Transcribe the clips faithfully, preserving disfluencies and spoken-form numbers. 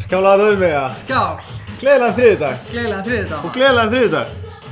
Skál að þau mig að. Skál. Gleðilegan þriðjudag. Gleðilegan þriðjudag. Og gleðilegan þriðjudag.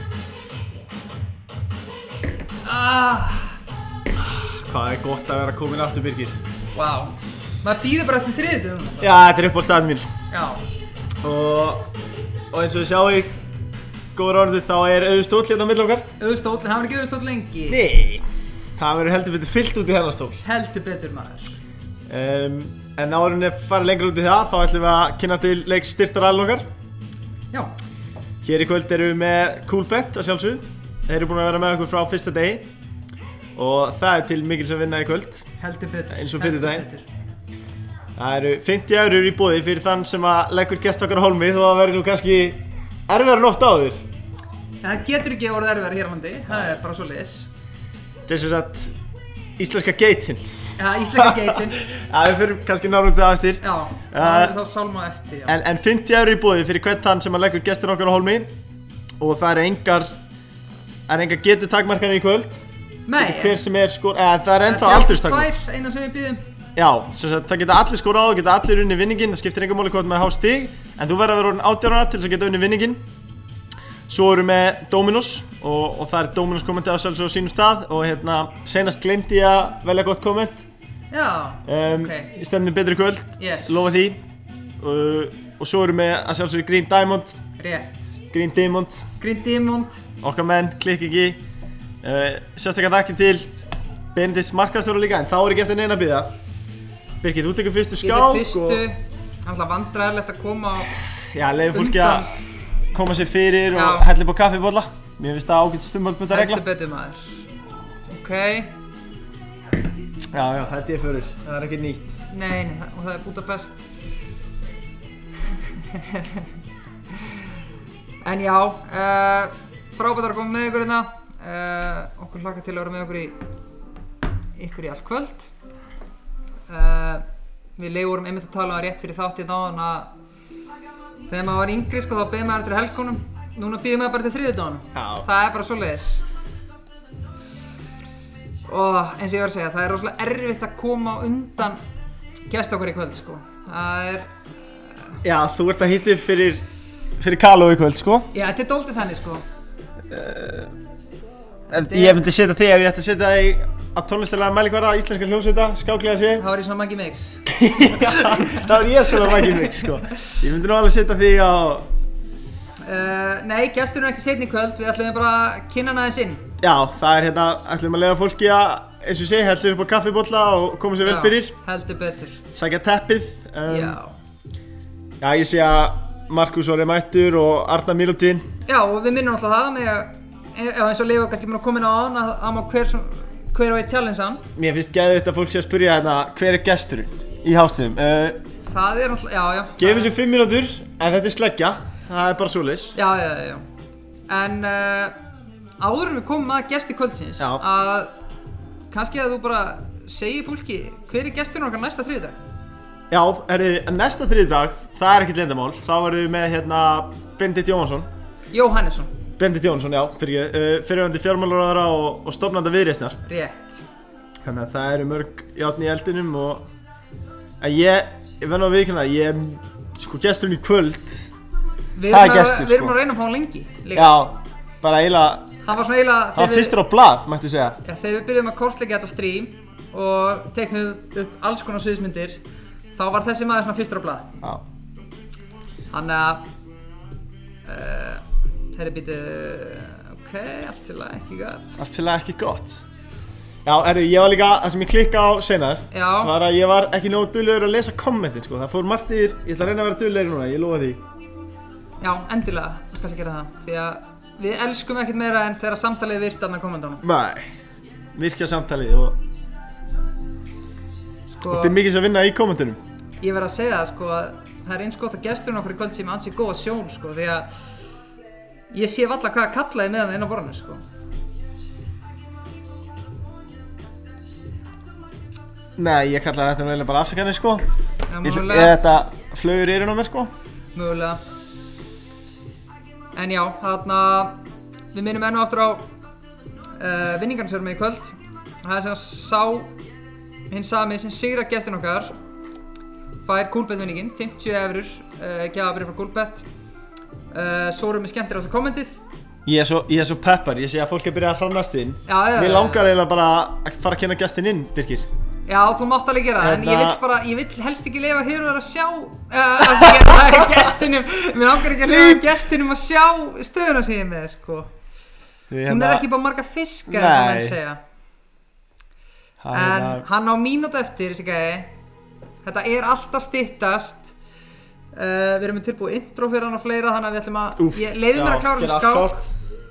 Ah. Hvað er gott að vera komin aftur, Birgir. Vá. Wow. Maður býður bara eftir þriðjudagum. Já, þetta er upp á staðinn mín. Já. Og, og eins og þið sjáu, góður orður, þá er Auður stóll hérna á milli okkar. Auður stóll, en hann var ekki Auður stóll lengi. Nei. Það verður heldur betur fyllt út í þennan stól. Heldur betur maður. Um, en áður en við farum lengra út í það, þá ætlum við að kynna til leiks styrktaraðilinn okkar. Já. Hér í kvöld erum við með Coolbet að sjálfsögðu. Þeir eru búin að vera með okkur frá fyrsta degi. Og það er til mikils að vinna í kvöld. Heldur betur. Eins og fyrir daginn. Það eru fimmtíu eurur í boði fyrir þann sem að leggur gest okkar á hólmi, þó að það verður nú kannski erfiðar en oft áður. Það getur ekki orðið erfiðar hér á landi, það er bara svoleiðis. Þetta er sem sagt íslenska geitin. Já, íslenska geitin. Já, við fyrir kannski nárum það eftir. Já, það er þá sálma eftir, já. En, en fimmtíu eurur í boði fyrir hvern þann sem að leggur gestin okkar á hólmi. Og það eru engar, það er engar getu takmarkanir í kvöld. Nei. Hver sem er skor, eða það er ennþá aldurstakmark. Tvær, eina sem við býðum. Já, sem sagt, það geta allir skórað á, geta allir unni vinninginn, það skiptir enga máli hvað með há stig, en þú verður að vera orðin átján ára til þess að geta unni vinninginn. Svo erum við með Dominos og, og það er Dominos kommentið á sjálfsög á sínum stað og hérna, senast gleymdi ég að velja gott komment. Já, um, ok. Ég stend með betri kvöld, yes. Lofa því. Uh, og svo erum við að sjálfsög Green Diamond. Rétt. Green Diamond. Green Diamond. Okkar menn, klikk ekki. Uh, sérstaklega þakki til Benedikts markaðsstjóra líka, en þá er ekki eftir neina að bíða. Birgir, þú tekur fyrstu skák. Ég tek fyrstu, alltaf vandræðilegt að koma á Já, leiðum fólki að koma sér fyrir Já. og hella upp á kaffibolla. Mér finnst það ágætt stumbalbunda regla. Heldur betur maður. Ok. Já, já, þetta er fyrir. Það er ekki nýtt. Nei, nei, og það er Budapest. En já, uh, frábært að koma með ykkur hérna. Uh, okkur hlakka til að vera með okkur í ykkur í allt kvöld. Uh, við Leif vorum einmitt að tala um rétt fyrir þáttið áðan að þegar maður var yngri sko þá beið maður eftir helgunum. Núna býður maður bara til þriðjudagunum. Já. Það er bara svoleiðis. Og eins og ég var að segja, það er rosalega erfitt að koma á undan gesta okkur í kvöld sko. Það er Já, þú ert að hitta upp fyrir, fyrir Kaló í kvöld, sko. Já, þetta er dálítið þannig sko. Uh, en ég myndi setja þig ef ég ætti að setja þig á tónlistalega mælikvarða íslenska hljómsveita, skáklega sé. Það var ég svona Maggi Mix. Það var ég svona Maggi Mix, sko. Ég myndi nú alveg setja þig á... Uh, nei, gesturinn er ekki seinni í kvöld, við ætlum bara að kynna hann aðeins inn. Já, það er hérna, ætlum að leiða fólki að, eins og sé, hella sér upp á kaffibolla og koma sér vel fyrir. Já, heldur betur. Sækja teppið. Um, Já. Já, ég sé að Markus Orri mættur og Arnar Milutin. Já, og við minnum alltaf það með að, eins og Leif var kannski búinn að koma inn á án að hann má hver, hver og einn challenge hann. Mér finnst geðvitt að fólk sé að spyrja hérna, hver er gesturinn í hástöðum. Uh, það er alltaf, já, já. Gefum sér fimm mínútur, en þetta er sleggja. Það er bara svoleiðis. Já, já, já, já. En uh, áður en við komum að gesti kvöldsins, já. Að kannski að þú bara segir fólki hver er gesturinn okkar næsta þriðjudag? Já, er, næsta þriðjudag, það er ekkert leyndarmál. Þá verðum við með hérna Benedikt Jóhannsson. Jóhannesson. Benedikt Jóhannsson, já, fyrir uh, fyrirverandi fjármálaráðherra og, og stofnanda Viðreisnar. Rétt. Þannig að það eru mörg járn í eldinum og... En ég, ég verð nú að viðurkenna, ég, sko, gesturinn í kvöld... Við erum, að, gestur, við erum sko. að reyna að fá hann lengi líka. Já, bara eiginlega... Hann var svona eiginlega... Hann var fyrstur á blað, mætti segja. Já, þegar við byrjuðum að kortleggja þetta stream og teiknuð upp alls konar sviðsmyndir, þá var þessi maður svona fyrstur á blað. Já. Þannig að... Uh, Þeirri býtu... Ok, allt til að ekki gott. Allt til að ekki gott. Já, erðu, ég var líka... Það sem ég klikka á senast Já. Var að ég var ekki nógu duglegur að lesa kommentin, sko. Það fór margt yfir... Ég ætla að reyna að vera duglegur núna, ég lofa því. Já, endilega, þú skal gera það, því að við elskum ekkert meira en þegar samtalið virt þarna kommentunum. Nei, virkja samtalið og... Sko... Þetta er mikið að vinna í kommentunum. Ég verð að segja það, sko, að það er eins gott að gesturinn okkur í kvöld sem ansi góða sjón, sko, því að ég sé valla hvað að kalla þið með það inn á borðinu, sko. Nei, ég kalla þetta vel bara afsakanir, sko. Já, mögulega. Ég, þetta flögur í eyrun á mér, sko. Mögulega. En já, þarna, við minnum enn og aftur á uh, vinningarna sem erum með í kvöld. Það er sem að sá hinn sami sem sigra gestin okkar fær Coolbet vinningin, fimmtíu evrur uh, gjafabrif frá Coolbet. uh, Svo erum við skemmtilegasta kommentið. Ég er svo, ég er svo peppar, ég sé að fólk er byrjað að hrannast inn. Já, já, Mér já. langar eiginlega bara að fara að kynna gestinn inn, Birkir. Já, þú mátt alveg gera það, en ég Hérna- vill bara, ég vill helst ekki leyfa Hjörvar að sjá uh, að segja gestinum, mér langar ekki að leyfa gestinum að sjá stöðuna sem ég er með, sko. Því Hún er ekki bara marga fiska eins og menn segja. Hann En hérna- hann á mínútu eftir, þessi gæði. Þetta er alltaf styttast. uh, Við erum með tilbúið intro fyrir hann og fleira, þannig að við ætlum að Úff, ég, leiðum mér já, að klára gera þessu allt skák. klárt.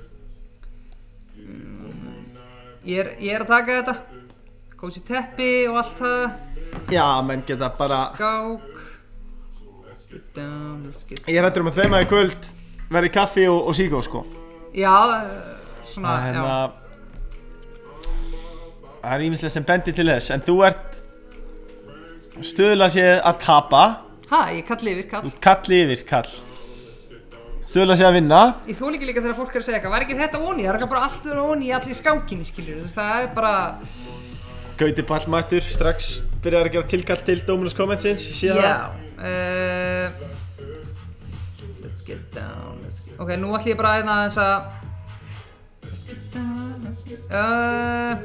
Ég er, ég er að taka þetta. Kósi teppi og allt það. Já, menn geta bara... Skák. Get down, let's get Ég er hættur um að þeim að í kvöld verði kaffi og, og sígó, sko. Já, uh, svona, Það hérna... já. Það er ýmislegt sem bendir til þess, en þú ert stöðulega séð að tapa. Ha, ég kalli yfir, kall. Þú kalli yfir, kall. Stöðulega séð að vinna. Ég þoli ekki líka þegar fólk er að segja eitthvað, var ekki þetta onni? Það er ekki bara allt er onni í allir skákinni, skiljur. Þú veist, það er bara... Gauti Ball mættur, strax byrjar að gera tilkall til Dominus Commentsins, ég sé það. Já. Uh, let's get down, let's get... Ok, nú ætlum ég bara að aðeins að... Let's get down, let's get... Uh...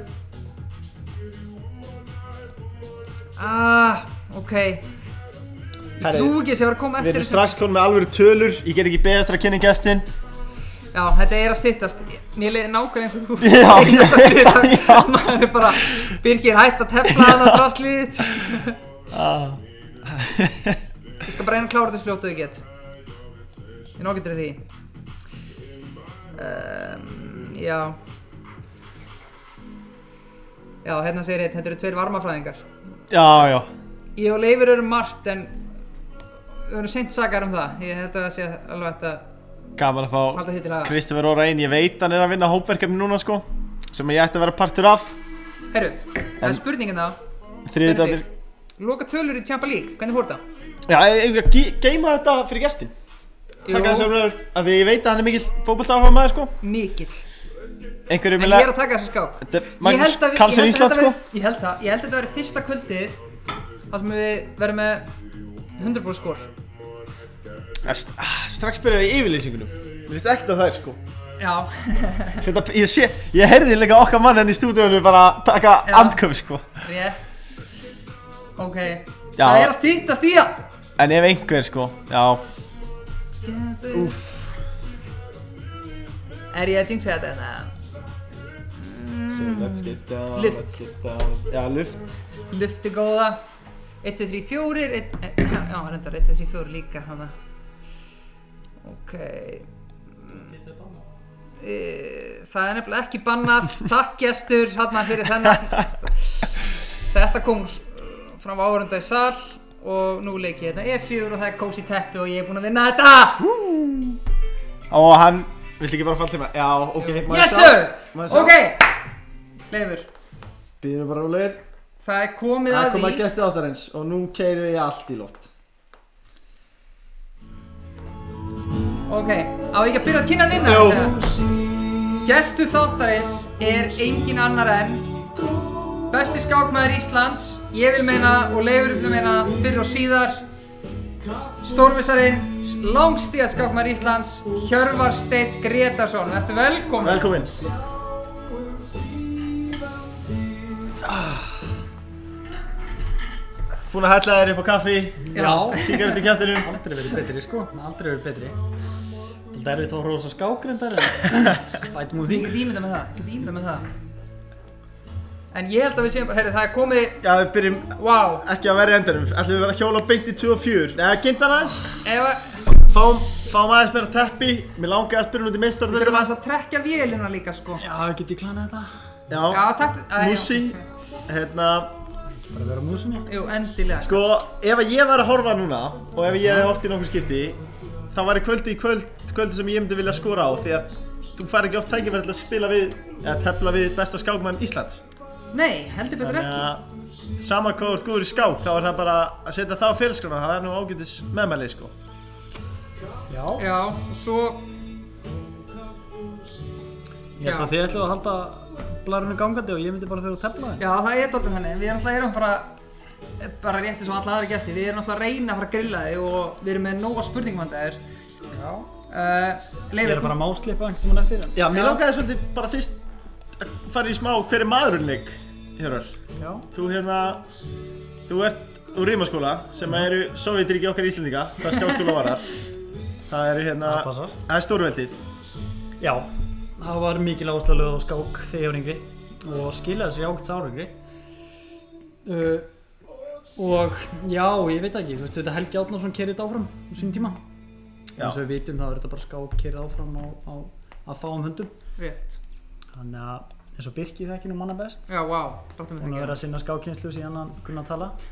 Ah, ok. Ég Herri, trú ekki að ég var að koma Við eftir erum strax konum með alvöru tölur, ég get ekki beðið eftir að kynna gestinn. Já, þetta er að styttast. Mér leiði nákvæmlega eins og þú. Já, Eignast ég að veit það, þetta. já. Maður er bara, Birkir hætt að tefla það drastlið. Ah. Ég skal bara reyna að klára þetta fljótt og ég get. Ég ná getur því. Um, já. Já, hérna segir einn, þetta eru tveir varmafræðingar. Já, já. Ég og Leifur erum margt en við erum seint sakar um það. Ég held að það sé alveg þetta Gaman að halda fá því til að... Kristoffer Óra inn, ég veit hann er að vinna hópverkefni núna, sko, sem ég ætti að vera partur af. Herru, það er spurningin þá. Þriðjudagur. Loka tölur í Champions League, hvernig fór það? Já, ég vil ge geima þetta fyrir gestin. Jú. Takk að þessar af því ég veit að hann er mikill fótboltaáhuga maður, sko. Mikill. Einhverjum En ég er að taka þessi skák. Þetta er Ég Magnús held að við- Carlsen ég held að Ísland, þetta sko. veri- Ég held það, ég held að þetta veri fyrsta kvöldið þar sem við verðum með hundrað prósent skor. Ja, st ah, strax byrjar í yfirlýsingunum. Mér finnst ekkert að það er, sko. Já. Seta, ég sé, ég heyrði líka okkar mann henni í stúdíunum bara taka Já. andköf, sko. Rétt. Ok. Já. Það er að stýttast í það. En ef einhver, sko, já. Úff. Er ég að jinxa þetta eða? So let's get down, Luft. let's get down. Já, luft. Lufti góða. einn, tveir, þrír, fjórir. Já, reyndar einn, tveir, þrír, fjórir líka hana. Ok. E, það er nefnilega ekki bannað. Takk gestur hérna fyrir þennan. Þetta kom frá áhorfenda í sal og nú leik ég hérna E fjögur og það er kósi teppi og ég er búinn að vinna þetta. Og hann, viltu ekki bara falla til mig? Já, ok. má ég Yes sjá? sir! Má ég sjá? Ok. Leifur, Býðum bara rólegir. það er komið Það að kom að því. gesti áttarins og nú keyrum við allt í loft. Ok, á ég ekki að byrja að kynna hann inn Jú. að Gestur þáttarins er engin annar en besti skákmaður Íslands, ég vil meina og Leifur vil meina fyrr og síðar, stórmeistarinn, langstíða skákmaður Íslands, Hjörvar Steinn Grétarsson. Ertu velkominn? Velkomin. Búin að hella þér upp á kaffi. Já. Sígarettu í kjaftinum. Aldrei verið betri sko, aldrei verið betri. Það er erfitt að hrósa skákrindar en bætum úr því. Ég get ímyndað með það, ég get ímyndað með það. En ég held að við séum bara, heyrðu, það er komið, Já, við byrjum wow, ekki að vera í endanum. Ætlum við vera að hjóla beint í tvö og fjögur. Nei, geimt hann aðeins. ef að, Fáum, fáum aðeins meira teppi. Mér langaði að spyrja út í við þurfum meistardeildina. aðeins að trekkja vélina líka, sko. Já, get ég klanað þetta? Já, Já, takk, að, Músi. Hérna, Bara vera á músinni? Jú, endilega. sko, ef að ég var að horfa núna og ef ég hefði hort í nokkuð skipti, þá væri kvöldi í kvöld, kvöldi sem ég myndi vilja skora á því að þú fær ekki oft tækifæri til að spila við, eða tefla við besta skákmann Íslands. Nei, heldur betur Þannig ekki. að sama hvað þú ert góður í skák, þá er það bara að setja það á fyrirskrána, það er nú ágætis meðmæli, sko. Já. Já, og svo, Ég held Já. að þið ætlaðu að halda blarinu gangandi og ég myndi bara þurfa að tefla þeim. já, það er dálítið þannig. Við erum alltaf erum bara bara rétt eins og alla aðra gesti, við erum náttúrulega að reyna að fara að grilla þig og við erum með nóga spurningum handa þér. Já. Uh, Ég er að fara að máslippa einhvern tímann eftir það. Já, mér Já. langaði svolítið bara fyrst að fara í smá hver er maðurinn leik, Hjörvar. Já. Þú hérna, þú ert úr Rimaskóla sem eru Sovétríki okkar Íslendinga, hvað skákskóla var þar. Það eru hérna, Það passar. það er stórveldið. Já, það var mikil áhersla lögð á skák þegar ég var yngri og skilaði sér ágætt árangri. Uh, og já, ég veit ekki, þú veist, þetta Helgi Árnason keyrði þetta áfram á sínum tíma. Já. Eins og við vitum þá er þetta bara skák keyrði áfram á, á, á fáum hundum. Rétt. Þannig að eins og Birkir þekki nú manna best. Já, vá, láttum við Hún það að vera að sinna skákkynslu síðan hann kunna að tala.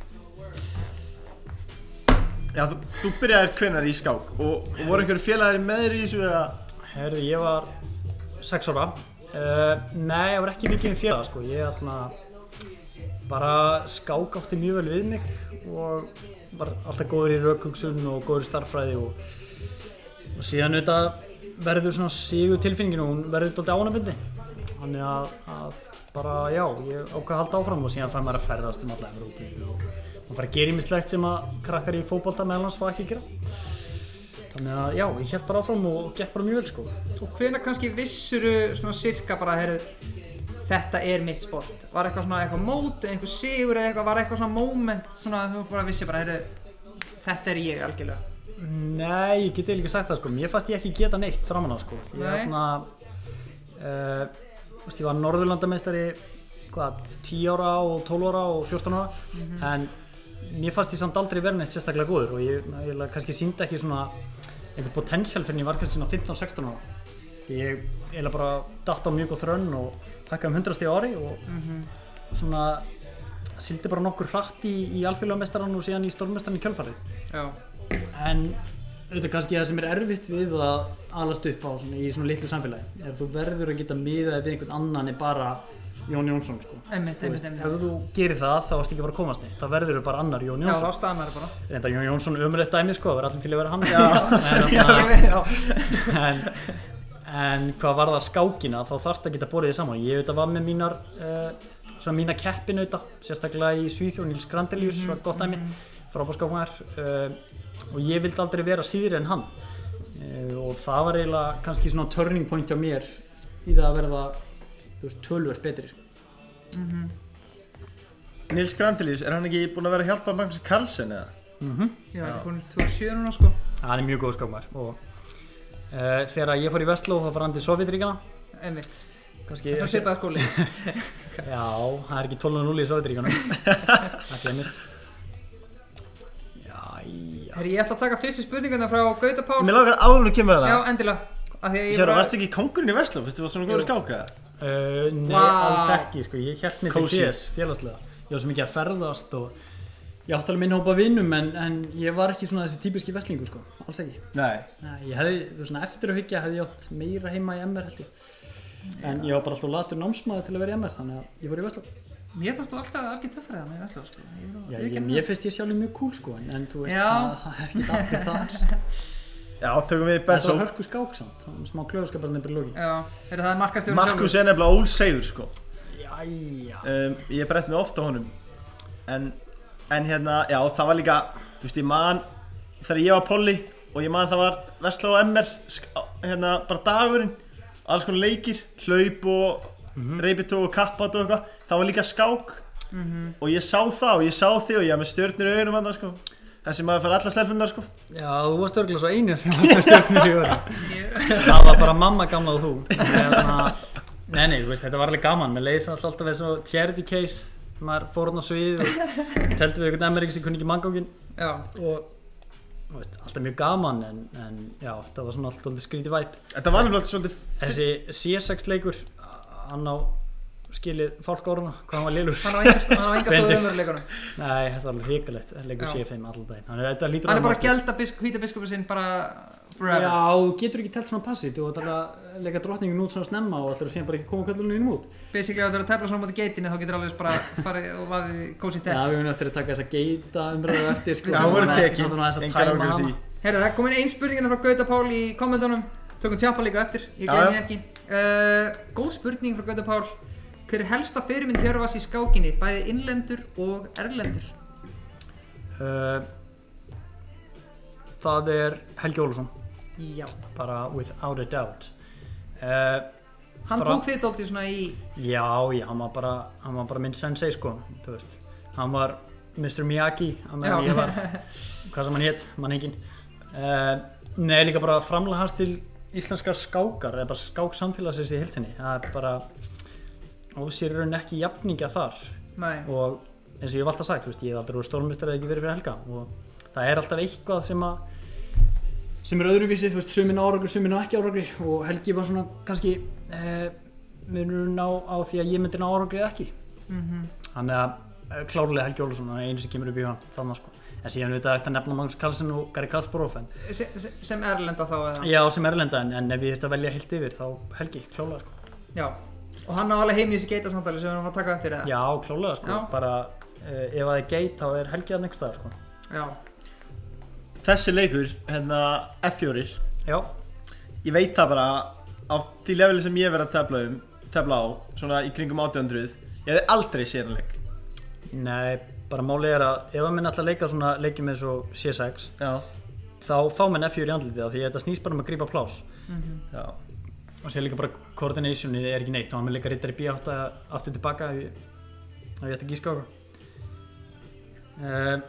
Já, þú, þú byrjaðir hvenær í skák og, og voru einhverju félagir með þér í þessu eða? Herðu, ég var sex ára. Uh, nei, ég var ekki mikið með félaga sko. Ég þarna bara skák átti mjög vel við mig og var alltaf góður í rökhugsun og góður í starffræði og, og síðan auðvitað verður svona sigur tilfinningin og hún verður dálítið ánabindi. Þannig að, að bara já, ég ákvað að halda áfram og síðan fær maður að ferðast um alla Evrópu og maður fær að gera ýmislegt sem að krakkar í fótbolta meðalans fá ekki að gera. Þannig að já, ég hélt bara áfram og gekk bara mjög vel sko. Og hvenær kannski vissuru svona cirka bara, heyrðu, þetta er mitt sport? Var eitthvað svona eitthvað mót, einhver sigur eða eitthvað, var eitthvað svona moment svona að þú bara vissi bara, heyrðu, þetta er ég algjörlega? Nei, ég get eiginlega ekki sagt það sko. Mér fannst ég ekki geta neitt framan á sko. Ég Nei. þarna, uh, veist, ég var Norðurlandameistari hvað, tíu ára og tólf ára og fjórtán ára, Mhm. en mér fannst ég samt aldrei verið neitt sérstaklega góður og ég, ég kannski sýndi ekki svona einhver potential fyrir en ég var kannski svona fimmtán sextán ára. Ég eiginlega bara datt á mjög gott rönn og takkaði um hundrað stig á ári og Mhm. svona sildi bara nokkur hratt í, í alþjóðameistarann og síðan í stórmeistarann í kjölfarið. Já. En auðvitað kannski það sem er erfitt við að alast upp á svona, í svona litlu samfélagi er að þú verður að geta miðað við einhvern annan en bara Jón Jónsson sko. Einmitt, Þú einmitt, veist, einmitt. ef þú gerir það þá varst ekki bara að komast neitt, þá verður þú bara annar Jón Já, þá Jónsson. staðnar bara. Reynda Jón Jónsson ömurlegt dæmi sko, það verður allir til að vera hann. Já, en, já. en, en hvað var það skákina þá þarfst að geta borið þið saman. Ég auðvitað var með mínar, uh, svona mína keppinauta, sérstaklega í Svíþjóð, Níls Grandelius var gott dæmi, frábær skákmaður uh, og ég vildi aldrei vera síðri en hann uh, og það var eiginlega kannski svona turning point hjá mér í það að verða, þú veist, töluvert betri sko. Níls Grandelius, er hann ekki búinn að vera að hjálpa Magnúsi Carlsen eða? Mm Já, þetta er konur tvö þúsund og sjö núna sko. Hann er mjög góð skákmaður og uh, þegar ég fór í Vestló þá fór hann til Sovétríkjanna. Einmitt. Kannski Þetta er svipaði skóli. Já, það er ekki tólf núll í Sovétríkjunum. Það glemist. Jæja. Herri, ég ætla að taka fyrstu spurninguna frá Gauta Pál. Mér langar áður að kemur Já, það. endilega. Af því að ég Hjörvar, bara- varst ekki kóngurinn í Versló? Fyrstu, var svona góður Jú. skák eða? Uh, nei, Vá. alls ekki, sko. Ég hélt mér til Kósí. þess félagslega. Ég var svo mikið að ferðast og ég átti alveg minn hópa vinnum en, en ég var ekki svona þessi típiski veslingur, sko. Alls ekki. Nei. Nei, ég hefði, þú veist, svona eftir að hyggja hefði ég átt meira heima í M R held ég. En ég var bara alltaf latur námsmaður til að vera í M R, þannig að ég fór í Vestló. Mér fannst þú alltaf alveg töffrið að með Vestló sko. Ég var- Já, ég ég, gerði mér finnst ég sjálfur mjög cool, sko, en, en þú veist, Já. það, það er ekki allir þar. Já, tökum við Það Benzo. var hörku skák samt, það var smá klöðurskaparnir bara í lokin. Já, heyrðu, það er markastjórinn Markus er nefnilega ólsegur sko. Jæja. Um, ég brett mig oft á honum. En, en hérna, já, það var líka, þú veist, ég man, þegar ég var Polly og ég man það var Vestló og M R, sk- hérna, bara dagurinn, alls konar leikir, hlaup og mm -hmm. og kappat og eitthvað, það var líka skák Mhm. og ég sá það og ég sá þig og ég var með stjörnur í augunum hann sko. Þessi maður fær alla stelpunar sko. Já, þú varst örgulega svo einu sem varst með stjórnir í öðru. Það var bara mamma gamla og þú. Hérna, nei, nei, þú veist, þetta var alveg gaman. Mér leiði samt alltaf eins og charity case. Maður fór hann á svið og teldi við einhvern Amerik sem kunni ekki mannganginn. Já, Og, þú veist, alltaf mjög gaman en, en já, það var svona alltaf skrítið væp. Þetta var nefnilega svolítið, Þessi C sex leikur, hann á skilið fálkóruna, hvað hann var lélur. hann á enga stóð Bendix. umveruleikunum. Nei, þetta var alveg hrikalegt, leikur Já. C fimm allan daginn. Þannig að þetta lítur Hann er bara að að gelda bisk, hvíta biskupin sinn bara forever. Já, þú getur ekki telt svona passið, þú ætlar að leika drottningin út svona snemma og ætlar að síðan bara ekki koma köllunum inn út. Basically ef þú er að tefla svona á móti geitinu þá getur alveg bara farið og vaðið kósið Já, tett. við höfum eftir að taka þessa geita umræðu eftir, sko. Já, voru Þannig að tekin, það þarf aðeins að engar tæma ágjur hana. því. Heyrðu, það kom inn ein spurningina frá Gauta Pál í kommentunum. Tökum tjappa líka eftir, ég Já, gleymi já. ekki. Uh, góð spurning frá Gauta Pál. Hver er helsta fyrirmynd Hjörvars í skákinni, bæði innlendur og erlendur? uh, Það er Helgi Ólafsson, Já. bara without a doubt. Uh, Hann Fra- tók þið dálítið svona í... Já, já, hann var bara, hann var bara minn sensei sko, þú veist. Hann var mister Miyagi, hann Já. ég var, hvað sem hann hét, mann engin. Uh, nei, líka bara framlag hans til íslenskar skákar, eða bara skáksamfélagsins í heildinni. Það er bara, á sér í rauninni ekki jafningja þar. Nei. Og eins og ég hef alltaf sagt, þú veist, ég hef aldrei verið stórmeistari eða ekki verið fyrir Helga. Og það er alltaf eitthvað sem að, sem er öðruvísi, þú veist, suminn árangri, suminn á ekki árangri. Og Helgi var svona kannski, eh, munur ná á því að ég myndi ná árangri eða ekki. Mhm. Þannig að eh, klárlega Helgi Ólafsson, hann er einu sem kemur upp í hann þannig sko. En síðan auðvitað eftir að nefna Magnús Carlsen og Garri Kasparov en Se, se, sem erlenda þá eða? já, sem erlenda, en, en ef ég þurfti að velja heilt yfir þá Helgi, klárlega sko. Já. Og hann á alveg heim í þessi geitasamtali sem við erum að taka eftir eða? Já, klárlega sko, Já. bara uh, ef það er geit þá er Helgi að einhvers staðar sko. Já. Þessi leikur, hérna F fjóra, Já, ég veit það bara á því leveli sem ég verið að tefla um, tefla á, svona í kringum átján hundruð, ég hefði aldrei séð hann leik. nei, bara málið er að ef að minn ætla að leika svona leikjum eins og C S X Já, þá fá menn F fjóra í andlitið af því þetta snýst bara um að grípa plás já. og sér líka bara coordinationið er ekki neitt og hann vil líka riddari B átta aftur tilbaka ef ég, ef ég ætti að gíska á eitthvað. Uh,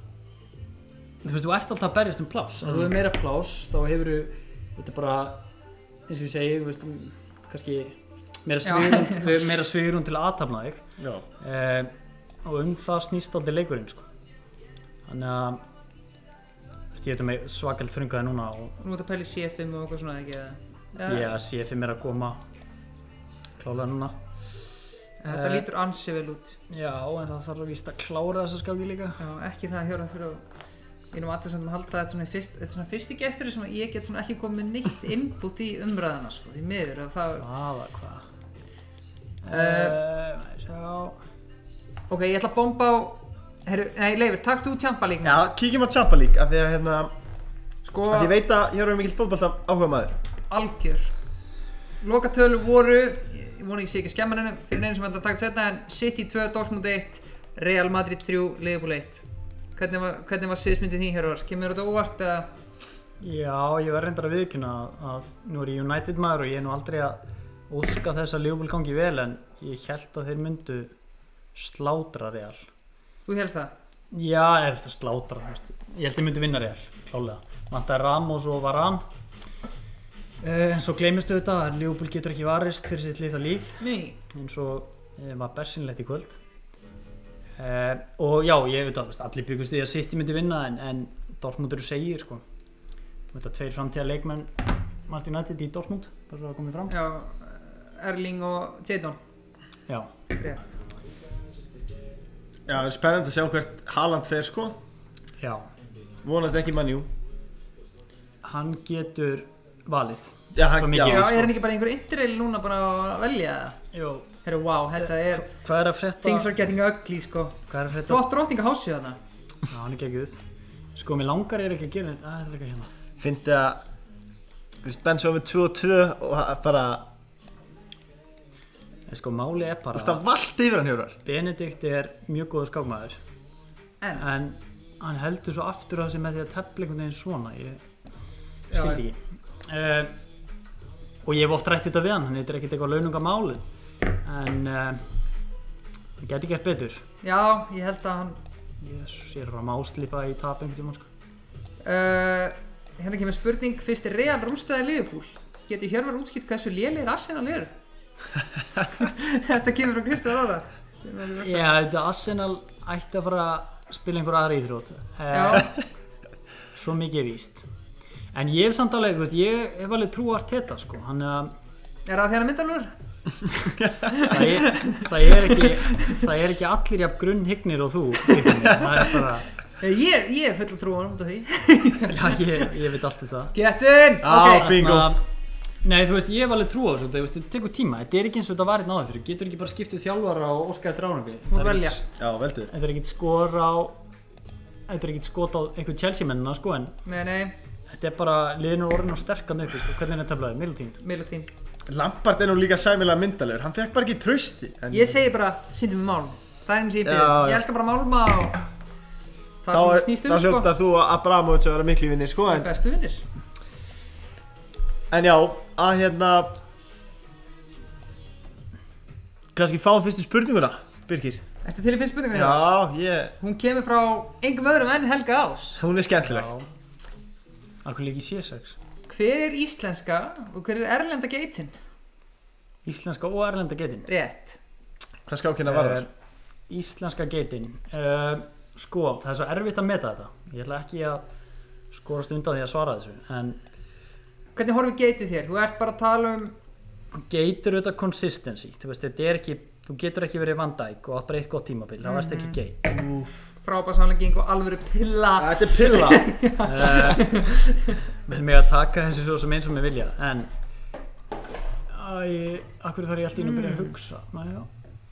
þú veist, þú ert alltaf að berjast um pláss. Ef þú hefur meira pláss þá hefur þú, þetta er bara, eins og ég segi, þú veist, kannski meira svigrúm, meira svigrúm til að athafna þig. Já. Uh, og um það snýst aldrei leikurinn, sko. Þannig að, þú veist, ég veit að mig svakalt frungaði núna og Nú ert að pæla í C fimm og eitthvað svona ekki eða? ég sé fyrir mér að koma klálega núna. Þetta Eh, lítur ansi vel út. Já, en það þarf að víst að klára þessa skáki líka. Já, ekki það að hjóra þurfa ég erum aðtöðsand að halda þetta svona, fyrst, þetta svona fyrsti gestur sem ég get svona ekki komið neitt input í umræðina sko, því miður að það Hvaða, hvað? Eh, Uh, sjá. Ok, ég ætla að bomba á Heru, Nei, Leifur, takk þú Champa League Já, kíkjum á Champa League, af því að hérna, Sko, að ég veit að hér er mikill fótbolta áhuga maður. algjör Lokatölu voru Ég vona ég sé ekki skemman henni fyrir neina sem ætla að taka þetta en City tvö, Dortmund eitt Real Madrid þrjú, Liverpool eitt Hvernig var, hvernig var sviðsmyndið þín hér var? Kemur þetta óvart eða? Já, ég var reyndar að viðkynna að, að nú er ég United maður og ég er nú aldrei að óska þess að Liverpool gangi vel en ég held að þeir myndu slátra Real. Þú hélst það? Já, eða veist að slátra, veist. Ég held að þeir myndu vinna Real, klálega. Vantaði Ramos og Varane. Uh, en svo gleymistu þetta að Liverpool getur ekki varist fyrir sitt litla líf Nei eins og uh, var bersýnilegt í kvöld. Uh, og já, ég veit að veist, allir byggust því að City myndi vinna en, en Dortmund eru segir sko. Þetta tveir framtíða leikmenn Manchester United í Dortmund, bara svo að komið fram. Já, Erling og Jadon Já, Rétt Já, það er spennandi að sjá hvert Haaland fer sko. já, Vonandi ekki Man U. hann getur valið. Já, hann, Svo já, mikið. Já, sko. er hann ekki bara einhver interrail núna bara að velja það? Jú. Herru, wow, þetta er Hvað er að frétta? Things are getting ugly, sko Hvað er að frétta? Flott drottninga hásið þarna Já, hann er geggjuð. Sko, mér langar er ekki að gera þetta. Það er líka hérna. Fyndi að, þú veist, Ben svo við tvö og tvö og það bara, En sko, máli er þú bara veist, það vallt yfir hann hjórar. Benedikt er mjög góður skákmaður En, en hann heldur svo aftur á þessi með því að tefla einhvern veginn svona. Ég Já, skildi ekki. Uh, og ég hef oft rætt þetta við hann, hann heitir ekkert eitthvað launungamálið. En uh, hann geti gert betur. já, ég held að hann Jésus, ég er að máslípa í tap einhvern tímann sko. uh, Hérna kemur spurning Fyrst er Real rúmstæði Liverpool Getur Hjörvar útskýrt hversu lélegir Arsenal eru? Þetta kemur frá Kristján Róra Já, þetta Arsenal ætti að fara að spila einhver aðra íþrótt. Já, Uh, svo mikið er víst. En ég hef samt alveg, þú veist, ég hef alveg trú Arteta sko. Hann er að er það þérna myndalur? það er, það er ekki það er ekki allir jafn grunnhygnir og þú Kristján. Það er bara Ég, ég er full að trúa hann út af því já, ég, ég veit allt um það. Get in! Já, Ok, bingo. Nei, þú veist, ég hef alveg trú á þessu, þú veist, þetta tekur tíma. Þetta er ekki eins og þetta var einn áður fyrir. Getur ekki bara skiptið þjálfara og óskar eftir árangri. Þú Það er velja. ekkert- Já, veldu. Þetta er ekkert skor á þetta er ekkert skot á einhver Chelsea-mennina sko, en Nei, nei, þetta er bara liðinu orðin og sterkan uppi sko. Hvernig er þetta teflaðið? Middleton? Milutín Lampard er nú líka sæmilega myndalegur, hann fekk bara ekki trausti. En... Ég segi bara, sýndum við málm Það er eins og ég byrð, Já, ég já. elska bara málma og Það er svona snýst um, þá hljóta þú og Abramovich að vera miklu vinnir, sko. En bestu vinnir. En já, að hérna... Kannski fáum fyrstu spurninguna, Birgir. Ertu til í fyrstu spurninguna? Já, ég... Hún kemur frá engum öðrum en Helga Ás. Hún er skemmtileg. Akkur líki C sex. Hver er íslenska og hver er erlenda geitin? Íslenska og erlenda geitin? Rétt. Hvað skákina var það? Uh, íslenska geitin. Uh, sko, það er svo erfitt að meta þetta. Ég ætla ekki að skorast undan því að svara þessu. En hvernig horfum geitið þér? Þú ert bara að tala um... Geit er auðvitað consistency. Þú veist, þetta er ekki... Þú getur ekki verið Van Dijk og átt bara eitt gott tímabil. Mm-hmm. Það varst ekki geit. Úf. Frábær samlenging og alvöru pilla. Þetta er pilla. uh, Vil mig að taka þessu svo sem eins og mig vilja. En... Æ, akkur þarf ég alltaf inn að byrja að hugsa. Næja.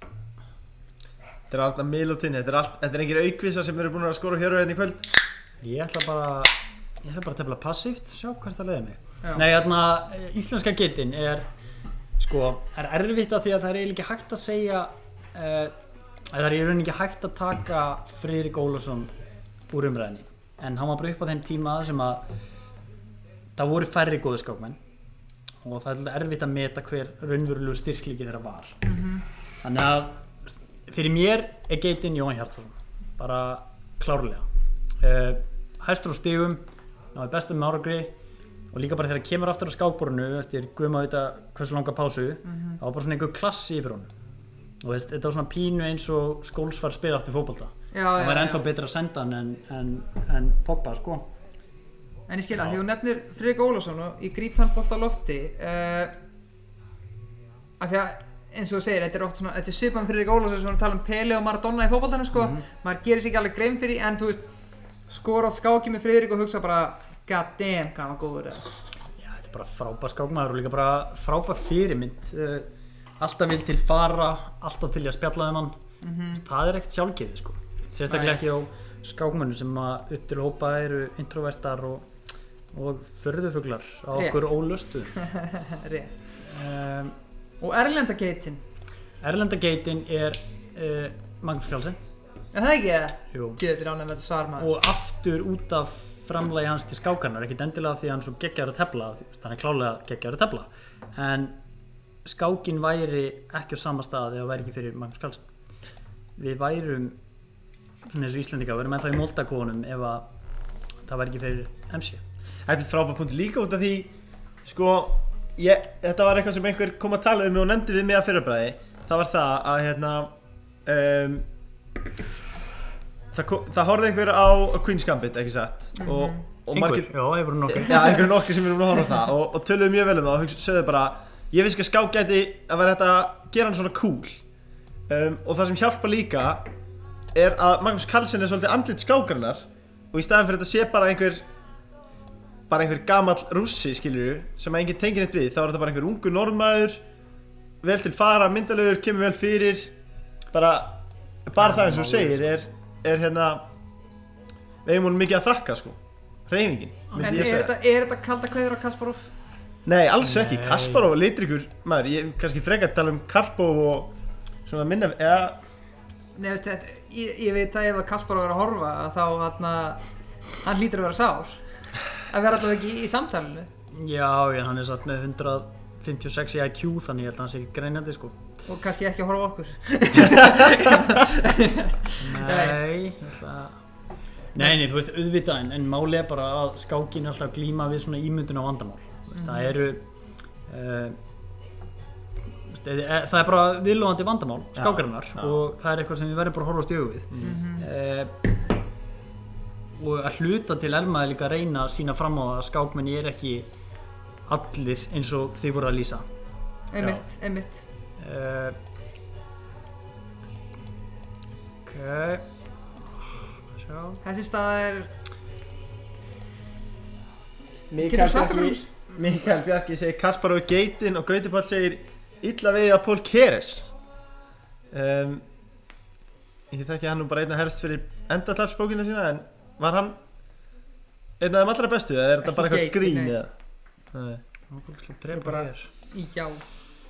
Þetta er alltaf miðlótinn. Þetta er, allt, þetta er engin aukvisa sem eru búin að skora hér og hérna í kvöld. Ég ætla bara... Ég ætla bara að tefla passíft. Sjá hvert það leiði mig. Já. Nei, þarna, íslenska geitin er... Sko, er erfitt af því að það er eiginlega ekki hægt að segja uh, það er í rauninni ekki hægt að taka Friðrik Ólafsson úr umræðinni en hann var bara upp á þeim tíma sem að það voru færri góðu skákmenn og það er erfitt að meta hver raunverulegur styrklíki þeirra var Mm-hmm. þannig að fyrir mér er geitin Jóhann Hjartarson bara klárlega uh, hæstur á stigum náði bestum árangri og líka bara þegar það kemur aftur á skákborðinu eftir guðma að vita hversu langa pásu Mm-hmm. það var bara svona einhver klassi yfir honum og veist, þetta var svona pínu eins og Skóls var að spila aftur fótbolta Já, það já, var já. ennþá betra að senda hann en, en, en Pogba sko En ég skil að því þú nefnir Friðrik Ólafsson og ég gríp þann bolt á lofti uh, af því að eins og þú segir, þetta er oft svona þetta er svipað með Friðrik Ólafsson sem við tala um Pele og Maradona í fótboltanum sko maður gerir sér ekki alveg grein fyrir en þú veist skora átt skáki með Friðrik og hugsa bara god damn, hvað hann var góður eða Já, þetta er bara frábær skákmaður og líka bara frábær fyrirmynd uh, alltaf vil til fara alltaf til að spjalla um hann Mhm. það er ekkert sjálfgefið sko sérstaklega Nei. ekki á skákmönnum sem að upp til hópa eru introvertar og, og förðufuglar á Rétt. okkur ólöstu Rétt um, Og erlenda geitin Erlenda geitin er uh, Magnús Carlsen Er það ekki eða? Jú. Djöðlir ánægð með þetta svar maður og aftur út af framlagi hans til skákarnar ekkert endilega af því að hann er svo geggjaður að tefla þannig er klálega geggjaður að tefla en skákin væri ekki á sama stað ef það væri ekki fyrir Magnús Carlsen við værum svona eins og Íslendinga, við værum ennþá í moldakónum ef að það væri ekki fyrir M C Þetta er frábær punktur líka út af því sko, ég, þetta var eitthvað sem einhver kom að tala um mig og nefndi við mig að fyrirbræði það var það að hérna um, það, kom, það horfði einhver á Queen's Gambit, ekki satt Mhm. og, og einhver, margir, já, einhver nokkur já, einhverjum nokkur sem erum að horfa á það og, og töluðu mjög vel um það og hugsa- sögðu bara ég finnst ekki að skák gæti að vera þetta að gera hann svona cool um, og það sem hjálpa líka er að Magnús Carlsen er svolítið andlit skákarinnar og í staðin fyrir þetta sé bara einhver bara einhver gamall rússi skilur sem að enginn tengir neitt við þá er þetta bara einhver ungur norðmaður vel til fara, myndalegur, kemur vel fyrir bara, bara Já, það eins og þú málið, segir er, er hérna við eigum honum mikið að þakka sko hreyfingin, En myndi er ég segja þetta, er þetta kalda kveður á Kasparov? Nei, alls ekki, Nei. Kasparov er litrikur maður, ég kannski frekar tala um Karpov og svona minna, eða Nei, veist þetta, ég, ég veit að ef að Kasparov er að horfa þá þarna, hann hlýtur að vera sár að vera allavega ekki í samtalinu já, já, hann er satt með hundrað fimmtíu og sex í I Q þannig ég held að hann sé ekki greinandi sko og kannski ekki að horfa á okkur Nei, ég ætla að Nei, nei, þú veist, auðvitað en, en máli er bara að skákin er alltaf að glíma við svona ímyndun á vandamál mm. það eru uh, veist, e, það er bara viðlóðandi vandamál skákarinnar já. og það er eitthvað sem við verðum bara að horfa á stjögu við Mhm. uh, og að hluta til er maður líka að reyna að sína fram á það að skákmenn er ekki allir eins og þið voru að lýsa Einmitt, einmitt uh, ok sjá Þessi stað er Mikael Geturðu sagt okkur Bjarki, Mikael Bjarki segir Kasparov er geitin og Gauti Páll segir illa við að Paul Keres um, Ég þekki hann nú bara einna helst fyrir endatlapsbókina sína en var hann einn af þeim allra bestu eða er þetta Ekki bara eitthvað geitin, grín nei. eða? Nei. drepa bara- hér Já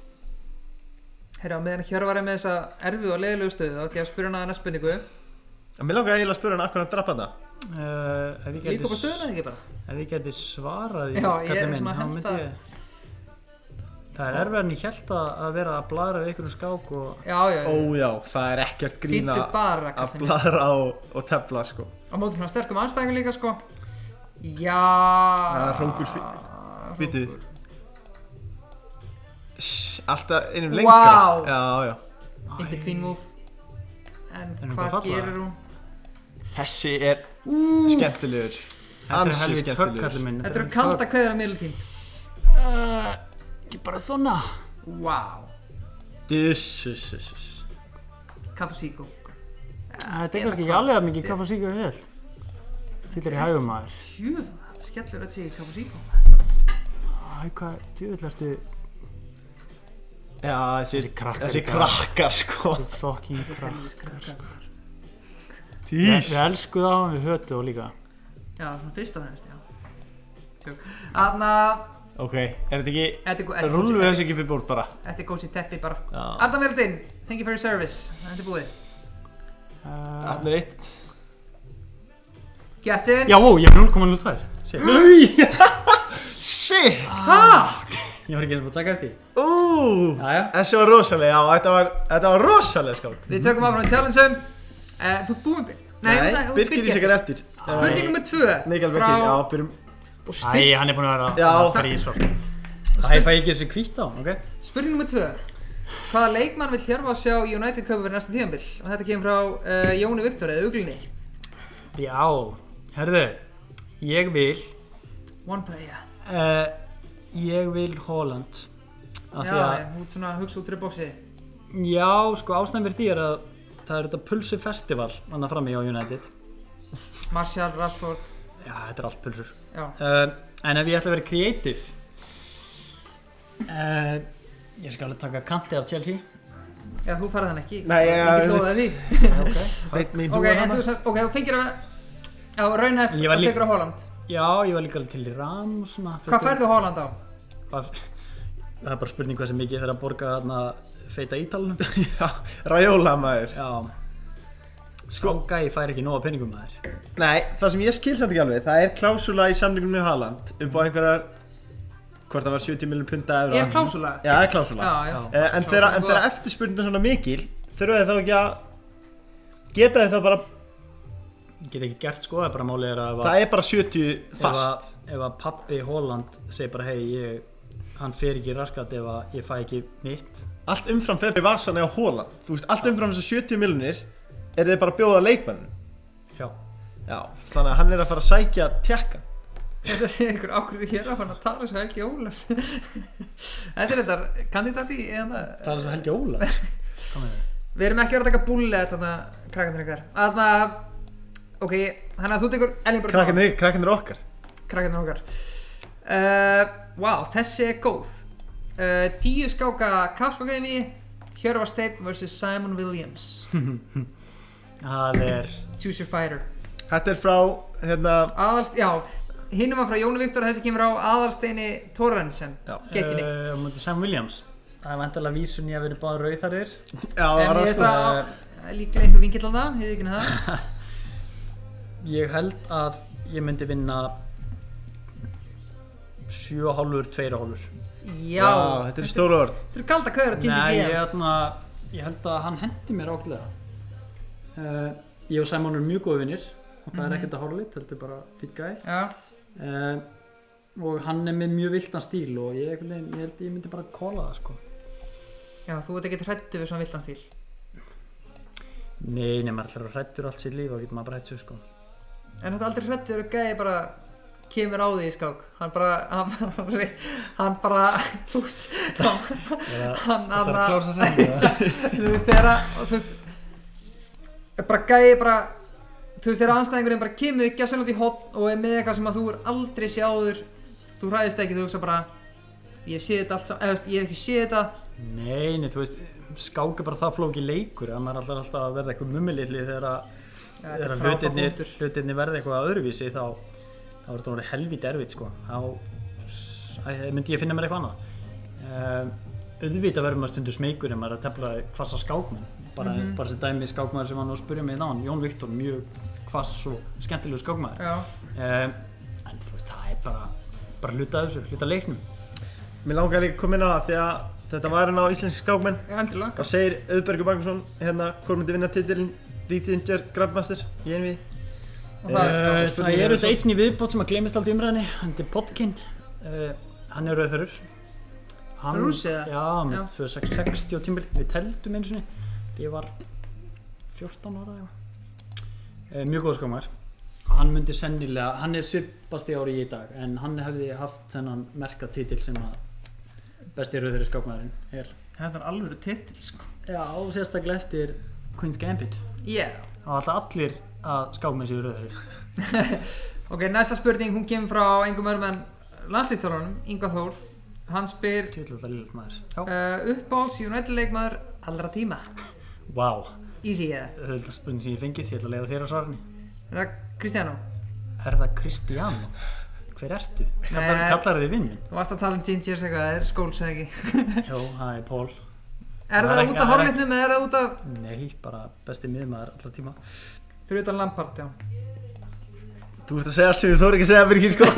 Herra, á meðan Hjörvar er með þessa erfiðu og leiðilegu stöðu þá ætla ég að spyrja hana að næst spurningu Mér langar eiginlega að spura hann akkur að drapa það. Uh, ef ég Líka upp á gæti stöðuna ekki bara? ef ég gæti svarað í Já, ég kallinn er minn, svona að þá held myndi að- ég Það er erfið en ég held að að vera að bladra við einhverjum skák og Já, já, já. Ó já, það er ekkert grín Bíddu að bara, að kallinn minn. bladra og, og tefla sko. Á móti svona sterkum anstæðingum líka, sko. Já. Það er hrókur fi- Bíddu. Shh, alltaf einum lengra. Vá. Já, já. In between move. En Er hún hvað bara falla? gerir hún? Þessi er skemmtilegur. Þetta er Ansi helvits högg skemmtilegur. kallinn minn. Þetta eru kalda kveður að miðlutím. Uh, Ekki bara þonna. Vá. Dissus. Cafosíko. Þetta er kannski ekki alveg að mikið kaffa síkja vel. Fyllir í hægum maður. Jú, skellur þetta sig í Cafosíko. Æ, hvað, djúvill ertu Já, þessi, Þessi krakkar þessi í dag. krakkar sko. fucking krakkar. Tís. Við elskum þá, við hötum þá líka. Já, svona fyrst og fremst, já. Tjók. Þarna, Ok, er þetta ekki, þetta er gó- þetta er rúllum við gósi- þessu ekki upp í búr bara? Þetta er gósi teppi bara. Já. Arda Mildin, thank you for your service. Þetta er búið. Uh, Þarna er eitt. Get in. já, ó, ég er núll komma núll tvö. Shit. Nei! Shit! Ha! Ég var ekki eins og búin að taka eftir. Ú! Jæja. Þessi var rosalega, já, þetta var, þetta var rosalega skál. Við tökum áfram í challenge-um. Uh, þú ert búinn, Bir- Nei, Nei, þú ert Birgir í sig er eftir. Spurning nummer tvö. Mikael Birgir, já, byrjum. Og Æ, spil- hann er búinn að vera Já. að fara í svart. Æ, fæ ég ekki þessi hvít á, ok? Spurning nummer tvö. Hvaða leikmann vill Hjörvar sjá í United Cup fyrir næsta tímabil? Og þetta kemur frá uh, Jóni Viktor eða Uglinni. Já, herðu, ég vil, One player. uh, ég vil Holland. Af Já, því að, já, út svona hugsa út fyrir bóksi. já, sko ástæðan fyrir því er að það er þetta pulsu festival annað frammi á United. Martial, Rashford. Já, þetta er allt pulsur. Já. Uh, en ef ég ætla að vera creative, uh, ég skal alveg taka Kanti af Chelsea. Já, þú farið hann ekki. Nei, ég já, get ég lofaði veit. því. Ok. Veit mig Ok, en þú sérst, ok, þú fengir að, já, raunhæft Ég var að líka- tekur á Holland. Já, ég var líka alveg til í Ram og svona. Hvað færðu Holland á? Hvað- Það er bara spurning hversu mikið þegar að borga þarna feita ítalunum. Já, Raiola maður. Já. Sko, Sko, gæi fær ekki nóga peningum með þér. nei, það sem ég skil samt ekki alveg, það er klásula í samlingum með Haaland upp á einhverjar, hvort það var sjötíu milljón punta evra. Er klásula? Já, það er klásula. Já, já. Já. Eh, en þegar en þegar eftirspurnin er svona mikil, þurfa þið þá ekki að geta þið þá bara, Ég get ekki gert sko, það er bara málið er að ef að- það er bara sjötíu ef fast. að- ef að pappi Holland segir bara hei, ég, hann fer ekki raskat ef að ég fæ ekki mitt. Allt umfram fer í vasan eða Haaland. Þú veist, allt umfram þessar sjötíu milljónir er þið bara að bjóða leikmann. Já. Já, þannig að hann er að fara að sækja tjekkan. Þetta sé ykkur ákveður hér að fara að tala svo Helgi Ólafs. Þetta er þetta kandidati eða Það er svo Helgi Óla. Við erum ekki að vera að taka bullet þarna krakkandir ykkar. Þarna, ok, þannig að þú tekur Elling Brot. Krakkarnir, krakkarnir okkar. Krakkandir okkar. Uh, wow, þessi er góð. Uh, tíu skáka kapskákaðinni, Hjörvar Steinn versus Simon Williams. Það er, Choose your fighter. Þetta er frá, hérna, Aðalst, já, hinnum var frá Jóni Viktor, þessi kemur á Aðalsteini Thorrensen. Já. Geitinni. uh, mútið Sam Williams. Það er vantilega vísun ég að vera báður rauðarir. já, það En var ég það veist sko. að það er líklega einhver vinkill á það, hefði ekki það. Ég held að ég myndi vinna sjö og hálfur, tveir og hálfur. Já, Vá, þetta er stóru orð. Þetta eru kalda kauður að Ginger Nei, ég, G M. ætna, ég held að hann hendi mér ákveðlega. Uh, ég og Simon erum mjög góði vinnir og það er ekkert að horfa lit, heldur bara fýtt gæi. Já, Uh, og hann er með mjög viltan stíl og ég, ég held að ég myndi bara kóla það sko. já, þú ert ekki hrættu við svona viltan stíl. Nei, nei, maður ætlar að hrættur allt sitt líf og getur maður bara hætt svo sko. En þetta er aldrei hrættu við að gæði bara kemur á því í skák. Hann bara, hann bara, hann bara, þú veist, hann, Það er að hann, klára það sem þú veist, þegar að, þú veist, bara gæði bara, þú veist, þegar anstæðingurinn bara kemur ekki að selja út í hotn og er með eitthvað sem að þú er aldrei sé áður, þú hræðist ekki, þú hugsa bara, ég sé þetta allt saman, eða, þú veist, ég hef ekki sé þetta. Nei, nei, þú veist, skák er bara það flóki leikur að maður er alltaf að verða eitthvað mummilitli þegar að Ja, þetta er þegar frábær hlutirnir, punktur. hlutirnir verða eitthvað öðruvísi þá, þá er þetta orðið helvítið erfitt sko. Þá æ, myndi ég finna mér eitthvað annað. Um, auðvitað verður maður stundu smeykur en maður er að tefla hvassa skákmenn. Bara, mm -hmm. bara sem dæmi skákmaður sem hann var að spyrja mig náðan, Jón Viktor, mjög hvass og skemmtilegur skákmaður. Já. Um, en þú veist, það er bara, bara hluta af þessu, hluta af leiknum. Mér langar líka að koma inn á það því að þetta var hérna á íslenski skákmenn. Já, endilega. Það segir Auðbergur Magnússon hérna hvort myndi vinna titilinn Leading Grandmaster í einvígi. Og það, uh, það er auðvitað einn í viðbót sem að gleymist aldrei umræðinni, hann er Potkin, uh, hann er rauðþurrur. Rússi eða? Já, með tvö sex sextíu tímabil, við teldum einu sinni, ég var fjórtán ára eða uh, mjög góð skákmaður. Hann myndi sennilega, hann er svipasti ári í dag, en hann hefði haft þennan merka titil sem að besti rauðþurri skákmaðurinn er. Þetta er alvöru titil, sko. Já, og sérstaklega eftir Queen's Gambit. Já. Yeah. Það var alltaf allir að skákmenn séu rauðþurri. Ok, næsta spurning, hún kemur frá engum öðrum en landsliðsþjálfaranum, Ingvar Þór. Hann spyr Tjóðlega lillegt maður. Uh, uppáhalds United leikmaður allra tíma. Vá. Wow. Easy eða? Það er spurning sem ég fengið, ég ætla að leiða þér á svarinni. Er það Cristiano? Er það Cristiano? Hver ertu? Kallar, kallar þið vinn minn? Þú varst að tala um Gingers eitthvað, það er skóls eða ekki? Jó, það er Paul. Er það, það út af hárlitnum eða er það út af? Nei, bara besti miðmaður allra tíma. Fyrir utan Lampard, já. Þú ert að segja allt sem við þóru ekki að segja Birgir, sko.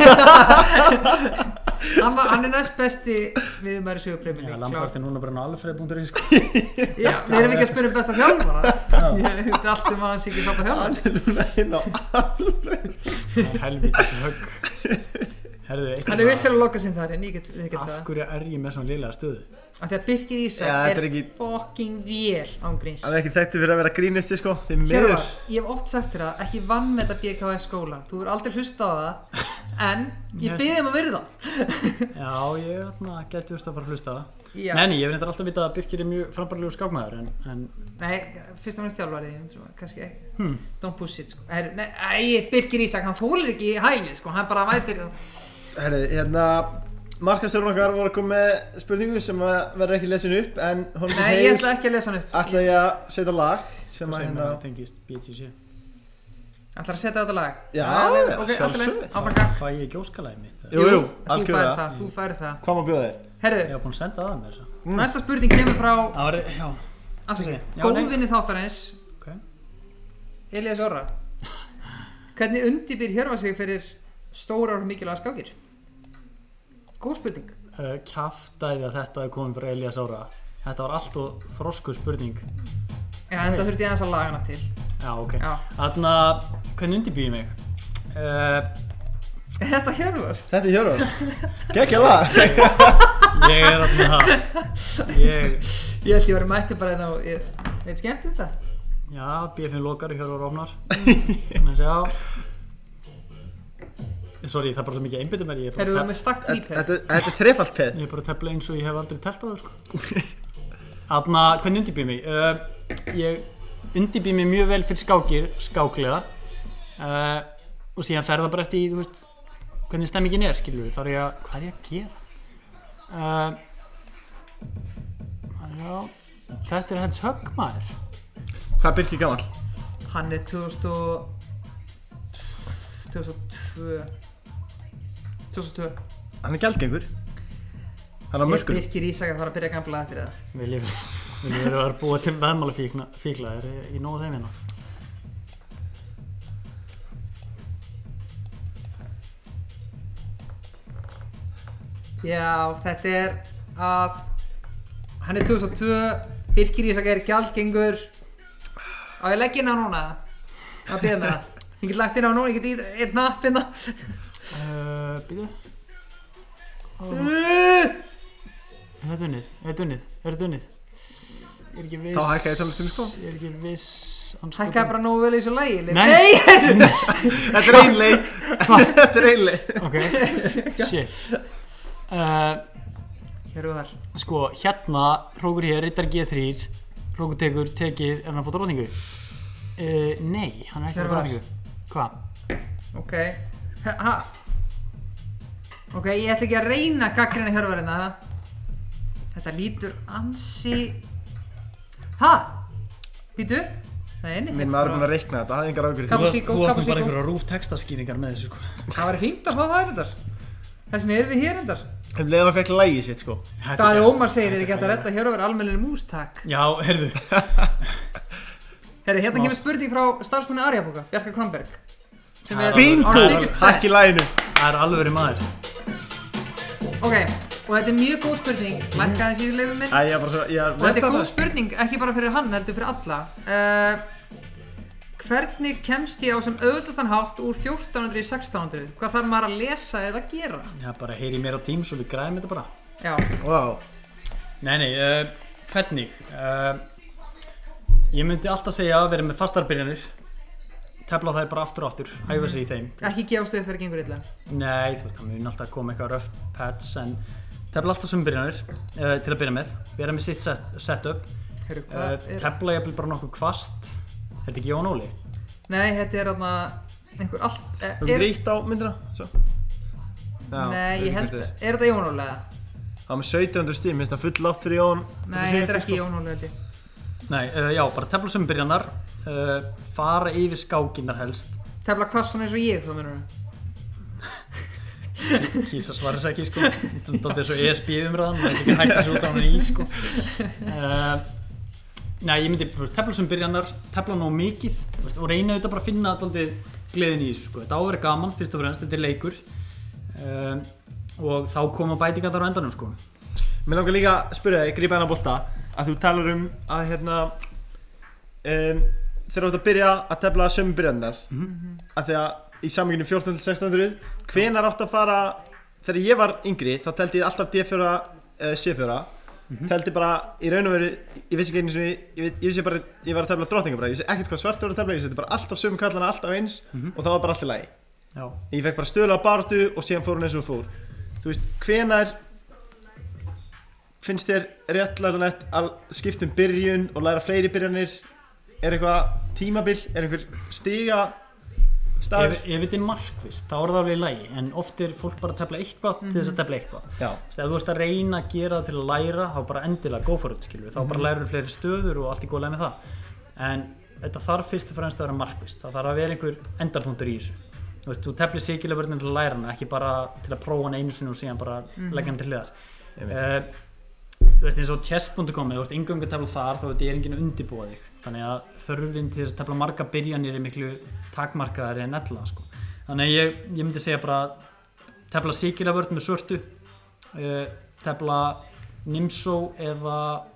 hann, var, hann er næst besti miðmaður í sögu Premier League. Já, Lampard er núna bara ná alveg punktur í, sko. Já, við erum ekki að spyrja um besta þjálfara. Ég veit allt um að hann sé ekki frábær þjálfari. Hann er núna inn á alveg. Það er helvítið sem högg. Herðu, hann er vissir að loka sinn þar en ég get, ég get það. Af hverju er ég með svona liðlega stöðu? Af því að Birkir Ísak ja, er, er ekki... fucking vél án gríns. Hann er ekki þekktur fyrir að vera grínisti, sko. Þeim miður. Hjörvar, ég hef oft sagt þér það, ekki vann með þetta B K S skóla. Þú verður aldrei hlusta á það, en ég byrði um að virða það. Já, ég geti verið að fara að hlusta á það. Já. Nei, ég reyndar alltaf að vita að Birkir er mjög frábærlegur skákmaður, en, en... Nei, fyrst og fremst þjálfari, kannski ekki. Hmm. Don't push it, sko. Her, nei, æ, Birkir Ísak, hann þólir ekki hælið, sko. Hann bara mætir... Herri, hérna... Markastjórinn okkar voru að koma með spurningu sem verður ekki lesin upp, en honum Nei, ég ætla ekki að lesa hann upp. Ætla ég að setja lag sem að hérna... Það tengist B T C. Ætlar að setja þetta lag? Já, ja, okay, sjálfsögðu. Fæ ég ekki óskalagið mitt? Jú, jú, algjörlega. Það, þú færð það. Hvað má bjóða þér? Herru. Ég var búinn að senda það að mér. Mm. Næsta spurning kemur frá... Það var, já. Afsakið, góðvinni þáttarins. Ok. Elías Orra. Hvernig undirbýr Hjörvar sig fyrir stórar og mikilvæga skákir? Góð spurning. Uh, kjaftaði að þetta er komið frá Elías Orra. Þetta var allt og þroskuð spurning. Já, en það þurfti ég aðeins að laga hana til. Já, ok. Já. Þarna, hvernig undirbýr ég mig? Uh, Þetta Hjörvar. Þetta er Hjörvar. Gekkja lag. Ég er þarna það. Ég... Ég held ég verið mætti bara þetta og ég veit skemmt um það. Já, B F lokar og Hjörvar opnar. Þannig að sjá. Sorry, það er bara svo mikið einbyttir mér. Þegar þú erum með stakt þrýpeð. Þetta er þrefalt peð. Ég er bara að tefla eins og ég hef aldrei telt á það, sko. Þarna, hvernig undirbýr mig? Uh, ég undirbýr mig mjög vel fyrir skákir, skáklega. Uh, og síðan fer það bara eftir í, þú veist, hvernig stemmingin er, skilur við. Þá er ég að, hvað er ég að gera? Uh, já, þetta er helst högg, maður. Hvað er Birkir gamall? Hann er tvö þúsund og tvö tvö þúsund og tvö. Hann er gjaldgengur. Hann er á mörkunum. Birkir Ísak að fara að byrja að gambla eftir það. Vil ég vera að búa til veðmálafíkla, er ég nógu þeim hérna? Já, þetta er að hann er tvö þúsund og tvö, Birkir Ísak er gjaldgengur. Á ég legg inn á núna að byrja með það. Ég get lagt inn á núna, ég get í einn napp inn á. Uh, Býtu. Uh! Er þetta unnið? Er þetta unnið? Er þetta unnið? Ég er ekki viss. Þá hækkaði tónlistinni, sko. Ég er ekki viss. Hækkaði bara nógu vel í þessu lagi. Nei! Nei! Þetta er einleg. Þetta er einleg. Ok, shit. Uh, Hér og þar. sko, hérna, Hrókur hér, Riddar G þrjú. Hrókur tekur, tekið, er hann að fá drótningu? Uh, nei, hann er ekki að fá drótningu. Hvað? Ok. Ha. Ok, ég ætla ekki að reyna að gagnrýna Hjörvarina. Þetta lítur ansi... Ha? Býtu? Nei, nei. Minn maður er búinn að reikna þetta, það hafði engar áhyggjur Kappa því. síkó, Þú kappa áttum bara síkó. einhverja rúf textaskýringar með þessu, sko. Það var fínt að fá það reyndar. Þess vegna erum við hér reyndar. Um leið að hann fekk lagið sitt sko. Daði Ómar segir er ekki hægt að redda hér over almennileg mús, takk. Já, heyrðu. Herri, hérna kemur spurning frá starfsmanni Arjabóka, Bjarka Kronberg. Sem er Bingo! our biggest fan. Takk í laginu. Það er alveg maður. Ok, og þetta er mjög góð spurning, lækka aðeins í leifum minn. Æ, ég bara svo, ég Og þetta er góð spurning, ekki bara fyrir hann, heldur fyrir alla. Uh, hvernig kemst ég á sem auðveldastan hátt úr fjórtán hundruð í sextán hundruð? Hvað þarf maður að lesa eða gera? Já, bara heyri mér á Teams og við græðum þetta bara. Já. Wow. Nei, nei, uh, hvernig? Uh, ég myndi alltaf segja að vera með fastar byrjanir. Tefla það bara aftur og aftur, æfa sig í þeim. Ekki gefast upp þegar gengur illa? Nei, þú veist, það mun alltaf koma eitthvað rough patch en tefla alltaf sömu byrjanir uh, til að byrja með. Vera með sitt set, setup. Heru, uh, er... Tefla ég bara nokkuð kvast. Er þetta ekki Jón Óli? Nei, þetta er þarna einhver allt... Eh, Þú er ríkt á myndina? Svo. Já, Nei, ég held... Er þetta Jón Óli eða? Það var með sautján hundruð stig, minnst það full látt fyrir Jón. Nei, þetta er ekki Jón Óli held ég. Nei, uh, já, bara tefla sömu byrjanar. Uh, fara yfir skákinnar helst. Tefla kvassan eins og ég, þá minnur það. Kýsa svaris ekki, sko. Þetta er svo E S B umræðan, það er ekki hægt þessu út á hann í, sko. Uh, nei, ég myndi tefla sömu byrjanar, tefla nóg mikið veist, og reyna auðvitað bara að finna alltaf gleðin í þessu, sko. Þetta á að vera gaman, fyrst og fremst, þetta er leikur. Uh, og þá koma bætingar á endanum, sko. Mér langar líka að spyrja þig, grípa hennar bolta, að þú talar um að hérna um, þegar þú ert að byrja að tefla sömu byrjanirnar Mm-hmm. að því að í samvíkinu fjórtán til sextán hundruð hvenær átt að fara þegar ég var yngri þá teldi ég alltaf D fjóra uh, C fjóra mm-hmm. teldi bara í raun og veru ég vissi ekki einu sinni ég, ég, ég vissi bara ég var að tefla drottningabræði ég vissi ekkert hvað svart var að tefla ég setti bara alltaf sömu kallana alltaf eins mm-hmm. og það var bara allt í lagi Já. Ég fekk bara stöðulega baráttu og síðan fór hún eins og fór þú veist hvenær finnst þér réttlætanlegt að skipta um byrjun og læra fleiri byrjanir er eitthvað tímabil er einhver stiga staður Ef, ef þetta er markvisst, þá er það alveg í lagi en oft er fólk bara að tefla eitthvað mm-hmm. til þess að tefla eitthvað Já. Þess, ef þú ert að reyna að gera það til að læra þá bara endilega go for it skilur þá mm-hmm. bara lærir fleiri stöður og allt í góð leið með það en þetta þarf fyrst og fremst að vera markvisst það þarf að vera einhver endapunktur í þessu þú veist, þú teflir sikilega vörðin til að læra hana ekki bara til að prófa hana einu sinni og síðan bara mm-hmm. leggja hana til hliðar uh, þú veist eins og chess punkt com ef þú ert eingöngu að tefla þar þá er enginn að undirbúa þig þannig að þörfin til þess að tefla marga byrjanir er miklu takmarkaðari en ella sko. þannig að ég, ég myndi segja bara tefla sikilega vörð með svörtu uh, tefla Nimsó eða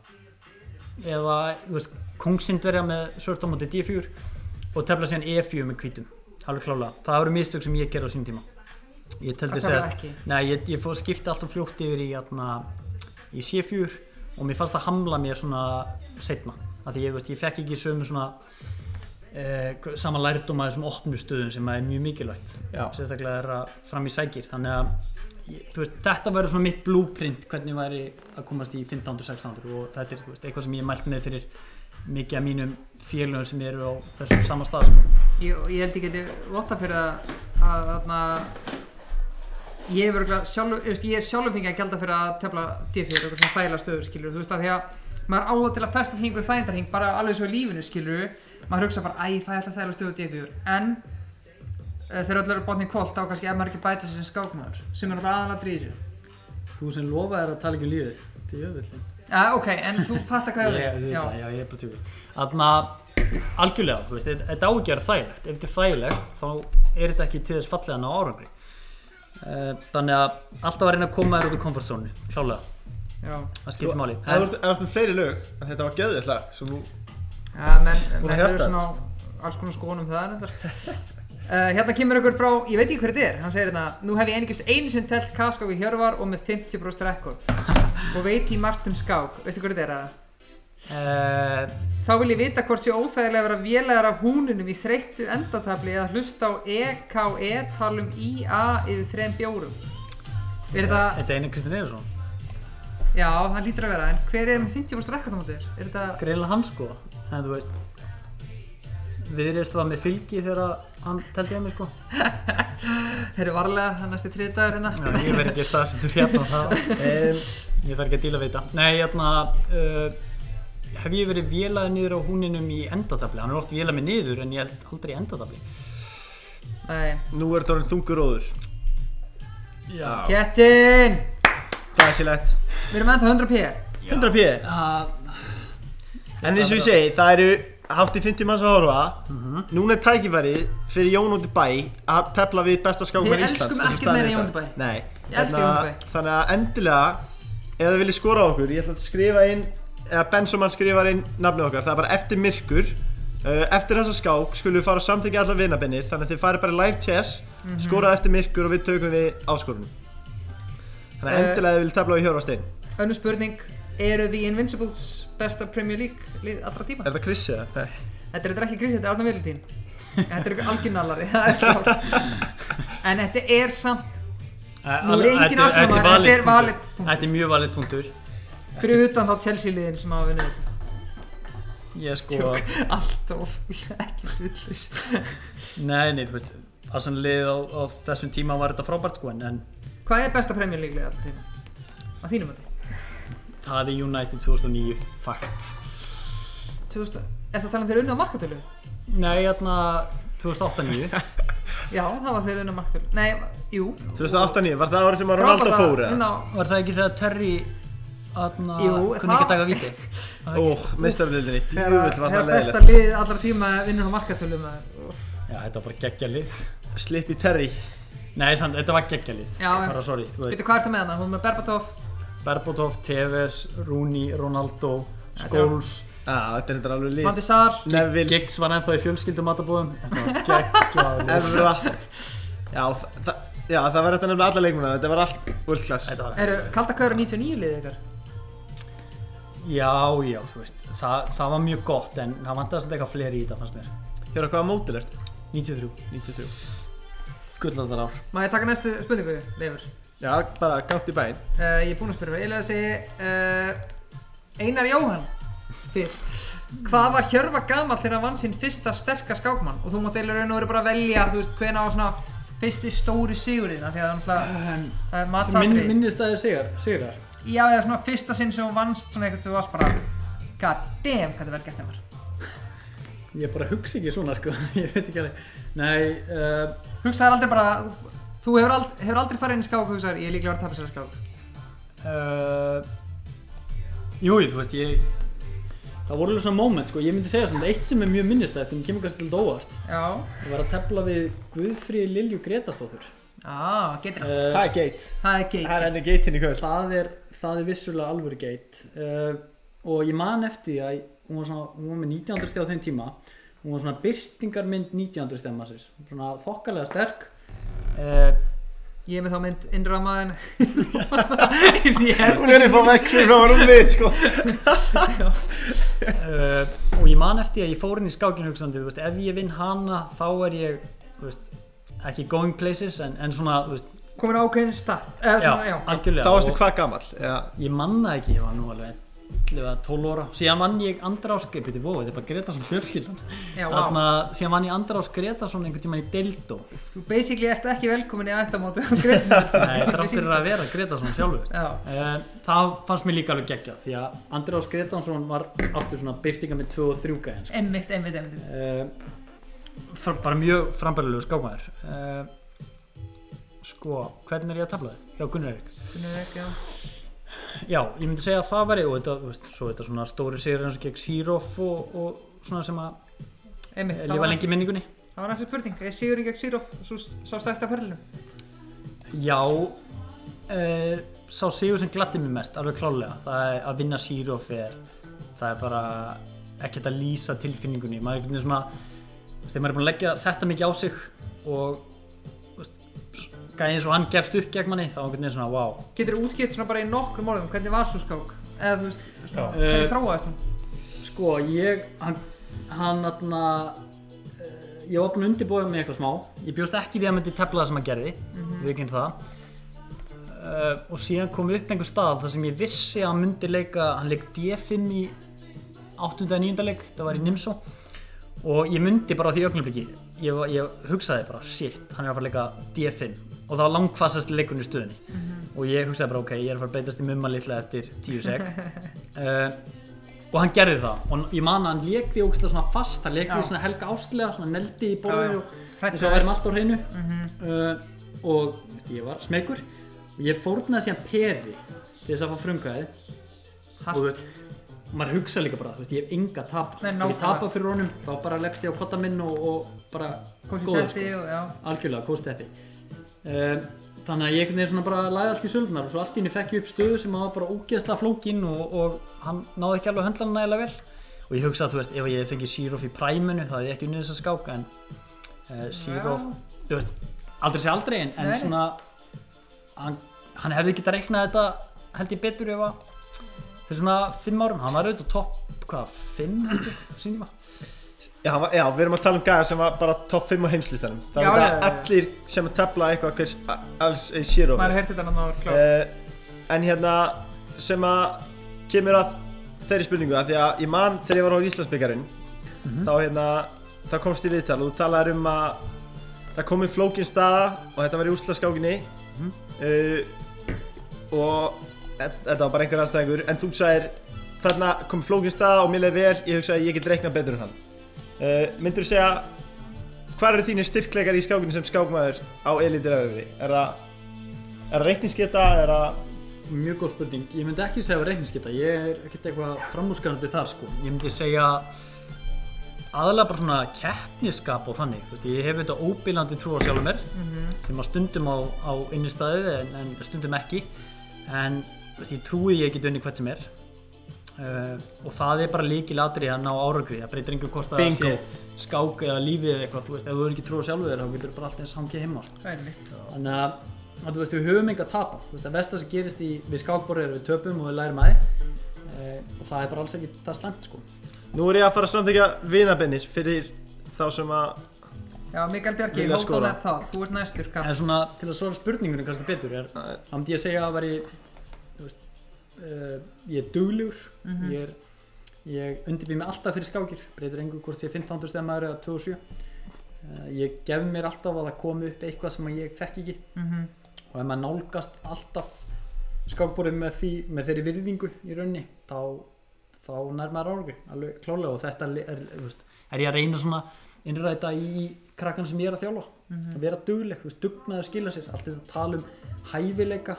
eða þú veist Kungsindverja með svört á móti D fjögur og tefla síðan E fjögur með hvítum alveg klálega, það voru mistök sem ég gerði á sínum tíma ég teldi Það tefla segja ekki? nei, ég, ég fór skipti alltaf fljótt yfir í, atna, í C fjögur og mér fannst það hamla mér svona seinna af því ég, veist, ég fekk ekki sömu svona eh, sama lærdóm að þessum opnu stöðum sem er mjög mikilvægt Já. sérstaklega er að fram í sækir þannig að ég, þú veist, þetta verður svona mitt blueprint hvernig væri að komast í fimmtán til sextán og þetta er þú veist, eitthvað sem ég mælt með fyrir mikið af mínum félögum sem eru á þessum sama stað sko. Ég, ég held ég geti votta fyrir að að ég er sjálf, ég er sjálfur fengið að gjalda fyrir að tefla D fjögur og svona þægilega stöður skilur, þú veist að því að maður á það til að festa því einhver þægindarhing bara alveg svo í lífinu skilur maður hugsa bara æ, ég fæ alltaf þægilega stöður D fjögur en uh, þegar öll eru botnin kvólt þá kannski ef maður ekki bæta sér sem skákmaður sem er náttúrulega aðalega drýðir Þú sem lofaðir að tala ekki um lífið til jöfull Já, ok, en þú fattar hvað ég ég já. já, ég er bara tjókur Þannig að algjörlega, þú veist, þetta á ekki að vera þægilegt ef þetta er þægilegt þá er þetta ekki til þess fallega ná árangri þannig að alltaf að reyna að koma þér út úr komfortzónu klálega Já. það skiptir máli Ef þú ert með fleiri lög að þetta var geðveikt lag sem þú Já, menn Búin að men hjarta eru svona á alls konar skoðunum það reyndar uh, Hérna kemur ykkur frá, ég veit ekki hver þetta er hann segir hérna, nú hef ég einungis einu sinni telt kaskák í Hjörvar og með fimmtíu prósent rekord og veit ég margt um skák veistu hver þetta er að? uh, Þá vil ég vita hvort sé óþægilega að vera vélegar af húnunum í þreyttu endatabli eða hlusta á E K E talum I A yfir þrem bjórum Er þetta, Þetta er einu Kristinn Einarsson já, hann lítur að vera en hver er með fimmtíu prósent rekord á móti þér? Er þetta Greinilega hann sko en þú veist Viðreist var með fylgi þegar hann teldi um mig sko Þeir eru varlega, hann næstu þriði dagur hérna Já, ég verð ekki að staðsettur hérna það um, ég þarf ekki að díla við þetta Nei, hérna uh, hef ég verið vélaði niður á húninum í endatabli hann er oft vélað mig niður en ég held aldrei í endatabli Nei Nú er þetta orðinn þungur róður Já Kettin glæsilegt. Við erum ennþá hundrað p. hundrað p. En eins og ég segi, það eru hátt í fimmtíu manns að horfa. Mm-hmm. Núna er tækifærið fyrir Jón út í bæ að tefla við besta skákmann Íslands. Við elskum ekkert meira Jón út í bæ. Nei. Ég elska Jón út í bæ. Þannig að endilega, ef þið viljið skora á okkur, ég ætla að skrifa inn, eða Bensoman skrifar inn nafnið okkar. Það er bara eftir myrkur. Eftir þessa skák skulum við fara að samþykkja allar vinabennir. Þannig að þið farið bara live chess, mm-hmm. skorað eftir myrkur og við tökum við áskorun. Þannig að endilega ef þið viljið tefla á Hjörvarstein. Önnur spurning. Eru The Invincibles besta Premier League lið allra tíma? Er þetta Chris eða? Nei. Þetta er ekki Chris, þetta er Arnar Velutín. Þetta er eitthvað algjörnallari, það er klárt. En þetta er samt... Nú er engin Arsenal, þetta er valid punktur. Þetta er mjög valid punktur. Fyrir utan þá Chelsea-liðin sem hafa vunnið þetta. Ég sko... Tjók, alltof, ekki fullus. Nei, nei, þú veist, Arsenal-liðið á, á þessum tíma var þetta frábært sko, en... Hvað er besta Premier League lið allra tíma? Að þínum þetta? Það er United tvö þúsund og níu, fakt. tvö þúsund, er það talað þeir unna á markatölu? Nei, hérna tvö þúsund og átta níu. Já, það var þeir unna á markatölu. Nei, jú. tvö þúsund og átta níu, var það árið sem að Ronaldo fór eða? Var það ekki þegar Terry, hérna, kunni ekki taka víti? Óh, meistaraliðinni, djúvill var það leiðilegt. Það er besta lið allra tíma vinnur á markatölu með. Já, þetta var bara geggja lið. Slippi Terry. Nei, sant, þetta var geggja lið. Já, bara sorry, þú veist. Veitu hvað ertu með hana? Hún með Berbatov. Berbatov, Tevez, Rooney, Ronaldo, Scholes. Já, þetta er þetta alveg lið. Van de Sar. Neville. Giggs var ennþá í fjölskyldum matabóðum. Þetta var geggjaður lið. Evra. Já, það, já, það var þetta nefnilega alla leikmuna. Þetta var allt world class. Eru Kalda Kaura níutíu og níu liðið ykkar? Já, já, þú veist. Það, það var mjög gott en það vantaði að eitthvað fleiri í þetta fannst mér. Hjóra, hvaða mótil ertu? níutíu og þrjú. níutíu og þrjú. Gullaldar ár. Má ég taka næstu spurningu, Leifur? Já, bara gátt í bæinn. Uh, ég er búinn að spyrja, ég lega að segja uh, Einar Jóhann fyrr. Hvað var Hjörvar gamall þegar hann vann sinn fyrsta sterka skákmann? Og þú mátt eiginlega raun og veru bara velja, þú veist, hvenær var svona fyrsti stóri sigurinn, af því að það er matsatriði. Minn, minnistæðir sigar, sigrar? Já, eða svona fyrsta sinn sem þú vannst svona eitthvað þú varst bara god damn, hvað það vel gert þeim var. Ég bara hugsa ekki svona, sko, ég veit ekki alveg. Nei, uh, hugsaðir aldrei bara, þú hefur aldrei, hefur aldrei farið inn í skák og hugsaðir, ég er líklega að tappa sér skák. Uh, jú, þú veist, ég, það voru alveg svona moment, sko, ég myndi segja svona, eitt sem er mjög minnistætt sem kemur kannski til óvart. Já. Ég var að tefla við Guðfríði Lilju Gretastóttur. Ah, geitina. Uh, það er geit. Það er geit. Það er henni geitin í kvöld. Það er, það er vissulega alvöru geit. Uh, og ég man eftir að hún var, svona, hún var með nítján hundruð stig á þeim tíma. Hún var svona birtingarmynd nítján hundruð stigamassins. Svona þokkalega sterk. Uh, ég er með þá mynd innramaðin. Hún er upp á vekk frá rúmið, sko. uh, og ég man eftir að ég fór inn í skákinu hugsandi, þú veist, ef ég vinn hana þá er ég, þú veist, ekki going places en, en svona, þú veist, komin ákveðin start. Uh, já, já, algjörlega. Þá varstu hvað gamall? Já. Ég manna ekki, ég var nú alveg ellefu eða tólf ára. Síðan vann ég András, byrju, bó, þetta er bara Gretarsson fjölskyldan. Já, vá. Þarna, síðan vann ég András Gretarsson einhvern tímann í Deildó. Þú basically ert ekki velkomin í ættamóti á Gretarsson. Nei, þrátt fyrir að vera Gretarsson sjálfur. Uh, það fannst mér líka alveg geggjað, því að András Gretarsson var aftur svona byrtinga með tvö og þrjú gæðin. Sko. Einmitt, einmitt, einmitt. Uh, bara mjög frambærilegur skákmaður. Uh, sko, hvernig er ég að tefla þið? Já, Gunnar Erik. Gunnar Erik, já. Já, ég myndi segja að það væri, og þetta, þú veist, svo þetta svona stóri sigrar eins og gegn Sírov og, og svona sem að Einmitt, lifa lengi í minningunni. Það var næsta spurning, er sigurinn gegn Sírov sá stærsta ferlinum? Já, uh, sá sigur sem gladdi mig mest, alveg klálega. Það er að vinna Sírov er, það er bara ekkert að lýsa tilfinningunni. Maður er ekkert svona, þú veist, þegar maður er búin að leggja þetta mikið á sig og gæði eins og hann gefst upp gegn manni, þá var einhvern veginn svona, wow. Getur þú útskipt svona bara í nokkrum orðum, hvernig var svo skák? Eða þú veist, svona, hvernig þróaðist hún? Sko, ég, hann, hann atna, uh, ég var búinn að undirbúa mig eitthvað smá. Ég bjóst ekki við að myndi tefla það sem hann gerði, mm-hmm. viðkynnt það. Uh, og síðan kom upp einhver stað þar sem ég vissi að hann myndi leika, hann leik D fimm í áttunda eða níunda leik, það var í Nimso. Og ég myndi bara á því augnabliki, ég, ég hugsaði bara, shit, hann er að fara að leika D fimm. Og það var langkvassasti leikurinn í stöðunni. Mm-hmm. Og ég hugsaði bara, ok, ég er að fara að breytast í mumma litla eftir tíu sek. uh, og hann gerði það. Og ég man að hann lék því ógeðslega svona fast, hann lék því svona helga ástlega, svona neldi í borðinu og eins og að væri með allt á hreinu. Mm-hmm. uh, og veist, ég var smeykur. Ég fórnaði síðan peði til þess að fá frumkvæði. Og þú veist, maður hugsa líka bara, þú veist, ég hef enga tap. Nei, Ef ég tapa fyrir honum, þá bara leggst ég á kotta minn og, og bara góður sko. Og, já. Algjörlega, góð steppi. Um, þannig að ég einhvern veginn svona bara lagði allt í söldunar og svo allt í henni fekk ég upp stöðu sem var bara ógeðslega flókin og, og hann náði ekki alveg að höndla hann nægilega vel. Og ég hugsa að, þú veist, ef ég fengi Sheeroff í præminu, þá hefði ég ekki unnið þessa skák, en uh, Sheeroff, þú veist, aldrei sé aldrei, en, en svona, hann, hann hefði getað reiknað þetta, held ég betur ef að, fyrir svona fimm árum, hann var auðvitað topp, hvað, fimm held ég, sín tíma. Já, hann var, já, við erum að tala um gæða sem var bara topp fimm á heimslistanum. Það Já, var já, það já, já. allir sem að tefla eitthvað hvers alls er Sheeroff. Maður heyrti þetta náttúrulega klárt. Uh, en hérna, sem að kemur að þeirri spurningu, að því að ég man þegar ég var á Íslandsbikarinn, Mhm. þá hérna, þá komst í viðtal og þú talaðir um að það kom inn flókin staða og þetta var í úrslitaskákinni Mhm. uh, og e- þetta var bara einhver aðstæðingur, en þú sagðir þarna kom flókin staða og mér leið vel, ég hugsaði ég get reiknað betur en hann. Uh, myndirðu segja, hvað eru þínir styrkleikar í skákinni sem skákmaður á elítilevelli? Er það, er það reikningsgeta, er það Mjög góð spurning. Ég myndi ekki segja að reikningsgeta, ég er ekkert eitthvað framúrskarandi þar sko. Ég myndi segja aðalega bara svona keppnisskap og þannig. Þú veist, ég hef þetta óbilandi trú á sjálfum mér, sem að stundum á, á innistæðu en, en stundum ekki. En þú veist, ég trúi ég get unnið hvert sem er. Uh, og það er bara lykilatriði að ná árangri. Það breytir engu hvort að það Bingo. sé skák eða lífið eða eitthvað. Þú veist, ef þú hefur ekki trú á sjálfum þér, þá getur bara allt eins hangið heima sko. Það er mitt. Þannig að, að þú veist, við höfum enga að tapa. Þú veist, að versta sem gerist í, við skákborðið er að við töpum og við lærum að því. E, og það er bara alls ekki það slæmt, sko. Nú er ég að fara að samþykkja vinabennir fyrir þá sem að Já, Mikael Bjarki, Vilja hold on skora. that thought. Þú ert næstur, En kall. svona, til að svara spurningunni kannski betur, er, þá myndi ég að segja að veri, þú veist, uh, ég er duglegur, ég er, ég undirbýð mig alltaf fyrir skákir, breytir engu hvort ég er fimmtán stemmaður eða tvö og sjö. Uh, ég gef mér alltaf að það komi upp eitthvað sem ég þekki ekki. Mhm. Og ef maður nálgast alltaf skákborðið með, því, með þeirri virðingu í rauninni, þá, þá nær maður árangri, alveg klálega. Og þetta er, er, veist, er ég að reyna svona innræta í krakkan sem ég er að þjálfa, að vera dugleg, veist, dugnaður skila sér, allt þetta að tala um hæfileika,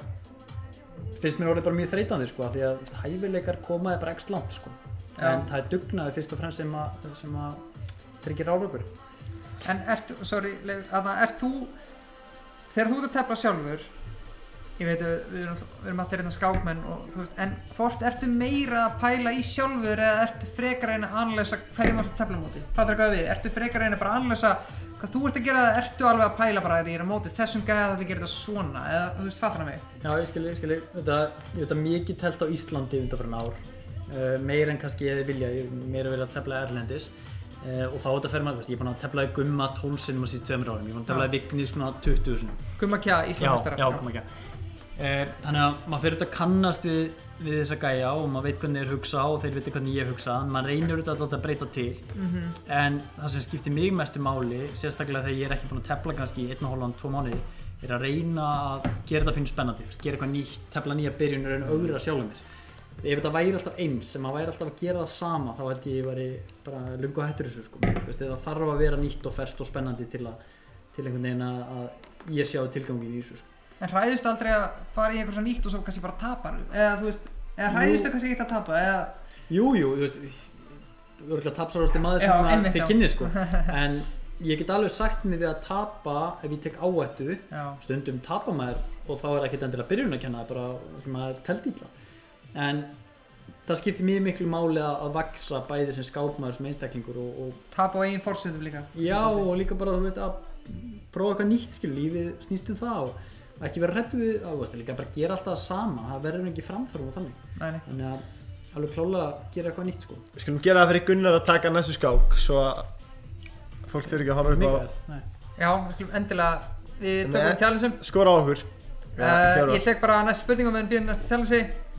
finnst mér orðið bara mjög þreytandi sko, af því að veist, hæfileikar komaði bara ekki langt sko, Já. en það er dugnaður fyrst og fremst sem að, sem að tryggir árangur. En ert, sorry, Leifur, að ert þú, þegar þú ert að tefla sjálfur, ég veit að við erum, við erum allir hérna skákmenn og þú veist, en hvort ertu meira að pæla í sjálfur eða ertu frekar að reyna að analysa hverjum varst að tefla á móti? Fattar hvað við? Ertu frekar að reyna bara að analysa hvað þú ert að gera, eða ertu alveg að pæla bara að ég er á móti þessum gæða þetta gerir þetta svona, eða þú veist, fattar það mig? Já, ég skilji, ég skilji, þetta, ég veit að mikið telt á Íslandi undanfarin ár, uh, meira en kannski ég hefði vilja, ég hef meira vilja að tefla erlendis. Uh, og þá þetta fer maður, veist, ég er búinn að tefla í Gumma tólf sinnum á síðustu tveimur árum, ég er búinn að tefla í Vignis svona tuttugu sinnum. Gumma Kja, Íslandsmeistara. Já, já, Gumma Kja. Uh, þannig að maður fer auðvitað að kannast við, við þessa gæja og maður veit hvernig þeir hugsa og þeir veit hvernig ég hugsa, maður reynir auðvitað að breyta til. Mhm. En það sem skiptir mig mestu máli, sérstaklega þegar ég er ekki búinn að tefla kannski í einn og hálfan, tvo mánuði, er að reyna að gera þetta pínu spennandi, veist, gera eitthvað nýtt, tefla nýja byrjunir en augra sjálfum mér. Ef þetta væri alltaf eins, sem maður væri alltaf að gera það sama, þá held ég ég væri bara lungu hættur þessu sko. Veist, það þarf að vera nýtt og ferskt og spennandi til, að, til einhvern veginn að, að ég sjá tilgangin í þessu sko. En hræðistu aldrei að fara í eitthvað svo nýtt og svo kannski bara tapar? Eða þú veist, eða hræðistu kannski ekki að tapa? Eða... Jú, jú, þú veist, örgulega tapsárasti maður Já, sem einmitt, þið já. kynnið sko. En ég get alveg sagt mig við að tapa ef ég tek áhættu, Já. stundum tapa maður og þá er ekkert endilega byrjun að kenna, það er bara maður telt illa. En það skiptir mjög miklu máli að, að vaksa bæði sem skákmaður sem einstaklingur og, og Tapa á eigin forsendum líka. já, og líka bara þú veist að prófa eitthvað nýtt skil, lífið snýst um það og ekki vera hræddur við, að, veist, líka bara gera alltaf það sama, það verður ekki framfærum og þannig. Nei, nei. Þannig að alveg klálega gera eitthvað nýtt sko. Við skulum gera það fyrir Gunnar að taka næstu skák svo að fólk þurfi ekki að horfa upp á Mikael, nei. Já, við skulum endilega, við Nei. tökum challengeum. skora á okkur. Já, Uh, Hjörvar. ég tek bara næst spurningum meðan býðum næsta challenge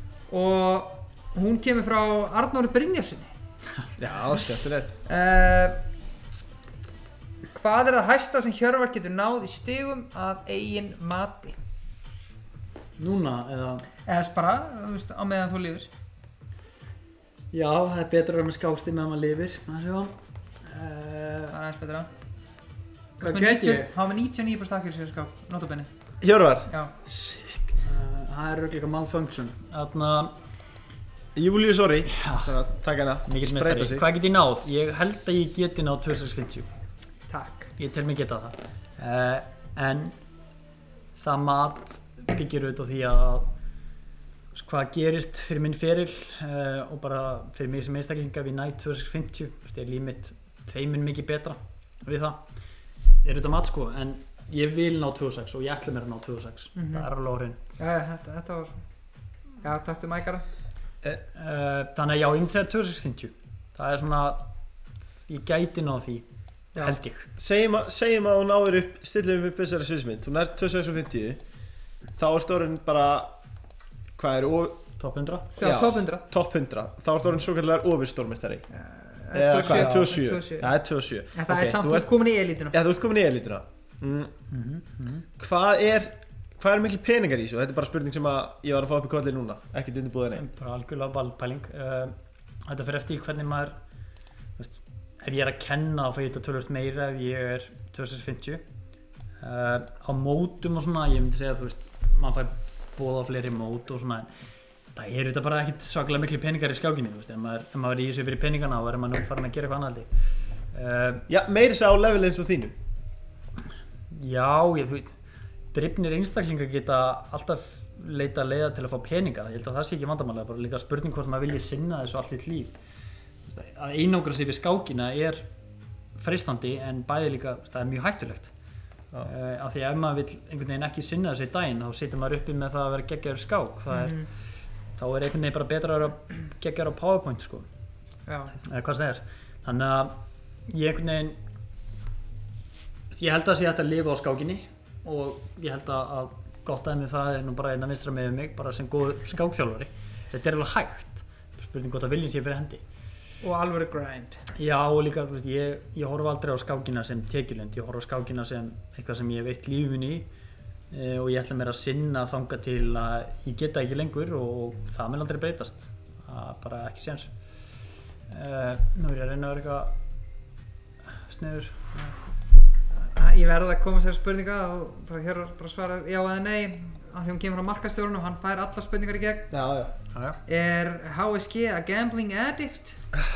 og hún kemur frá Arnóri Brynjarsinni. Já, skemmtilegt. Uh, hvað er það hæsta sem Hjörvar getur náð í stigum að eigin mati? Núna eða Eða þess bara, þú veist, á meðan þú lifir. já, það er betra að vera með skáksti meðan maður lifir, maður sjá. Uh, Það er aðeins betra. hvað get ég? Há með níutíu og níu prósent akkir sér skák, notabenni. Hjörvar, Já. Uh, Það er örugglega malfunction. Þarna, Júlíu, sorry. Takk hana. mikill Spreyta meistari. sig. Hvað get ég náð? Ég held að ég geti náð tvö sex fimmtíu. Takk. Ég tel mig geta það. Uh, en það mat byggir auðvitað á því að hvað gerist fyrir minn feril uh, og bara fyrir mig sem einstaklinga við næ tvö sex fimmtíu. Það er líf mitt feimin mikið betra við það. Það er auðvitað mat sko, en ég vil ná tvö sex og ég ætla mér að ná tvö sex. Mhm. Það er alveg á hreinu. Já, þetta, þetta var... Já, taktu mækara. Uh, þannig að já, ég myndi segja tvö sex fimmtíu. Það er svona, ég gæti ná því, Já. held ég. Segjum að, segjum að hún náður upp, stillum upp þessari sviðsmynd. Hún er tvö sex fimmtíu. Þá ertu orðin bara, hvað er, of, Top hundrað. Já, Já. top hundrað. topp hundrað. Þá ertu orðin svo kallar ofurstórmeistari. Eh, Eða hvað, tvö tvö sjö. sjö. tvö sjö. Það er tvö sjö. En það Ok, er samt þú út ert- komin í elítuna. Já, þú ert komin í elituna. Mm. Hvað er, hvað er mikil peningar í þessu? Þetta er bara spurning sem að ég var að fá upp í kolli núna. Ekkert undirbúið neinn. Bara algjörlega valdpæling. Uh, þetta fyrir eftir í hvernig maður, veist, ef ég er að kenna þá fæ ég þetta tölvöld meira ef ég er tvö sex fimmtíu. Uh, á mótum og svona, ég myndi segja að þú veist, maður fær bóða á fleiri mót og svona, en það er þetta bara ekkit svakalega miklu peningar í skákinni, þú veist, ef maður, ef maður er í þessu fyrir peningana þá er maður nú farin að gera eitthvað annað held ég. Uh, Já, meiri sá level eins og þínu. Já, ég, þú veist, drifnir einstaklingar geta alltaf leita leiða til að fá peninga. Ég held að það sé ekki vandamálega, bara líka spurning hvort maður vilji sinna þessu allt sitt líf. Þú veist, að einangra sig við skákina er freistandi en bæði líka, það er mjög hættulegt. Uh, af því að ef maður vill einhvern veginn ekki sinna þessu í daginn þá situr maður uppi með það að vera geggjaður í skák. Það er, þá er einhvern veginn bara betra að vera geggjaður á PowerPoint sko, Já. eða hvað það er. Þannig að ég einhvern veginn, ég held að það sé hægt að lifa á skákinni og ég held að, að gott aðeins það er nú bara einn að vinstra með mig, bara sem góð skákþjálfari. Þetta er alveg hægt, spurning hvort að viljinn sé fyrir hendi. Og alvöru grind. Já, og líka, þú veist, ég, ég horf aldrei á skákina sem tekjulund, ég horf á skákina sem eitthvað sem ég veit lífinu í e, og ég ætla mér að sinna þanga til að ég geta ekki lengur og, og það mun aldrei breytast, það er bara ekki séns. E, nú er ég að reyna að vera eitthvað sniður. Ég verði að koma sér spurninga og bara hér bara svara já eða nei af því hún kemur frá markastjórun og hann fær alla spurningar í gegn. Já, já. Já, já. Er H S G a gambling addict?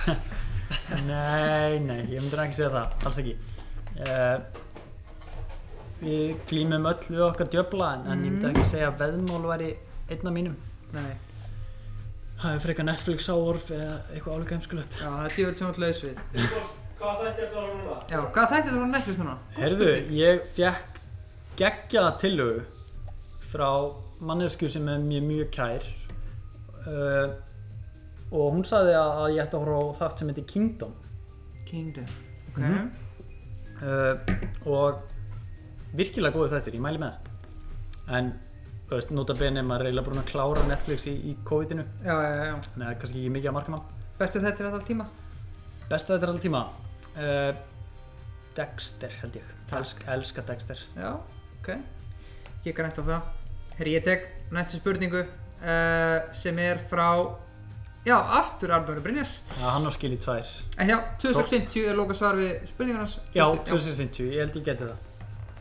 Nei, nei, ég myndir ekki segja það, alls ekki. Uh, við glímum öll við okkar djöfla en, en ég myndi ekki segja að veðmál væri einn af mínum. Nei. Það er frekar Netflix áorf eða eitthvað álíka heimskulegt. Já, það er djöfull sem þú ert laus við. Hvað þætti þetta ára núna? Já, hvað þætti þetta frá Netflix núna? Heyrðu, ég fékk geggjaða tillögu frá mannesku sem er mér mjög kær uh, og hún sagði að, að ég ætti að horfa á þátt sem heitir Kingdom. Kingdom. Ok. Mhm. Uh, og virkilega góði þættir, ég mæli með það. En þú veist, nota bene maður er eiginlega búinn að klára Netflix í, í COVID-inu. Já, já, já. Þannig að það er kannski ekki mikið að marka ná. Bestu þættir alltaf tíma? Besta þetta er alltaf tíma. Uh, Dexter held ég. Elsk, elska Dexter. Já, ok. Ég kann eftir það. Herri, ég tek næstu spurningu uh, sem er frá, já, aftur Arnóri Brynjars. Já, hann á skil í tvær. En já, tvö sex fimmtíu er loka svar við spurningarnas. Já, Fyrstu- tvö sex fimmtíu, ég held ég geti það.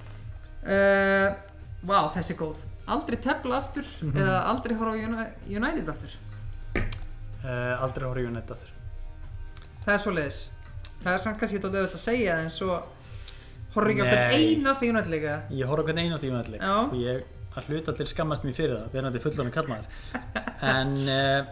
Uh, Vá, þessi er góð. Aldrei tefla aftur eða aldrei horfa á Uni- United aftur. Uh, aldrei horfa í United aftur. Það er svoleiðis. Það er samt kannski eitthvað auðvitað að segja en svo horfa ekki á hvern Nei. einasta United leika. Ég horfa á hvern einast í United leik Já. og ég að hluta til skammast mér fyrir það, verðandi fullorðinn karlmaður. En uh,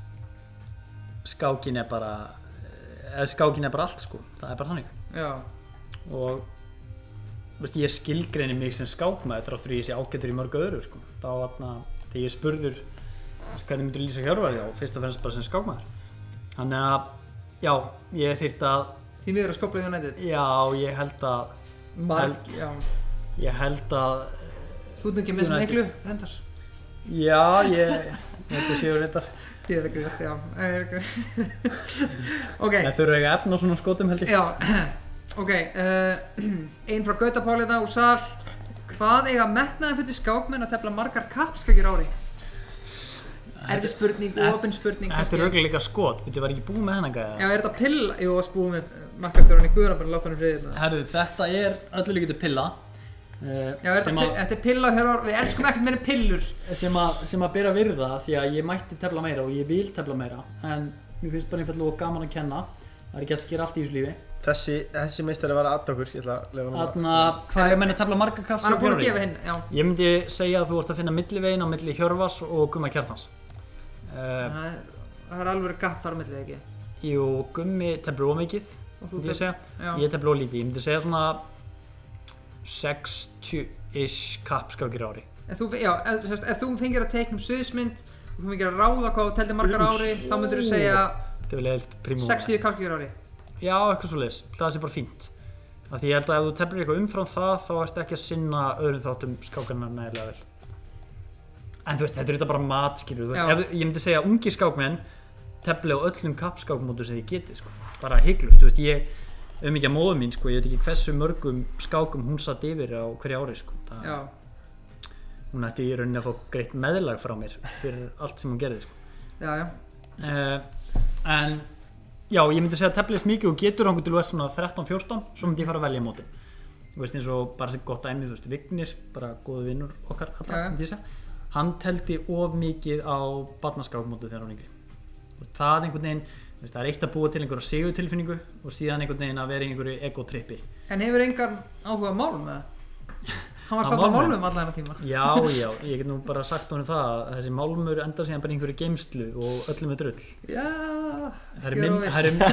skákin er bara, eða skákin er bara allt sko, það er bara þannig. Já. Og veist, ég skilgreini mig sem skákmaður þrátt fyrir ég sé ágætur í mörg öðru sko. Þá atna, þegar ég spurður veist, hvernig myndur lýsa Hjörvar, já, fyrst og fremst bara sem skákmaður. Þannig að, já, ég þyrfti að, Því miður að skopla United. já, ég held að, Marg, já. ég held að, Þú ert nú ekki með sem United. miklu, reyndar. já, ég, ég held að séu reyndar. Ég er að gríðast, já. Ég er að gríðast. Ok, Það þurfa ekki að efna á svona skotum held ég. já. Ok, uh, ein frá Gauta Páliða úr sal. Hvað eiga metnaðarfullir skákmenn að tefla margar kappskakir ári? Erfið spurning, opin spurning. Þetta er kannski. örugglega líka skot, þú var ekki búið með hennan Já, gæða. er þetta pilla? Jú, að spúið með markastjórun í Guðuna, bara láta hann í friðið. Herðu, þetta er öllu líka til pilla. uh, Já, þetta, þetta er pilla hér, við elskum ekkert meira pillur sem að, sem að bera virða því að ég mætti tefla meira og ég vil tefla meira en mér finnst bara einfallega gaman að kenna það er ekki að gera allt í þessu lífi Þessi, þessi meistari var að okkur, ég ætla að lefa hann Þarna, hvað er menn að tefla marga kapskák Hann er búin að gefa hinn, já Ég myndi segja að þú vorst að finna millivegin á milli Hjörvars og Gumma Kjartans uh, Það er, það er alveg gapp þar á milli, ekki? Jú, Gummi teflur ómikið myndi ég segja, ég tefla ólítið, ég myndi segja svona sextíu-ish kappskákir ári Ef þú, já, ef, ef, ef þú fengir að teikna um sviðsmynd og þú fengir að ráða hvað þú teldir margar ári þá myndir þú segja sextíu kappskákir ári Já, eitthvað svoleiðis, það sé bara fínt af því ég held að ef þú teflir eitthvað umfram það þá ertu ekki að sinna öðrum þáttum skákarnar nægilega vel En þú veist, þetta er þetta bara matskilur ef, ég myndi segja að ungir skákmenn tefli á öllum kappskákmótum sem þið getið sko. bara hygglust, þú veist, ég um ekki að móðu mín, sko, ég veit ekki hversu mörgum skákum hún satt yfir á hverju ári sko. Það, hún ætti í rauninni að fá greitt meðlag frá mér fyrir allt sem hún gerði sko. Já, já uh, En já, ég myndi segja að teflist mikið og getur hann til svona þrettán fjórtán, svo myndi ég fara að velja mótum þú veist, eins og bara sér gott dæmi, þú veist, Vignir bara góðu vinnur okkar allra, myndi ég segja hann teldi of mikið á barnaskákmótu þegar hann yngri það einhvern veginn, það er eitt að búa til einhverja sigurtilfinningu og síðan einhvern veginn að vera í einhverju ego-trippi En hefur engan áhuga málum með það? Hann var samt á málmum allan þennan tíma Já, já, ég get nú bara sagt honum það að þessi málmur endar síðan bara einhverju geymslu og öllum er drull Já, það er minn það er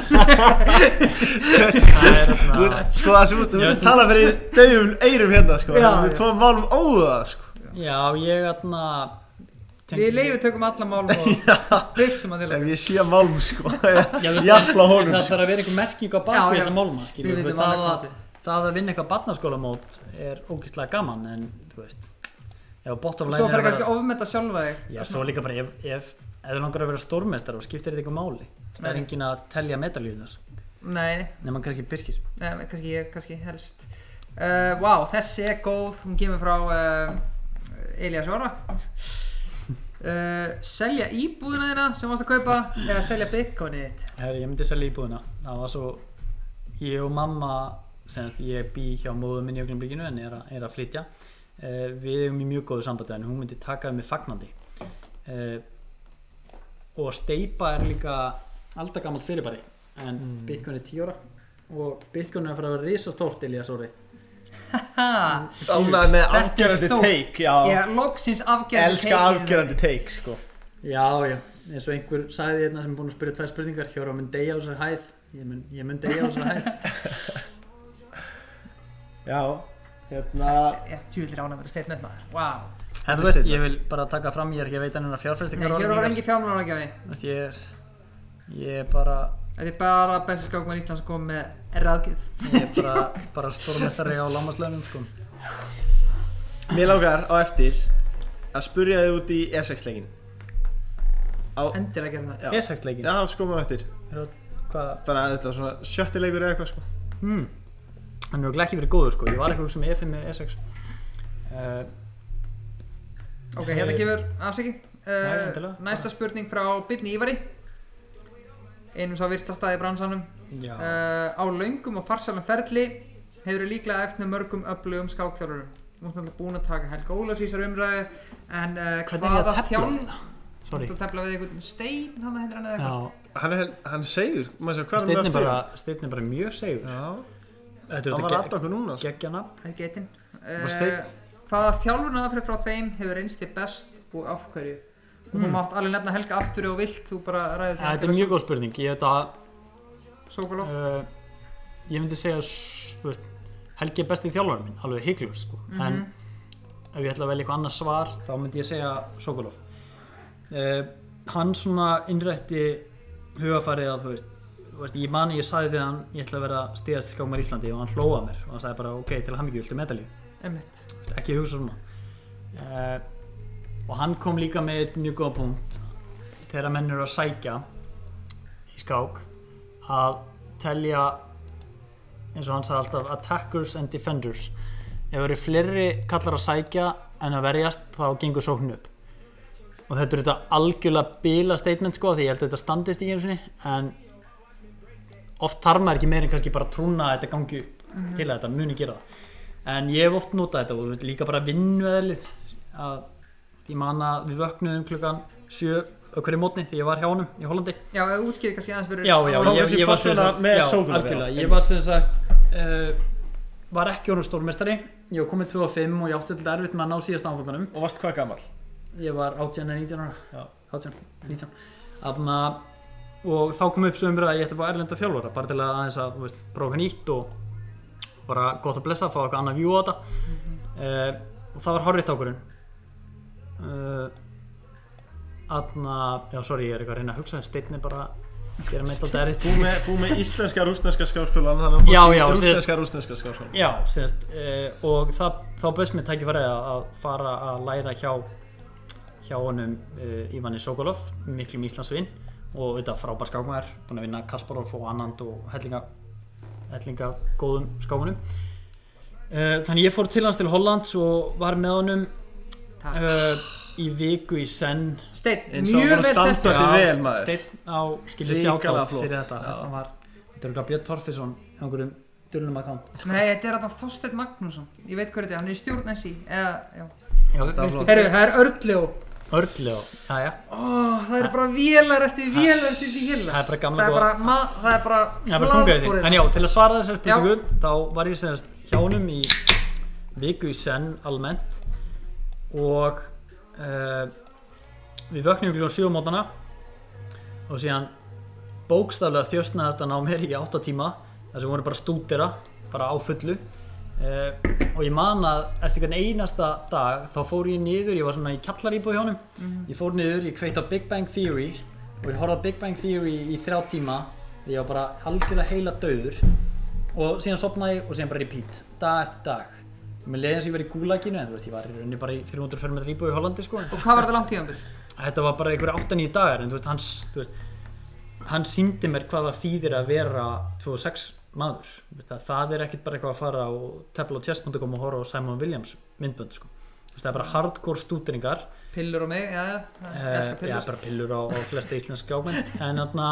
Sko það sem þú veist tala fyrir daufum eyrum hérna sko við tvoðum málum óða sko Já, ég atna Við leifum tökum alla málum og breyfsum að til Ef ég sé málm sko jafnla honum Það þarf að vera einhver merking á bakvið þessa málma skilur við það að það að vinna eitthvað barnaskólamót er ógeðslega gaman en þú veist ef bottom line Svo fyrir kannski ofmeta sjálfa þig Já, svo líka bara ef ef ef þú langar að vera stórmeistar og skiptir þetta eitthvað máli það er enginn að telja medalíurnar Nei nema kannski Birkir Nei, kannski ég, kannski helst uh, Vá, wow, þessi er góð hún kemur frá uh, Elías Orra uh, Selja íbúðina þína sem varst að kaupa eða selja bitcoinið þitt Herri, ég myndi selja íbúðina það var svo ég og mamma Senast, ég bý hjá móðu minni í Augnablikinu en er, a, er að flytja uh, við erum í mjög góðu sambandi en hún myndi taka mig fagnandi uh, og steypa er líka alltaf gamalt fyrirbæri en mm. Bitcoin er tíu ára og Bitcoin er að fara að vera risastórt Elías Orri Ánægð með afgerandi take já. Já, loksins afgerandi take Elska afgerandi take sko. Já, já, eins og einhver sagði hérna sem er búin að spyrja tvær spurningar Hjóra mun deyja á þessari hæð ég mun, ég mun deyja á þessari hæð Já, hérna Ég tjúðlir ánægð með þetta statement maður, wow En þú veist, ég vil bara taka fram, ég er ekki að veita hennar fjárfestingar Nei, hér var engi fjármálaráðgjafi Þú veist, ég er, ég er bara Þetta er bara besti skákmaður Íslands að koma með ráðgjöf Ég er bara, bara stórmeistari á lágmarkslaunum, sko Mér langar á eftir að spurja þig út í E sex leikinn Endilega gerum það E sex leikinn? Já, sko maður eftir Hvað? Bara þetta var svona sjötti leikur eða eitthvað, sko Hmm Hann er ekki verið góður sko, ég var eitthvað sem E fimm með E sex uh, Ok, hérna kemur afsaki uh, Nei, Næsta spurning frá Birni Ívari Einum sá virtasta í bransanum uh, Á löngum og farsælum ferli hefur líklega eftir með mörgum öflugum skákþjálfurum Þú múst náttúrulega búin að taka Helga Ólafs í þessari umræðu En uh, hvaða þjálf Þú múst að tefla við einhvern stein hann hendur hann eða eitthvað Hann er, hann segur Steinn er bara, steinn er bara mjög segur Já Þetta var alltaf okkur núna geggjana Það er getinn uh, Hvaða þjálfunaraðferð frá þeim hefur reynst þér best og af hverju? Og þú mátt alveg nefna Helga aftur og vilt þú bara ræður Þetta er mjög góð spurning ég veit að Sokolov uh, Ég myndi segja veist, Helgi er besti þjálfarinn minn, alveg hygglust sko. mm -hmm. En ef ég ætla að velja eitthvað annað svar þá myndi ég segja Sokolov uh, Hann svona innrætti hugafarið að þú veist Veist, ég mani ég sagði við hann ég ætla að vera stigasti skákmaður í Íslandi og hann hlóða mér og hann sagði bara ok, til hamingju viltu medalíu ekki hugsa svona uh, og hann kom líka með eitt mjög góða punkt þegar menn eru að sækja í skák að telja eins og hann sagði alltaf attackers and defenders ef það eru fleiri kallar að sækja en að verjast þá gengur sóknin upp og þetta er þetta algjörlega bila statement sko því ég held að þetta standist í einu sinni en oft þarf maður ekki meir en kannski bara trúna að þetta gangi upp mm -hmm. til að þetta muni gera það En ég hef oft notað þetta og líka bara vinnueðlið að ég man að við vöknuðum klukkan sjö á hverju mótni þegar ég var hjá honum í Hollandi. Já, ef útskýri kannski aðeins fyrir... Já, já, ég, ég var sem sagt, með já, Sókolov, algjörlega, já. ég var sem sagt, uh, var ekki orðinn stórmeistari, ég var kominn tvö og fimm og ég átti alltaf erfitt með að ná síðasta áfangunum. Og varst hvað gamall? Ég var átján eða nítján ára, Já. átján, nítján. Þarna, og þá kom upp svo umræða að ég ætti að fá erlenda þjálfara, bara til að aðeins að, þú veist, prófa eitthvað nýtt og bara gott að blessa, fá eitthvað annað view á þetta. Mm-hmm. uh, og það var hárrétt ákvörðun. Uh, Þarna, já sorry, ég er eitthvað að reyna að hugsa, Steinn er bara að gera meitt alltaf erfitt. Búið með, búið með íslenska rússneska skákskólan, þannig að Já, já, rússneska rússneska skákskólan. Já, semst, uh, og það, þá bauðst mér tækifæri að að fara að læra hjá hjá honum uh, Ivani Sokolov, miklum Íslandsvinn og auðvitað frábær skákmaður, búinn að vinna Kasparov og Anand og hellinga hellinga góðum skákunum. Uh, þannig ég fór til hans til Hollands og var með honum uh, í viku í senn. Steinn, Eins og mjög hann var að vel standa eftir. sig vel, maður. Steinn á skilur Hrikalega sjátátt flott. fyrir þetta. Já. Þetta var, þetta er örugglega Björn Torfisson á einhverjum dulnum account. Nei, þetta er þarna Þorsteinn Magnússon. Ég veit hvað þetta er, hann er í stjórn S I. Eða, já. Já, var veistu, flott. Herru, það er Örnljó. Örnlega, já, já. Ó, það eru bara vélar eftir vélar eftir vélar. Það er bara gamla Það er góða- bara, ma- það er bara Það er bara fungaði þig. En já, til að svara þessari Já. spurningu, þá var ég semst hjá honum í viku í senn almennt og uh, við vöknum klukkan sjö á mótnana og síðan bókstaflega þjösnaðist hann á mér í átta tíma þar sem voru bara stúdera, bara á fullu uh, og ég man að eftir hvern einasta dag þá fór ég niður, ég var svona í kjallaríbúð hjá honum mm-hmm. ég fór niður, ég kveikt á Big Bang Theory og ég horfði á Big Bang Theory í þrjá tíma því ég var bara algjörlega heila dauður og síðan sofnaði ég og síðan bara repeat dag eftir dag með leið eins og ég var í gúlaginu en þú veist ég var í rauninni bara í þrjú hundruð fermetra íbúð í Hollandi sko. Og hvað var þetta langt tímabil? Þetta var bara einhverja átta níu dagar en þú veist, hans, þú veist, hann sýndi mér hvað það þýðir að vera tvö og sex maður. Veist, það er ekkert bara eitthvað að fara og tefla á chess dot com og horfa á Simon Williams myndbönd. Sko. Veist, það er bara hardcore stúderingar. Pillur á mig, já, já, uh, elskar pillur. Já, bara pillur á, á flesta íslenska skákmenn. En þarna,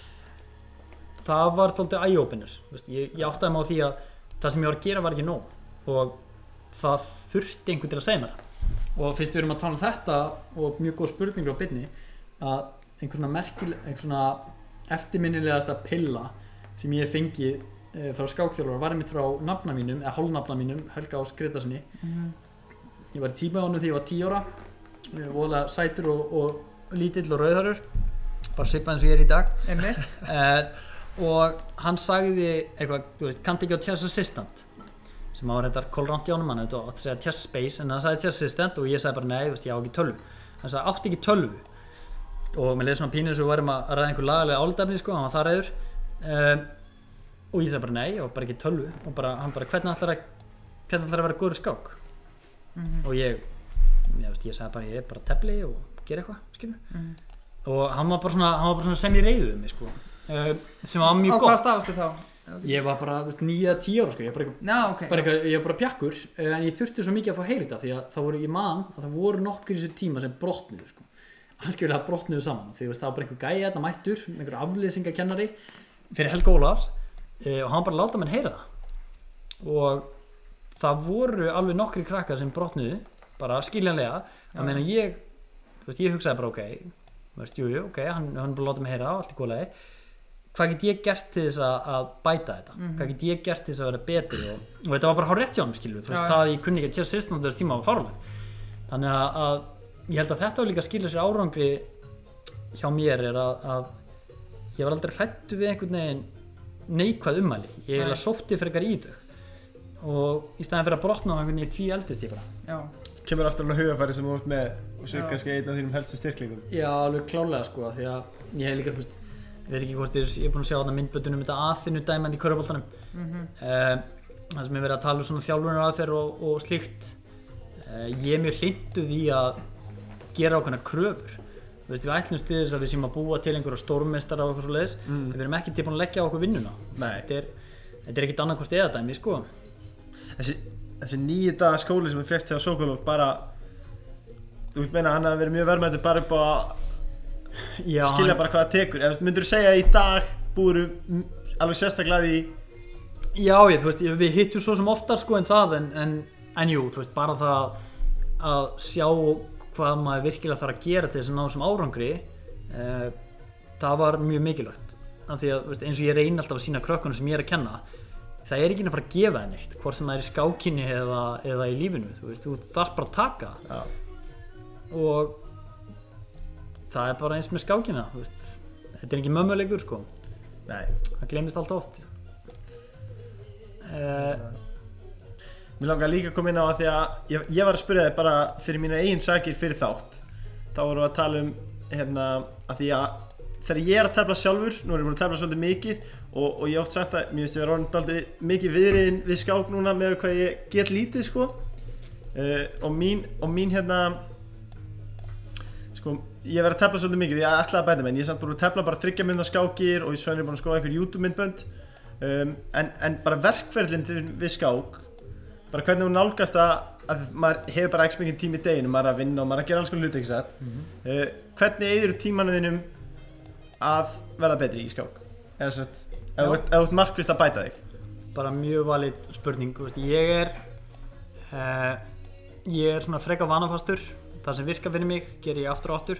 það var dálítið eye-opener. Ég, ég áttaði mig á því að það sem ég var að gera var ekki nóg og það þurfti einhvern til að segja mér það. Og fyrst við erum að tala um þetta og mjög góð spurningur á byrni að einhver svona merkileg, einhver svona eftirminnilegasta pilla sem ég hef fengið e, frá skákþjálfara var einmitt frá nafna mínum, eða hálfnafna mínum, Helga Ás Grétarssoni. Mm-hmm. Ég var í tíma á honum þegar ég var tíu ára, voðalega sætur og, og lítill og rauðhærður, bara svipað eins og ég er í dag. Einmitt. e, og hann sagði eitthvað, þú veist, kanntu ekki á Chess Assistant? Sem á reyndar kólrangt í honum, hann átti að segja Chess Space en hann sagði Chess Assistant og ég sagði bara nei, þú veist, ég á ekki tölvu. Hann sagði átti ekki tölvu og mér leiði svona pínu eins og við varum að ræða einhver lagalega álitefni sko, hann var það reyður um, og ég sagði bara nei, ég á bara ekki tölvu og bara, hann bara hvernig ætlar að hvernig ætlar að vera góður í skák mm-hmm. og ég, ég, veist, ég sagði bara ég er bara tefli og gera eitthvað, skilur mm-hmm. og hann var bara svona, hann var bara svona sem ég reyði við mig sko, uh, sem var mjög Á gott. hvaða stafastu þá? Ég var bara níu eða tíu ára sko, ég var bara eitthvað, Já, ok. bara eitthvað, ég var bara pjakkur en ég þurfti svo mikið að fá heyri þetta því að það voru, ég man að það voru nokkur í þessu tíma sem brotnuðu sko, algjörlega brotnuðu saman því veist, það var bara einhver gæi þarna mættur, einhver afleysingakennari fyrir Helga Ólafs e, og hann bara láta menn heyra það og það voru alveg nokkri krakkar sem brotnuðu, bara skiljanlega, að meina ég, þú veist, ég hugsaði bara ok, þú veist, jú, jú, ok, hann, hann bara láta mig heyra, allt í góð lagi. Hvað get ég gert til þess að, að bæta þetta? Mm-hmm. Hvað get ég gert til þess að vera betri? Og, og þetta var bara hár rétt hjá hann, skilur við. Þú veist, það að ég kunni ekki að Chess System á þessu tíma var fáránlegt. Þannig að, að ég held að þetta var líka að skila sér árangri hjá mér er að, að ég var aldrei hræddur við einhvern veginn neikvæð ummæli. Ég eiginlega sótti frekar í þau. Og í staðinn fyrir að brotna á einhvern veginn tví eldist ég bara. Já. Kemur aftur alveg hugafæri sem þú ert með og svo kannski einn af þínum helstu styrklingum. Já, alveg klálega sko, því að ég hef líka, þú veist, ég veit ekki hvort ég er búinn að sjá þarna myndböndunum þetta Aþenu dæmandi í körfuboltanum mm-hmm. uh, það sem er verið að tala um svona þjálfunaraðferð og, og slíkt uh, ég er mjög hlynntur því að gera ákveðnar kröfur þú veist, við ætlumst til þess að við séum að búa til einhverja stórmeistara og eitthvað svoleiðis mm. en við erum ekki tilbúin að leggja á okkur vinnuna þetta er, þetta er ekkert annað hvort eða dæmi sko. þessi, þessi nýju daga skóli sem við fékkst hjá Sokolov bara þú vilt meina að hann hafi verið mjög verðmættur bara upp á Já, skilja hann... bara hvað það tekur, ef myndur þú segja að í dag búið alveg sérstaklega í Já, ég, þú veist, við hittum svo sem oftar sko en það en, en, en jú, þú veist, bara það að sjá hvað maður virkilega þarf að gera til þess að ná þessum árangri eh, það var mjög mikilvægt af því að, þú veist, eins og ég reyni alltaf að sýna krökkunum sem ég er að kenna það er ekki að fara að gefa það neitt hvort sem það er í skákinni eða, eða í lífinu þú veist, þú þarf bara að taka Já. og það er bara eins með skákina þú veist, þetta er ekki mömmuleikur sko Nei. það gleymist alltaf oft uh, Mér langar líka að koma inn á að því að ég, ég var að spyrja þig bara fyrir mína eigin sakir fyrir þátt þá vorum við að tala um hérna að því að þegar ég er að tefla sjálfur, nú er ég búin að tefla svolítið mikið og, og ég hef oft sagt að mér finnst ég vera orðinn dálítið mikið viðriðin við skák núna með hvað ég get lítið sko uh, og mín, og mín hérna sko ég verið að tefla svolítið mikið, ég ætlaði að bæta mig en ég er samt búin að tefla bara þriggja mynda skákir og ég svo er búin að skoða einhver YouTube myndbönd um, en, en bara verkferðlinn við skák bara hvernig hún nálgast að, að maður hefur bara ekki mikið tíma í deginu, maður er að vinna og maður er að gera alls konar hluti ekki satt mm-hmm. uh, hvernig eyðir tímanum þínum að verða betri í skák eða svo ef þú ert markvisst að bæta þig bara mjög valid spurning veist, ég er uh, ég er svona freka vanafastur það sem virkar fyrir mig ger ég aftur og aftur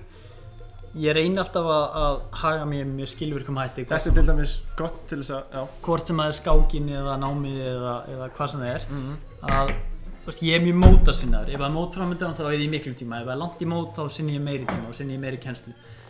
ég reyni alltaf að, að haga mér með skilvirkum hætti þetta er til dæmis gott til þess að já. hvort sem það er skákin eða námið eða, eða hvað sem það er mm-hmm. að veist, ég er mjög mótasinnar ef það er mót framöndan þá er ég miklum tíma ef það er langt í mót þá sinni ég meiri tíma og sinni ég meiri kennslu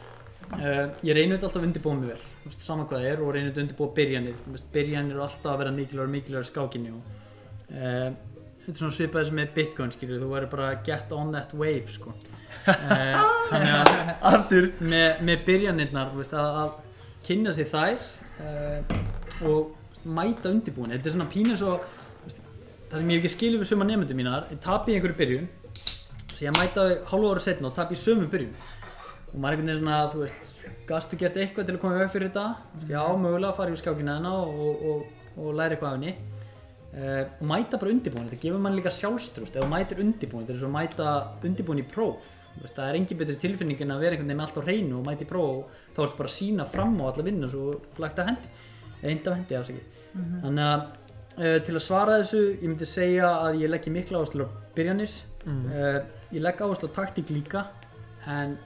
Uh, ég reyni alltaf að undirbúa mig vel veist, saman hvað það er og reyni að undirbúa byrjanir veist, byrjanir eru alltaf að vera mikilvægur mikilvægur skákinni og uh, þetta er svona svipaði sem með Bitcoin skilur þú væri bara get on that wave sko uh, þannig að með, með byrjanirnar veist, að, að kynna sig þær uh, og mæta undirbúin þetta er svona pínu svo veist, það sem ég hef ekki skilið við suma nemendum mínar ég tapi í einhverju byrjun svo ég mæta hálfu ára setna og tapi í sömu byrjun og maður er einhvern veginn svona, þú veist, gastu gert eitthvað til að koma í veg fyrir þetta? Mm. Já, mögulega að fara yfir skákina þarna og, og, og, og læra eitthvað af henni uh, og mæta bara undirbúin, þetta gefur mann líka sjálfstrúst ef þú mætir undirbúin, þetta er svo að mæta undirbúin í próf veist, það er engin betri tilfinning en að vera einhvern veginn með allt á hreinu og mæta í próf og þá ertu bara að sína fram á alla vinnu svo lagt af hendi, eða eind af hendi afsakið mm-hmm. þannig að uh, til að svara þessu, ég myndi segja að ég legg mikla áherslu á byrjanir mm. uh, ég legg áherslu á taktík líka en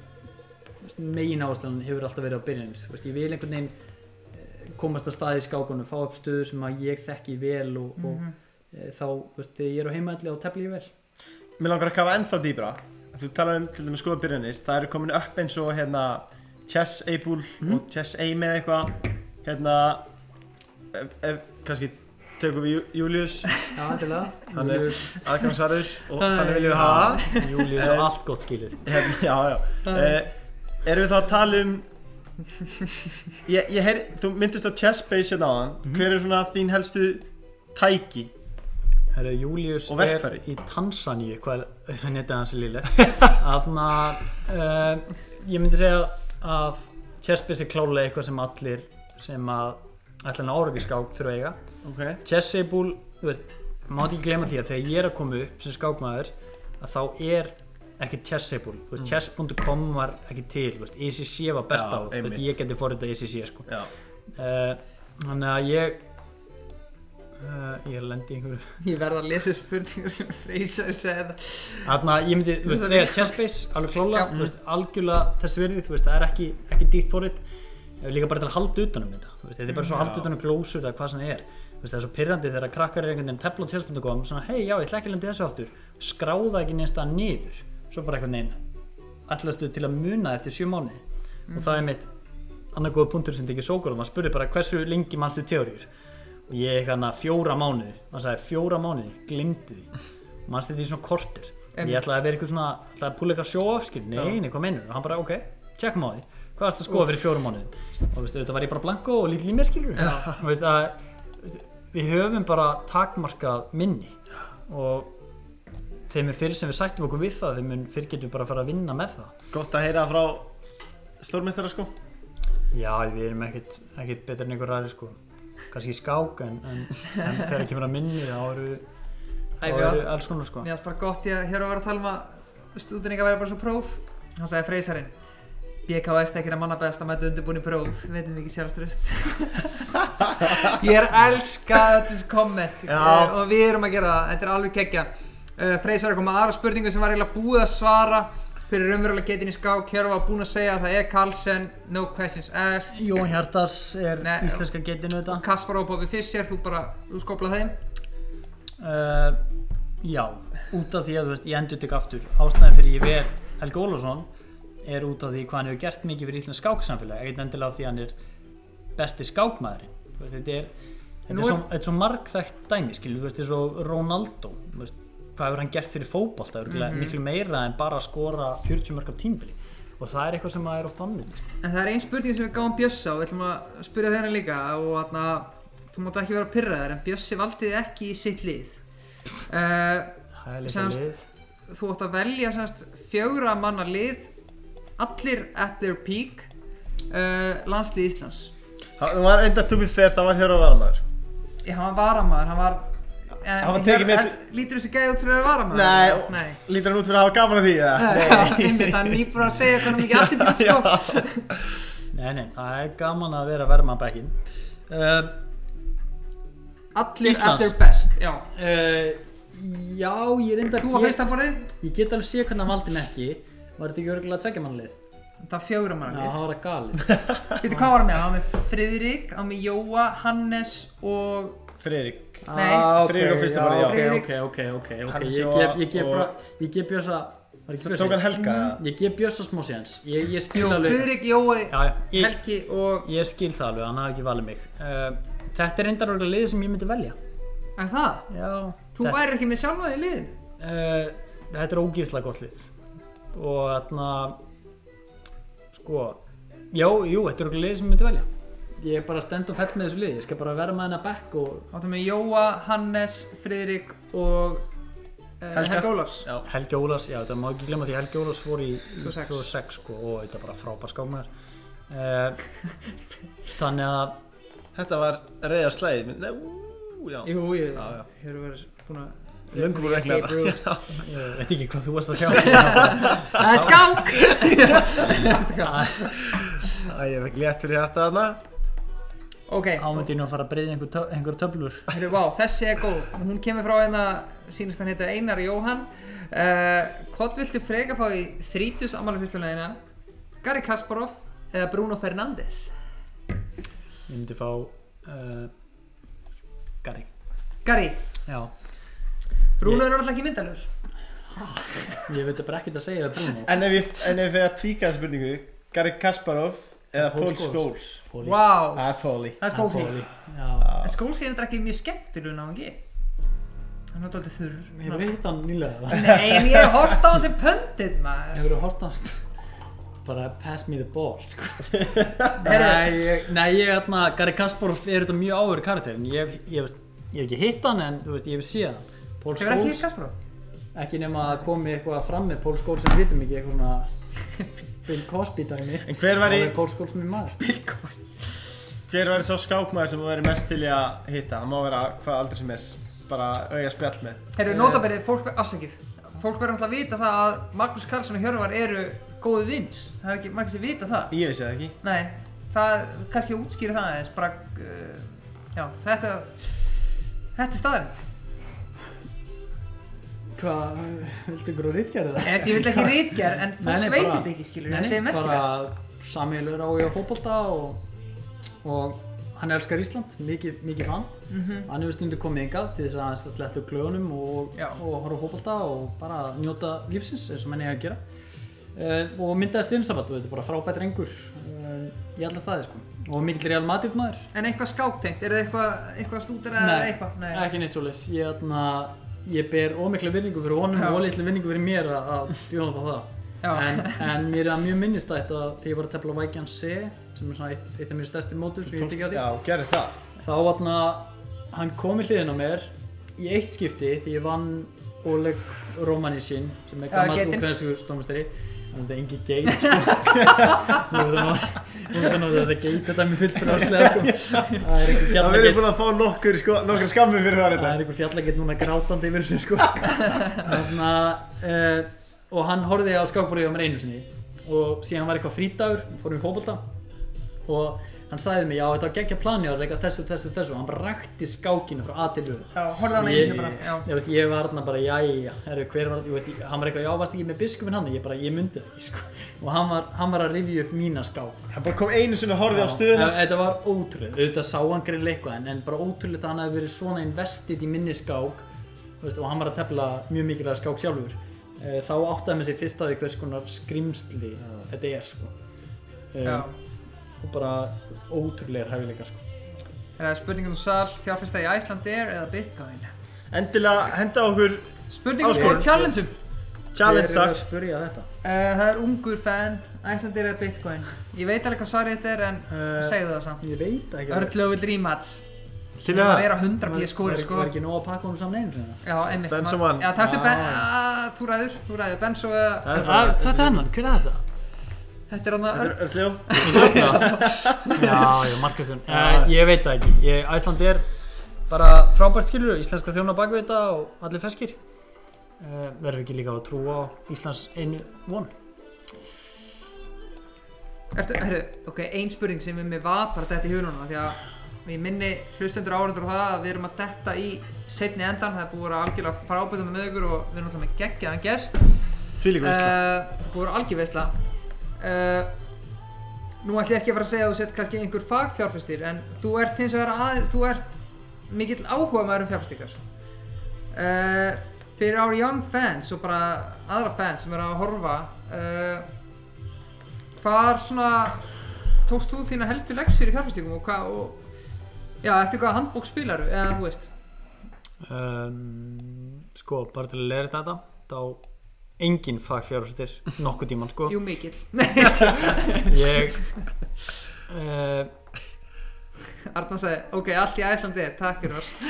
megin áherslan hefur alltaf verið á byrjanir veist, ég vil einhvern veginn komast að staði í skákunum, fá upp stöðu sem að ég þekki vel og, mm-hmm. og e, þá, veist, þegar ég er á heimaðalli og tefli ég vel Mér langar að kafa ennþá dýbra þú talar um til dæmis skoða byrjanir það eru komin upp eins og hérna Chess Able mm-hmm. og Chess Aim eða eitthvað hérna ef, ef kannski tökum við Júlíus Já, endilega hann er aðgangsvarður og þannig viljum við hafa Júlíus og allt gott skilið hérna, Já, já e, Erum við þá að tala um ég, ég heyr, þú myndist á Chessbase hérna áðan mm-hmm. hver er svona þín helstu tæki? Herra, Júlíus er í Tansaníu hvað er netið hans er lillegt Þarna uh, ég myndi segja að Chessbase er klálega eitthvað sem allir sem að ætla að ára við skák fyrir að eiga okay. Chessable, þú veist, mátt ekki gleyma því að þegar ég er að koma upp sem skákmaður að þá er ekki Chessable, þú veist, mm. chess dot com var ekki til, þú veist, E C C var best á, þú veist, ég geti forritað E C C, sko. Já. Uh, þannig að ég, uh, ég lendi í einhverju. Ég verð að lesa spurningar sem Freysa segði það. Þannig að ég myndi, þú veist, segja Chessbase, alveg klálega, þú veist, algjörlega þess virði, þú veist, það er ekki, ekki dýrt forrit, líka bara til að halda utanum þetta, þú veist, þetta er bara svo að halda utanum glósur eða hvað sem það er. Þú veist, það er svo pirrandi þegar krakkar er einhvern veginn tefla á chess dot com, svona, hei, já, ég ætla ekki að lenda í þessu aftur, skráða ekki neins það niður. Svo bara einhvern veginn ætlastu til að muna eftir sjö mánuði mm. og það er mitt annar góð punktur sem tekið Sókrates, maður spurði bara hversu lengi manstu teóriur og ég hérna fjóra mánuði, maður sagði fjóra mánuði, gleymdu því manstu þetta í svona kortir ég ætlaði að vera eitthvað svona, ætlaði að púla eitthvað show-off skil, nei, nei, hvað meinur og hann bara, ok, tjekkum á því hvað varst að skoða fyrir fjóra mánuði og veistu, þetta var ég bara blanko og lítil í mér skilur veistu, að, við höfum bara takmarkað minni og þeim er fyrir sem við sættum okkur við það, þeim fyrir getum við bara að fara að vinna með það. Gott að heyra frá stórmeistara sko? Já, við erum ekkert, ekkert betur en einhver aðri sko. Kannski skák en, en, en þegar ekki vera minni þá eru við alls konar sko. Mér finnst bara gott ég að hér að vera að tala um að stúdinninga væri bara svo próf. Hann sagði Freysarinn, B K S ekki að manna best að mæta undirbúin í próf, veitum við ekki sjálfströst. Ég er elska þessi komment uh, og við erum að gera það, þetta er alveg geggja. Uh, Freysar er komið að aðra spurningu sem var eiginlega búið að svara fyrir raunverulega getin í skák. Hjörvar var búinn að segja að það er Carlsen, no questions asked. Jón Hjartars er Nei, íslenska getinu þetta. Kasparov og Bobby Fischer, þú bara, þú skoplað þeim. Uh, já, út af því að þú veist, ég endur tek aftur. Ástæðan fyrir ég ver Helgi Ólafsson er út af því hvað hann hefur gert mikið fyrir íslensk skáksamfélag. Ekkert endilega af því hann er besti skákmaðurinn. Veist, þetta er, þetta er svo, þetta er svo margþekkt dæmi, skilur, þú veist, þetta er svo Ronaldo, þú veist, hvað hefur hann gert fyrir fótbolta, mm-hmm. miklu meira en bara að skora fjörutíu mörk á tímabili og það er eitthvað sem er oft vanmetið. En það er ein spurning sem við gáum Bjössa og við ætlum að spyrja þeirra líka og þarna, þú mátt ekki vera pirraður en Bjössi valdi ekki í sitt lið. Uh, það er líka lið. Þú átt að velja semst fjögurra manna lið, allir at their peak, uh, landslið Íslands. Það var enda to be fair, það var Hjörvar varamaður. Já, hann var varamaður, hann var hann var tekið með... Lítur þessi gæði út fyrir að vara maður? Nei, Nei. Lítur hann út fyrir að hafa gaman af því, eða? Nei, einmitt, hann nýbúið að segja hvernig mikið attitúd, sko. Nei, nei, það er gaman að vera verma að bekkin. Uh, Allir Íslands. At their best, já. Uh, já, ég er enda... Þú á fyrsta borðið? Ég get alveg sé hvernig hann valdi mig ekki. Var þetta ekki örugglega tveggja manna lið? Það var fjögurra manna lið. Já, það var það galið. Veitu hvað var hann með? Hann var með Friðrik, hann var með Jóa, Hannes og... Friðrik. Nei, ah, Friðrik á fyrsta borðið, já. Ok, ok, ok, ok, ég gef, ég gef bara, ég gef Bjössa, var ekki Bjössa? Tók hann Helga? Mm. Ég gef Bjössa smá séns, ég, ég skil Jú, alveg. Friðrik, Jói, já, ég, Helgi og... Ég skil það alveg, hann hafði ekki valið mig. Uh, þetta er reyndar orðið liðið sem ég myndi velja. Er það? Já. Þú þetta... væri ekki með sjálfa í liðin? Uh, þetta er ógeðslega gott lið. Og þarna, sko, já, jú, þetta er orðið liðið sem ég myndi velja. Ég er bara stend og fell með þessu lið, ég skal bara vera með hennar back og... Áttu með Jóa, Hannes, Friðrik og uh, Helgi Ólafs. Já. Helgi Ólafs, já þetta má ekki glemma því Helgi Ólafs fór í tvö þúsund og sex sko og þetta er bara frábær skákmaður. Uh, þannig að... Þetta var reyðar slæðið, nei, ú, já. Jú, ég já, já. Hefur verið búin að... Löngu búin að regla þetta. Ég veit ekki hvað þú varst að sjá. Það er skák! Æ, ég fekk létt fyrir hjarta þarna. Okay. Ámyndi nú að fara að breyða einhver, tö einhver töflur. Heyrðu, vá, þessi er góð. Hún kemur frá hérna, sýnist hann heita Einar Jóhann. Uh, Hvað viltu freka fá í þrítugs afmælisveislunaðina? Garri Kasparov eða Bruno Fernandes? Ég myndi fá uh, Garri. Garri? Já. Bruno ég... er náttúrulega ekki myndalur. Ég veit bara ekkert að segja það Bruno. En ef ég, en ef ég að tvíka þessu spurningu, Garri Kasparov eða Paul Scholes? Wow. Það er Pauli. Það er Scholesy. En Scholesy er ekki mjög skemmtilegur ná ekki. Hann er alltaf þurr. Hefur þið hitt hann nýlega? Nei, en ég hef hort á hann sem pöndit maður. Hefur þið hort á hann? Bara pass me the ball sko. Nei, ég, nei, ég hérna, Garri Kasparov er þetta mjög áhugur karakter en ég, ég, ég, ég hef ekki hitt hann en þú veist, ég hef séð hann. Hefur ekki hitt Kasparov? Ekki nema að komi eitthvað fram með Paul Scholes sem við vitum ekki eitthvað svona Bill Cosby dæmi. En hver var í... Paul Scholes minn maður. Bill Cosby. Hver var í sá skákmaður sem þú væri mest til í að hitta? Það má vera hvað aldrei sem er. Bara auga spjall með. Heyrðu, notabene, fólk afsakið. Fólk verður alltaf að vita það að Magnús Carlsen og Hjörvar eru góði vinir. Það er ekki, maður ekki sem vita það. Ég vissi það ekki. Nei, það kannski útskýrir það aðeins. Bara, uh, já, þetta, þetta er staðarind. Hvað, viltu ykkur á ritgerð eða? Ég vil ekki ritgerð, en fólk veit þetta ekki, skilur, þetta er merkilegt. Bara sameiginlegur áhugi á fótbolta og, og hann elskar Ísland, mikið, mikið fan. Mm-hmm. Hann hefur stundu komið hingað til þess að sletta upp glöðunum og, og horfa á fótbolta og bara njóta lífsins eins og menn eiga að gera. Uh, og myndaði styrnsabat og þetta er bara frábært drengur uh, í alla staði sko. Og mikill Real Madrid maður. En eitthvað skáktengt, er það eitthvað, eitthvað stútur eða eitthvað? Nei, ekki neitt svoleiðis. Ég, ég ber ómikla virðingu fyrir honum Já. Og litla virðingu fyrir mér að bjóða upp á það. En, en mér er mjög minnistætt að þegar ég var að tefla Vækjan C, sem er svona eitt, eitt af mér stærsti mótum sem ég hitt ekki á því. Já, gerði það. Þá var hann kom í hliðina á mér í eitt skipti því ég vann Oleg Romanishin, sem er gamall úkraínskur stórmeistari. Það er engin geit sko. Nú er það þetta geit þetta er mér fullt fyrir áslega sko. Það er einhver fjallageit. Það verður búin að fá nokkur, sko, nokkur skammir fyrir það þetta. Það er einhver fjallageit núna grátandi yfir þessu sko. Þannig að, uh, og hann horfði á skákborðið á mér einu sinni og síðan var eitthvað frídagur, fórum í fótbolta og hann sagði mér, já þetta var geggja plani að leika þessu, þessu, þessu og hann bara rakti skákinu frá A til U. Já, horfði á hann einu sinni bara, já. Ég veist, ég var þarna bara, jæja, herru, hver var, ég veist, hann var eitthvað, já, varst ekki með biskupinn hann? Ég bara, ég myndi það ekki, sko. Og hann var, hann var að rifja upp mína skák. Hann bara kom einu sinni og horfði á stöðuna. Þetta var ótrúlega, auðvitað sá hann greinilega eitthvað, en, en bara ótrúlega að hann hefði verið svona investið í minni skák, veist, og hann var að tefla mjög mikilvæga skák sjálfur. Þá áttaði mig sig fyrst að því hvers konar skrimsli þetta er, sko. Já. Og bara ótrúlegar hæfileikar, sko. Er það spurningum um sal, fjárfesta í Icelandair eða Bitcoin? Endilega henda okkur Spurningum sko, challengeum. challenge Hver er takk. að spyrja þetta? Uh, það er ungur fan, Icelandair eða Bitcoin. Ég veit alveg hvað svarið þetta er en Uh, segðu það samt. Ég veit ekki. Örlu vill rematch. Til Það það. er á hundrað pí skóri sko. Var ekki nóg að pakka honum saman einu sinni? Já, einmitt. Benzo Ma- vann. Já, taktu Já. Ben... Ah, þú ræður, þú ræður. Benzo eða... Það er Ah, bara- þetta er hennan, hver er þetta? Þetta er hann að... Þetta er Örljó. Já, já, markastjón. Uh, ég veit það ekki. Ég, Æsland er bara frábært skilur, íslenska þjóna bakvið þetta og allir ferskir. Uh, verður ekki líka að trúa á Íslands einu von. Ertu, herru, ok, ein spurning sem við með var bara detta í hugunum því að ég minni hlustendur áhorfendur á það að við erum að detta í seinni endan. Það er búið að vera algjörlega frábætandi með ykkur og við erum alltaf með geggjaðan gest. Þvílík veisla. Uh, Það er búið að vera algjör veisla. Uh, nú ætlum ég ekki að fara að segja að þú sett kannski einhver fagfjárfestir en þú ert hins vegar að, þú ert mikill áhugamaður um fjárfestingar. Uh, fyrir our young fans og bara aðra fans sem eru að horfa, uh, hvar svona tókst þú þína helstu leksjur í fjárfestingum og hvað, og já, eftir hvaða handbók spilaru, eða þú veist? Um, sko, bara til að læra þetta, þá engin fagfjárfestir nokkuð tíman, sko. Jú, mikill. Ég... Uh, Arnar sagði, ok, allt í Icelandair, takk fyrir oss.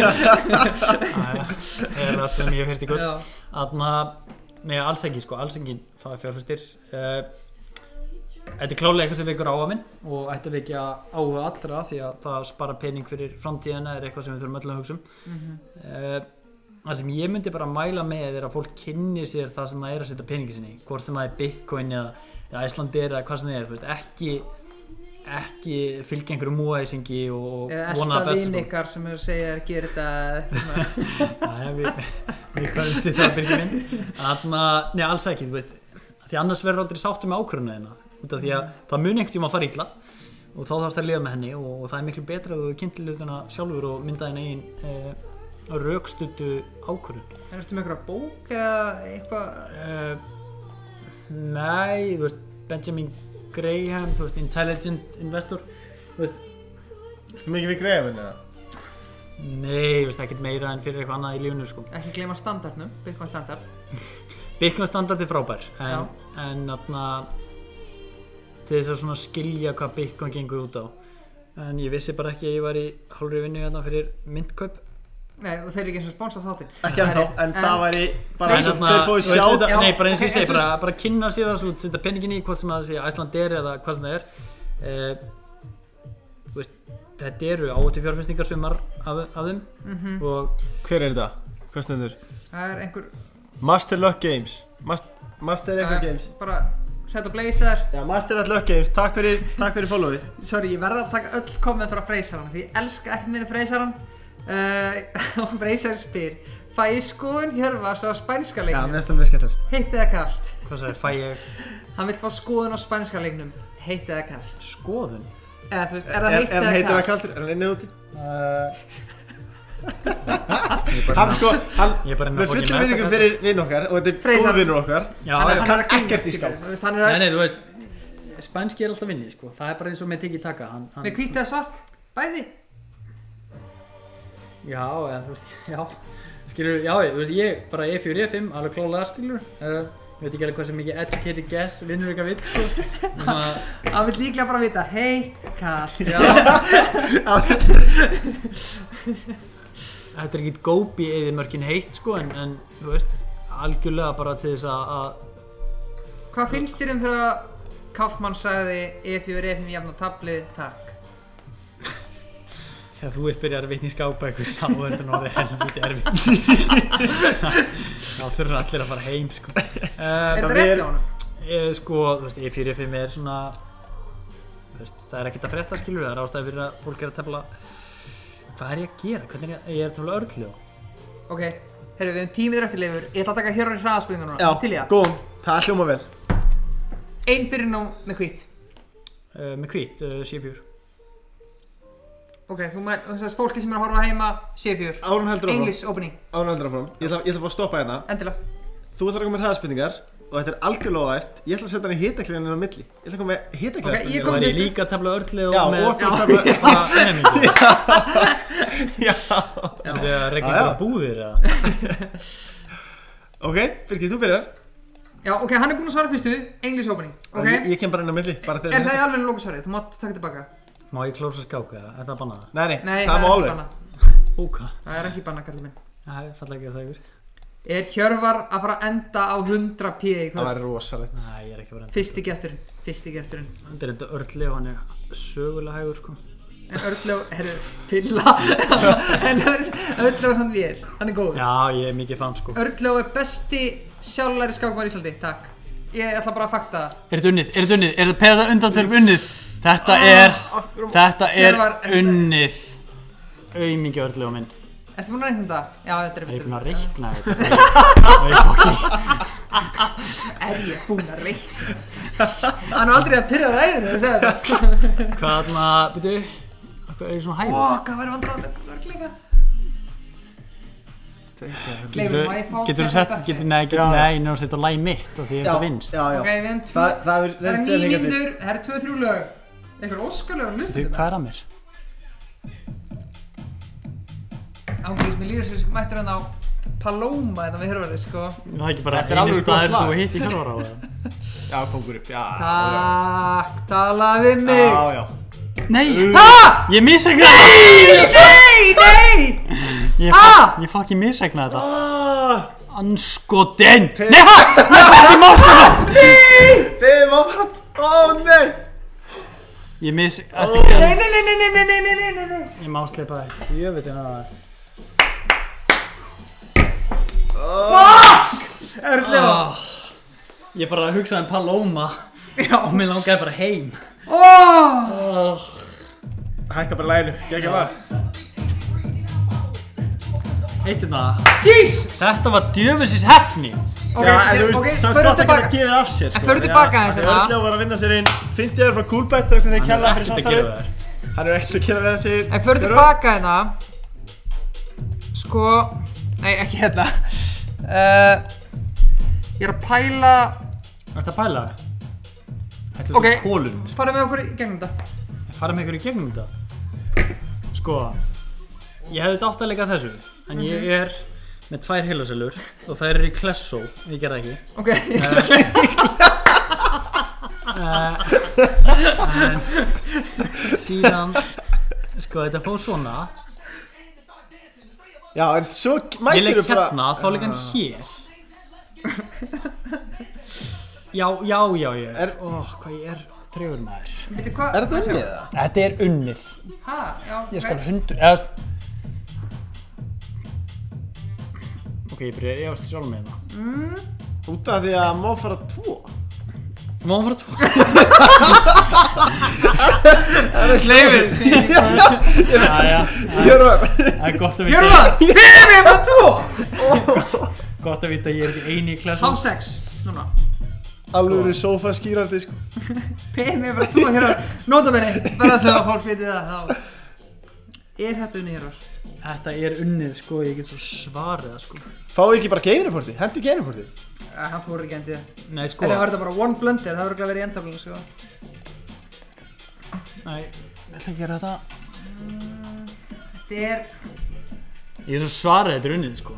Æja, eða stöðum ég fyrst í kvöld. Já. Þarna, nei, alls ekki, sko, alls engin fagfjárfestir. Uh, Þetta er klálega eitthvað sem vekur áhuga minn og ætti að vekja áhuga allra því að það spara pening fyrir framtíðina er eitthvað sem við þurfum öll að hugsa um. Mm-hmm. uh, Það sem ég myndi bara mæla með er að fólk kynni sér það sem það er að setja peningi sinni, hvort sem það er Bitcoin eða, eða Icelandair eða hvað sem það er, veist, ekki, ekki fylgja einhverju múæsingi og Eða vona elta það besta. vin ykkar sem eru að segja að gera þetta eða eitthvað. Nei, við, við kannumst í það byrjum minn. Þannig að, nei, alls ekki, þú veist, því annars verður aldrei sáttu með ákvörðunina þína. Út af því að það mun einhvern tíma að fara illa og þá þarfst að lifa með henni og, og það er miklu betra að þú kynntir hlutina sjálfur og mynda þinn eigin e, rökstuddu ákvörðun. Er þetta með einhverja bók eða eitthvað? E, nei, þú veist, Benjamin Graham, þú veist, Intelligent Investor, þú veist. Ertu mikið við Graham eða? Nei, þú veist, ekkert meira en fyrir eitthvað annað í lífinu, sko. Ekki gleyma standardnum, Bitcoin standard. Bitcoin standard er frábær, en, Já. en atna, til þess að svona skilja hvað Bitcoin gengur út á. En ég vissi bara ekki að ég var í hálfri vinnu hérna fyrir myntkaup. Nei, og þeir eru ekki eins og sponsa þáttinn. Ekki ennþá, en það væri bara En eins og þarna, þeir fóðu þú veist, sjá. þetta- Já, Nei, bara eins og ok, ég segi, en þú bara, bara kynna sér það svo, setja peningin í hvort sem það sé Icelandair eða hvað sem það er. Eh, þú veist, þetta eru áhættu fjárfestingar sumar af, af þeim Mhm. og Hver er þetta? Hvað stendur? Það er einhver... Master Luck Games. Mas Master eitthvað games. Bara set og blazer. Já, Master at Luck Games. Takk fyrir, takk fyrir followið. Sorry, ég verða að taka öll komment frá Freysaran því ég elska ekkert meira Freysaran. Uh, og Freysar spyr, fæ ég skoðun Hjörvars á spænska Já, leiknum? mest um við skemmtilegt. Heitt eða kalt? hvað sagði, fæ ég Hann vill fá skoðun á spænska leiknum. Heitt eða kalt? skoðun? Eða þú veist, er það Er heitt hann eða heitur að kalt? kaltur? Er hann inni úti? Uh, ég er bara Hann sko, hann, Ég er bara með fullum vinningum fyrir vinn okkar og þetta er Freysa. góð vinnur okkar. Já, Hann er- já. hann er að ekkert grínast, í skák. skilur, þú veist, hann er Nei, að... nei, þú veist, spænski er alltaf vinni, sko. Það er bara eins og með tiki taka. Hann, hann, Með hvítt eða svart? Bæði? Já, eða, þú veist, já. Skilur, já, þú veist, ég bara E fjögur, E fimm, alveg klálega, skilur. Uh, ég veit ekki alveg hvað sem mikið educated guess vinnur eitthvað vitt, sko. Svona, Hann vill líklega bara vita heitt, kalt. já. Þetta er ekkert gópi eða mörkin heitt, sko, en, en, þú veist, algjörlega bara til þess að, að Hvað finnst þér um þegar Kaufmann sagði E fjögur, E fimm jafn á tablið, takk? þegar þú ert byrjar að vitna í skápækur, þá er þetta náttúrulega helviti erfitt. Þá þurfa allir að fara heim, sko. Er Uh, þetta við rétt er- hjá honum? Ég, sko, þú veist, E fjögur F fimm er svona, þú veist, það er ekkert að frétta skilur, það er ástæði fyrir að fólk er að tefla. Hvað er ég að gera? Hvernig er ég, ég er að tefla örlu? Ok, herru, við hefum tímið eftir leifur. Ég ætla að taka hér á hraðaspurningu núna. Já, til í það. góðum, það hljóma vel. Ein byrjun á með hvít. Uh, með hvít, uh, C fjögur. Ok, þú með, þú veist, fólki sem er að horfa heima, C fjögur. Árun heldur áfram. English opening. Árun heldur áfram. Ég ætla, ég ætla að fá að stoppa hérna. Endilega. Þú ætlar að koma með hraðaspurningar og þetta er algjörlega eftir. Ég ætla að setja hann í hitakliðan á milli. Ég ætla að koma með hitakliðan. Ok, ég Og kom er ég fyrst. líka að tefla örlu og Já, með og þú ert að bara ennemingu? Já. Er þið að regla Já, já. bara búðir eða? Ok, Birgir, þú byrjar. Já, ok, hann er búinn að svara fyrstu, English opening. Ok, Ég, ég kem bara inn á milli, bara þegar er það í alveg lókusvarið? Þú mátt taka tilbaka. Má ég klósa skák eða? Er það að banna það? Nei, nei, Nei, það má er ekki alveg. bannað. Óka. Það er ekki bannað, kallið minn. Það er falla ekki að það yfir. Er Hjörvar að fara að enda á hundrað p í Það kvöld? væri rosalegt. Nei, ég er ekki verið. Fyrsti gesturinn, fyrsti gesturinn. Þetta er enda örli og hann er sögulega hægur sko. En Örlöf, herru, fylla. En Örlöf er samt vél, hann er góður. Já, ég er mikið fan sko. Örlöf er besti sjálflæri skákmaður í Íslandi, takk. Ég ætla bara að fakta það. Er þetta unnið? Er þetta unnið? Er þetta peða undantörum unnið? Þetta er, þetta er Hjörvar, þetta- unnið. Aumingi örli og minn. Ertu búinn að reikna þetta? Já, þetta er Er ég betur. búinn að reikna þetta? Og ég fokki. Er ég búinn að reikna? Hann er aldrei að pyrra ræðinu, þú segir þetta. Hvað þarna, byrju? Hvað er ég svona Ó, hægur? hvað væri vandræðanlegt, örgleika. Getur Leifur, má ég fá getur þú þetta sett, bakki? getur, nei, getur, Já. nei, nú setja læg mitt og því Já, þetta vinst. já, já. Ok, við hefum tvö. Það, það er Það er reynst níu vel hingað til. mínútur, það er tvö þrjú lög. Einhver óskalögur Þú, hlustandi hvað er að mér? Ángríms, mér líður sem mættur hann á Paloma þetta með Hjörvari, sko. Það er ekki bara Þetta er alveg einu gott staður lag. sem þú hitt í Hjörvar á það. Já, kongur upp, já. Takk, talaðu við mig. Já, já. Nei! Ha? Ég misregnaði þetta! Nei, nei! Ég, Ha? ég fucking misregnaði þetta. Ah, Anskotin! Nei, ha! Nei, fucking mástu! Þið má fatt. Ó, nei. Ég mis... Nei, Ertu ekki að... nei, nei, nei, nei, nei, nei, nei, nei, nei, nei. Ég má sleipa það. Ég veit hérna það. Fuck! Örglega. Ég bara hugsaði um Paloma Já. og mér langaði bara heim. Óh! Hækka bara læginu, geggja lag. Heitir það. Jesus! Þetta var djöfusins hefni. Ok, Já, en þú ok, veist, samt förum gott að geta tilbaka. gefið af sér, sko. En förum tilbaka aðeins Já, hérna. Örljá var að vinna sér inn fimmtíu euro frá Coolbet þegar þeir Hann er kjallaði fyrir ekkert að gera samstarfið. það. Hann er ekkert að gera það, segir En förum Hjörvar. tilbaka hérna. Sko, nei, ekki hérna. Uh, ég er að pæla. Ertu að pæla það? Þetta er Ok. okay. Kólun. Fara með okkur í gegnum þetta. Fara með ykkur í gegnum þetta. Sko, ég hefði dátt að leika þessu, en ég er með tvær heilasölur og þær eru í Klesso, ég gerði það ekki. Ok. Uh, en síðan, sko þetta fór svona, Já, en svo ég mætir leik þú bara... hérna, þá leik hann hér. Já, já, já, ég Er- Ó, hvað ég er tregur maður. Veitu hvað? Er þetta unnið það? Þetta er unnið. Ha, já. Ég skal ok. hundur, eða Ok, ég byrja, ég ást sjálf með það. Út af því að má fara tvo. Má hann fara tvo? Leifur. Jæja, Hjörvar. það er gott að vita. Gjörðu það! Fyrir mig bara tvo! Gott að vita að ég er ekki eini í klassu. Há sex, núna. Alveg sofa skýrandi, sko. Fyrir mig bara tvo hér. Nota benni, bara svo að fólk viti það þá. Er þetta unni hér? Þetta er unnið, sko, ég get svo svarið það, sko. Fáðu ekki bara game-reporti, hendi game-reporti. Hann fór ekki endið. Nei, sko, Þetta var þetta bara one blunder, það voru ekki verið í endaflunum, sko. nei, ég ætla að gera þetta. Þetta er... Ég er svo svarið, þetta er unnið, sko.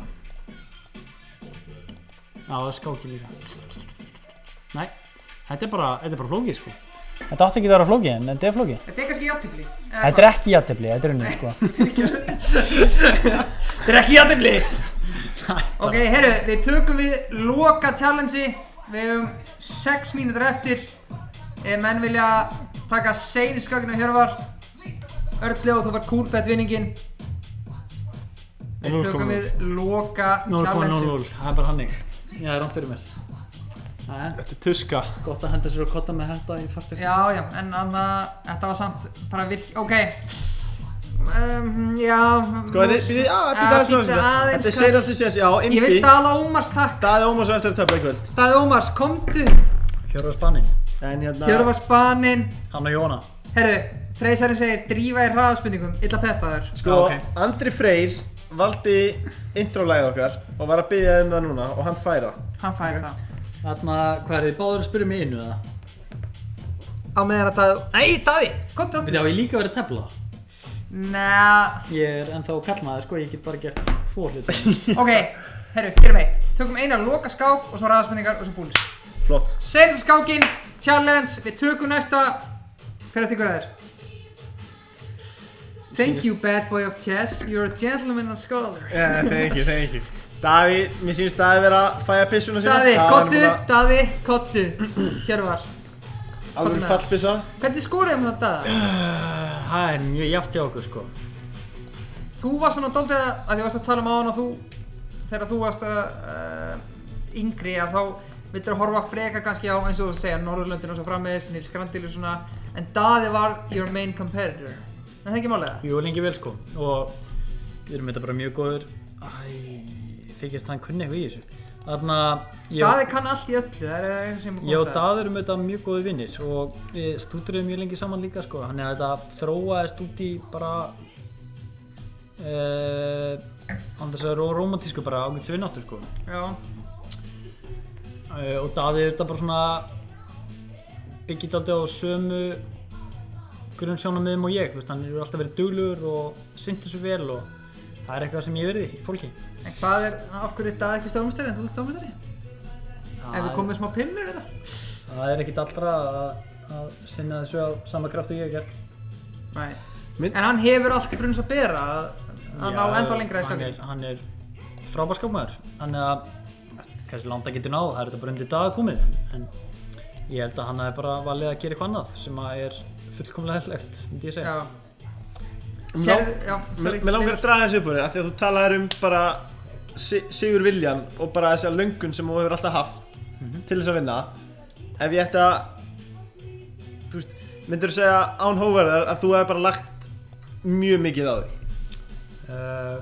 Já, það er skáki líka. Nei, þetta er bara, þetta er bara flókið, sko. Þetta átti ekki að vera flókið, en þetta er flókið. Þetta er kannski jafntefli. Þetta er ekki jafntefli, þetta er unnið, sko. Þetta er ekki jafntefli! Ok, herru, við tökum við loka challenge-i. Við höfum sex mínútur eftir. Ef menn vilja taka seinskákinu á Hjörvar. Örli og þú var Coolbet vinningin. Við tökum við loka núll komma núll challenge-i. núll, það er bara hannig. Já, það er rámt fyrir mér. Þetta er tuska. Gott að henda sér og kotta með þetta í fastir. Já, já, en anna, þetta var samt bara virk, ok. Um, já. Sko, þetta er, já, býta aðeins með þetta. Þetta er seinasti séns, já, Imbi. Ég vil Daða Ómars, takk. Daði Ómars og eftir að tefla í kvöld. Daði Ómars, komdu. Hjörvar Spaninn. En hérna... Hjörvar Spaninn. Hann og Jóna. Herru, Freysarinn segir drífa í hraðaspurningum, illa peppaður. Sko, okay. Andri Freyr valdi intro-lagið okkar og var að biðja um það núna og hann fær það. Hann fær það. Þarna, hvað er þið báður að spyrja mig innu eða? Á meðan að Daði... Nei, Daði! Komdu aftur. Við á ég líka verið að tefla? Nei. Ég er ennþá kallmaður sko, ég get bara gert tvo hluti. Ok, herru, gerum eitt. Tökum eina loka skák og svo hraðaspurningar og svo búlis. Flott. Seinasta skákin, challenge, við tökum næsta... Hver eftir ykkur að þér? Thank you, bad boy of chess. You're a gentleman and scholar. Yeah, thank you, thank you. Daði, mér sýnst Daði vera að fæja pissuna sína. Daði, kottu, Daði, kottu. Hjörvar. Alveg fallpissa. Hvernig skóriðum það Daða? Það er mjög jafnt hjá okkur sko. Þú varst svona dálítið að, að því varst að tala um á hann og þú, þegar þú varst að, uh, yngri að þá vildur að horfa freka kannski á eins og þú segja Norðurlöndin og svo frammeðis, Níls Grandil og svona, en Daði var your main competitor. En það er ekki málega? Jú, lengi vel sko. Og við erum þetta bara mjög góður. Æ, þykist hann kunni eitthvað í þessu. Þarna, ég... Daði kann allt í öllu, það er eitthvað sem Ég og Daði erum þetta mjög góði vinnir og við stúdruðum mjög lengi saman líka sko. Þannig að þetta þróaðist út í bara uh, án þess að vera rómantísku bara ágætis vináttu sko. Já. Uh, og Daði er þetta bara svona byggit aldrei á sömu grunnsjónarmiðum og ég, veist, hann hefur alltaf verið duglegur og sinnt þessu vel og það er eitthvað sem ég verið í fólki. En hvað er, af hverju er Daði ekki stórmeistari en þú ert stórmeistari? Ef við komum með smá pinnur við það? Það er ekkit allra að, að sinna þessu á sama kraft og ég hef gert. Nei. En hann hefur allt í brunns að bera að, að ná ennþá lengra í skákinu. Hann er, hann er frábær skákmaður, þannig að kannski langt að getur náð, það er þetta bara undir Daða komið en ég held að hann hefði bara valið að gera eitthvað annað sem að er fullkomlega hellegt, myndi ég segja. Já. Sérðu, já, sorry. Mér langar að draga þessu upp úr þér, af því að þú talaðir um bara sigur viljan og bara þessa löngun sem þú hefur alltaf haft mm-hmm. til þess að vinna. Ef ég ætti að, þú veist, myndirðu segja án hógverðar að þú hefur bara lagt mjög mikið á þig? Uh,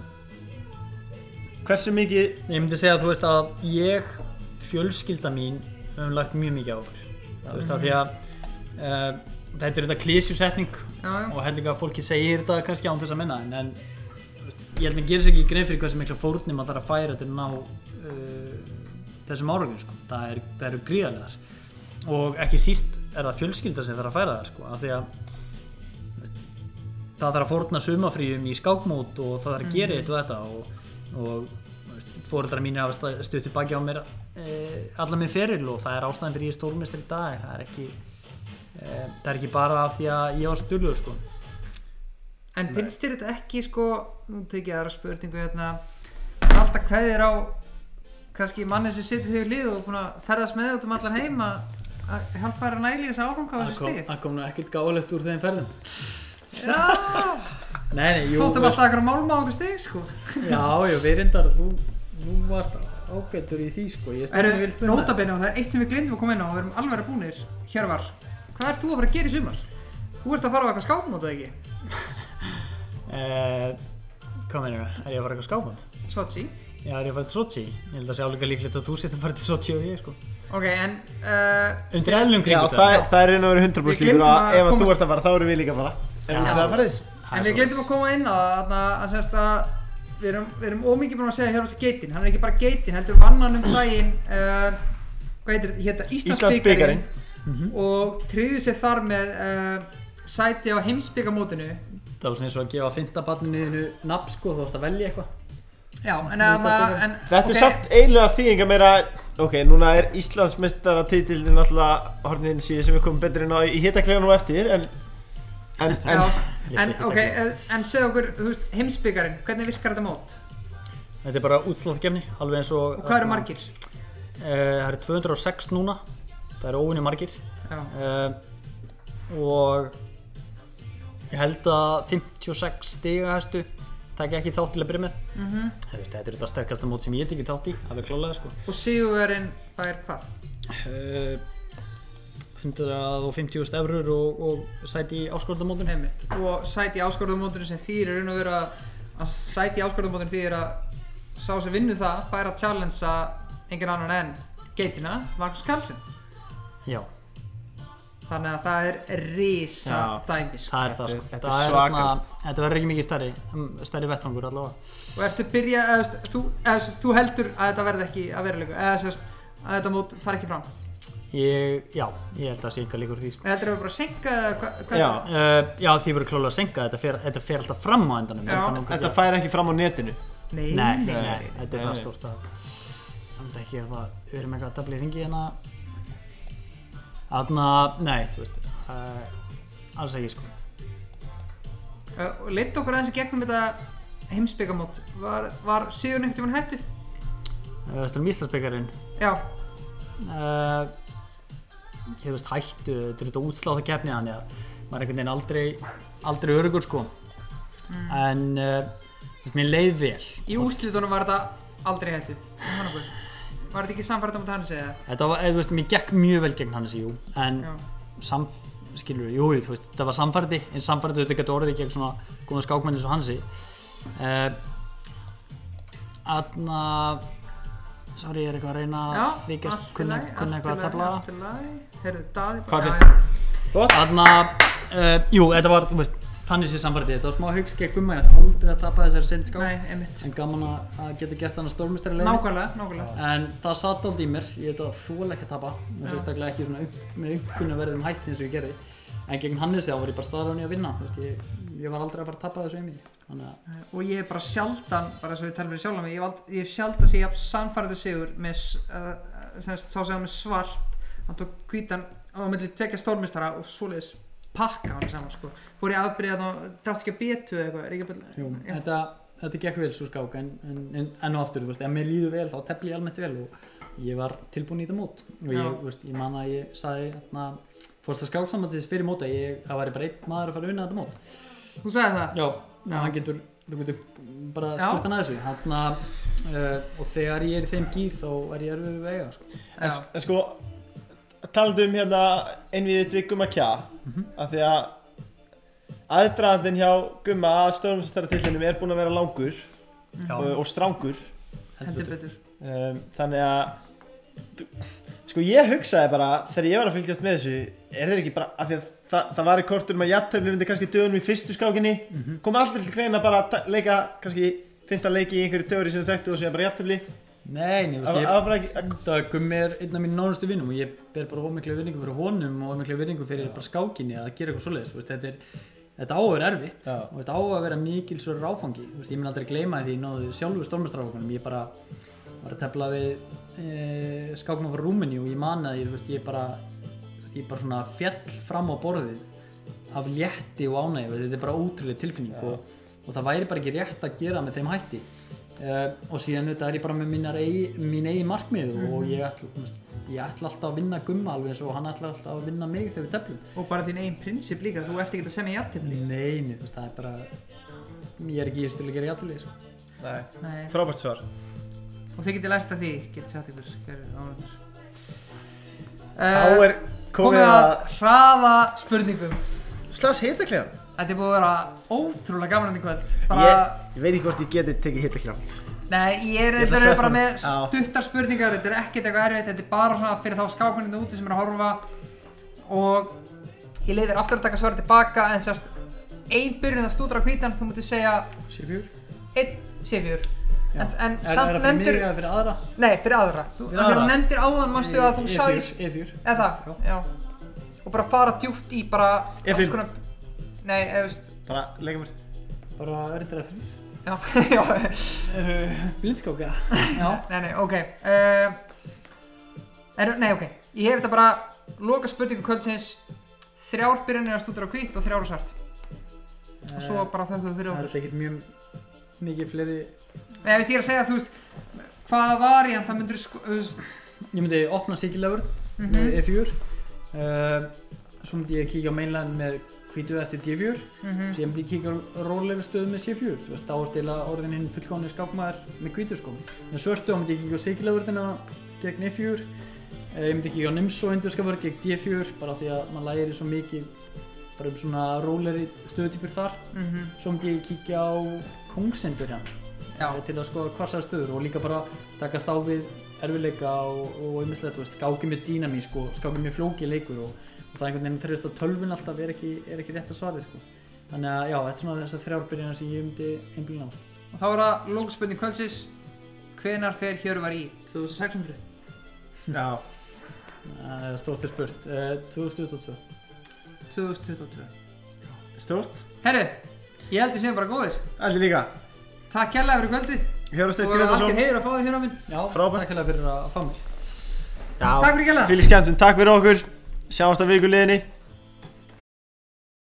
Hversu mikið? Ég myndi segja að þú veist að ég, fjölskylda mín, höfum lagt mjög mikið á okkur. Þú veist að því að uh, þetta er þetta klísjusetning og held líka að fólki segir þetta kannski án þess að minna en, en veist, ég held að mér gerir sér ekki grein fyrir hversu mikla fórnir maður þarf að færa til að ná uh, þessum árangri sko. Það, er, það eru gríðarlegar og ekki síst er það fjölskylda sem þarf að færa það sko, af því að veist, það þarf að fórna sumafríum í skákmót og það þarf að gera eitt og þetta og, og foreldrar mínir hafa stutt tilbaki á mér uh, alla minn feril og það er ástæðan fyrir ég er stórmeistari í dag. Það er ekki Það er ekki bara af því að ég var svo duglegur sko. En finnst þér þetta ekki sko, nú tek ég aðra spurningu hérna, alltaf kveðir á kannski manni sem situr þig í lið og búin að ferðast með út um allan heim að hjálpa þér að næla í þessa áfanga á þessu stigi? Það kom nú ekkert gáðlegt úr þeim ferðum. Já! Nei, nei, jú. Sóttum alltaf eitthvað málma á okkur stig sko. Já, já, við reyndar, þú, þú varst ágættur í því sko. Ég er nótabene og það er eitt sem við glemdum að koma inn á og við erum alveg að búnir. Hjörvar, hvað ert þú að fara að gera í sumar? Þú ert að fara á eitthvað skákmót eða ekki? uh, hvað meinarðu? Er ég að fara eitthvað skákmót? Sochi? Já, er ég að fara til Sochi? Ég held að sé álíka líklegt að þú setja að fara til Sochi og ég sko. Ok, en uh, undir eðlum kringum þetta. Já, það, það er einu að vera hundrað prósent líkur að ef að þú ert að fara þá erum við líka að fara. Erum við það að fara þess? En við glemdum að koma inn á það að sérst að við erum, við erum ómikið búin að segja Hjörvar sé geitin. Hann er ekki bara geitin, heldur vann hann um daginn uh, hvað heitir þetta? Íslandsbikarinn mm-hmm. og tryggði sig þar með uh, sæti á heimsbikarmótinu. Það var svona eins og að gefa fimmta barninu þínu nafn sko, þú varst að velja eitthvað. Já, en að en, þetta okay. er samt eiginlega þýðinga meira ok, núna er Íslandsmeistaratitillinn alltaf horfnin síðan sem við komum betur inn á í hitaklegan og eftir en en, en, Já, en ok, en segð okkur, þú veist, heimsbikarinn, hvernig virkar þetta mót? Þetta er bara útsláttakefni, alveg eins og Og hvað eru margir? Uh, það eru tvö hundruð og sex núna, það eru óvenju margir uh, og ég held að fimmtíu og sex stigahæstu taka ekki þátt til að byrja með. Mm-hmm. Þetta er þetta sterkasta mót sem ég tekið þátt í, alveg klálega sko. Og sigurverinn, það er hvað? uh, hundrað og fimmtíu þúsund evrur og, og sæti í áskorðamótinu. Einmitt. Og sæti í áskorðamótinu sem þýðir raun og vera að sæti í áskorðamótinu þýðir að sá sem vinnur það fær að challengea engin annan en geitina Magnús Carlsen. Já. Þannig að það er risa dæmi sko. Það er það sko. Þetta er svakalt. Þetta verður ekki mikið stærri, stærri vettvangur allavega. Og ertu byrja, eða þú, eða þú heldur að þetta verði ekki að veruleika, eða sérst að þetta mót fari ekki fram? Ég, já, ég held að það sé enga líkur því sko. Eða heldur það bara að senka eða hvað? Hva Já. Uh, já, því verður klálega að senka, þetta fer, þetta fer alltaf fram á endanum. Já. Þetta fær ekki fram á netinu. Nei, Nei, nei, nei, nei. þetta er Nei, það nei. stórt að það er ekki að við erum eitthvað að dabla í ringi hérna. Þarna, nei, þú veist, uh, alls ekki sko. Uh, og leitt okkur aðeins í gegnum þetta heimsbyggamót. Var, var Sigurinn einhvern tímann hættu? Uh, Þetta er um Íslandsbikarinn. Já. Uh, ég veist hættu, þetta er þetta útsláta keppni þannig að maður er einhvern veginn aldrei, aldrei öruggur sko. Mm. En uh, þú veist, mér leið vel. Í úrslitunum var þetta aldrei hættu. Var þetta ekki samfært á móti Hannesi eða? Þetta var, þú veist, mér gekk mjög vel gegn Hannesi, jú, en Já. samf, skilur við, jú, þú veist, það var samfærdi, en samfærdi þetta getur orðið gegn svona góða skákmenn eins og Hannesi. Uh, Þarna, sorry, ég er eitthvað að reyna Já, að þykjast allt í kunna lagi, kunna eitthvað að allt í tafla. lagi, allt í lagi. Heyrðu, Daði Hvað bara, er- já, já. Þarna, uh, jú, þetta var, þú veist, Hannesi samfærdi, þetta var smá haugst gegn Gumma, ég ætti aldrei að tapa þessari sendskák. Nei, einmitt. En gaman að að geta gert hann að stórmeistari leiði. Nákvæmlega, nákvæmlega. En það satt aldrei í mér, ég veit að þóla ekki að tapa og sérstaklega ekki svona upp, með uppkunni verðum hætti eins og ég gerði. En gegn Hannesi þá var ég bara staðráðinn í að vinna, þú veist, ég, ég var aldrei að fara að tapa þessu einmi. Þannig að, Og ég er bara sjaldan, bara eins og ég tala fyrir sjálf mig, ég hef ald- ég hef sjaldan sé jafn sannfærandi sigur með, s- uh, semst, sá sem hann með svart, hann tók hvítan á milli tveggja stórmeistara og svoleiðis pakka hann saman sko. Fór ég afbyrjað og drátt ekki að betu eða eitthvað, er ekki að byrja? jú, þetta, þetta gekk vel svo skák en, en, en enn og aftur, þú veist, ef mér líður vel þá tefli ég almennt vel og ég var tilbúin í þetta mót. Og ég, Já. þú veist, ég man að ég sagði, hérna, fórst að skáksambandsins fyrir mót að ég, það væri bara einn maður að fara að vinna þetta mót. Þú sagði það? Já, Já. og hann getur, þú getur bara Já. spurt hann að þessu. Þarna, uh, og þegar ég er í þeim gýr þá er ég erfið við eiga, sko. En, Já. en sko, talandi um hérna einvíðið við Gumma Kja, af því að aðdragandinn hjá Gumma að stórmeistaratitlinum er búinn að vera langur Já. og, og strangur. Heldur betur. Um, þannig að du- sko ég hugsaði bara þegar ég var að fylgjast með þessu, er þeir ekki bara af því að það, það var í kortur um að jafntefli myndi kannski dögunum í fyrstu skákinni, kom aldrei til greina bara að ta- leika kannski fimmta leiki í einhverju teóri sem þau þekktu og segja bara jafntefli. Nei, nei, þú Það veist, var bara ekki, ég, það Gummi er einn af mínu nánustu vinnum og ég ber bara ómiklega virðingu fyrir honum og ómiklega virðingu fyrir bara skákinni að gera eitthvað svoleiðis, þú veist, þetta er Þetta á að vera erfitt Já. og þetta á að vera mikilsverður áfangi. Þú veist, ég mun aldrei gleyma því ég náði sjálfu stórmeistaráfangunum. Ég bara var að tefla við e, skákmann frá Rúmeníu og ég man að ég, þú veist, ég bara, ég bara svona fjall fram á borðið af létti og ánægju. Þetta er bara ótrúleg tilfinning og, og það væri bara ekki rétt að gera með þeim hætti. E, og síðan auðvitað er ég bara með mínar eigi, mín eigi markmið Mhm. og ég ætla, þú veist, ég ætla alltaf að vinna Gumma alveg eins og hann ætla alltaf að vinna mig þegar við teflum. Og bara þín eigin prinsip líka, þú ert ekki að semja jafntefli. Nei, nei, þú veist, það er bara, ég er ekki í þessu til að gera jafntefli, sko. nei, Nei. frábært svar. Og þið getið lært af því, getið sagt ykkur, kæru áhorfendur. Þá er komið komið að að hraða spurningum. slags hitaklegan. Þetta er búið að vera ótrúlega gaman í kvöld. Bara, Ég, ég veit ekki hvort ég geti tekið hitaklegan. nei, ég er Ég ætla að reyndar sleppa bara honum. með Já. stuttar spurningar, þetta er ekkert eitthvað erfitt, þetta er bara svona fyrir þá skákmennina úti sem er að horfa. Og ég leiði þér aftur að taka svara tilbaka, en sérst, ein byrjun að stúdra hvítan, þú mútið segja sé fjögur? einn sé fjögur. En, en Er, samt er það fyrir mig nefndir, eða fyrir aðra? nei, fyrir aðra. Þú, Fyrir þegar þú aðra? nefndir áðan, manstu að þú E sagði, fjögur, E fjögur. eða það, já. Og bara fara djúpt í bara, E fimm. alls konar, nei, eða veist, Bara leika mér. Bara erindar eftir. já, já, Eru blindskóka? Já. nei, nei, ok. Uh, er, nei, ok, ég hef þetta bara, loka spurningu kvöldsins, þrjár byrjanir að stúdra hvítt og þrjár á svart. Og svo bara þakka við fyrir Það okkur. er ekkert mjög mikið fleiri. Nei, veist, ég er að segja, þú veist, hvaða variant það myndir, sko, þú veist, Ég myndi opna Sigilefur Mhm. með E fjögur. Uh, svo myndi ég kíkja á mainland með hvítu eftir D fjögur. Mhm. Síðan myndi ég kíkja á rólegri stöðu með C fjögur. Þú veist, þá er stila orðin hinn fullkomni skákmaður með hvítu sko. Með svörtu þá myndi ég kíkja á Sigilefurina gegn E fjögur. Ég myndi ekki á Nimso Indurskapur gegn D fjögur bara því að maður læri svo mikið bara um svona róleri stöðutýpur þar. Mhm. Svo myndi ég kíkja á Kongsendur hérna Já. til að skoða hvassar stöður og líka bara takast á við erfiðleika og, og ýmislegt, þú veist, skáki með dýnamísk og skáki með flóki leikur og, og það einhvern veginn treysta tölvun alltaf er ekki, er ekki rétt að svarið sko. Þannig að já, þetta er svona þessar þrjár byrjanir sem ég myndi einblína á sko. Og þá er það lókspurning kvöldsins. Hvenær fer Hjörvar í tvö þúsund sex hundruð? Já. Það er stórt til spurt. Uh, tvö þúsund tuttugu og tvö. tvö þúsund tuttugu og tvö. Stórt. Herru, ég held ég séum bara góðir. Allir líka. Takk kærlega fyrir kvöldið. Hjörvar Steinn Og það var Grétarsson. algjör heiður að fá þig hérna minn. Já, Frábært. takk fyrir að fá mig. Já. Takk fyrir kærlega. Fyrir skemmtun, takk fyrir okkur. Sjáumst að viku liðinni.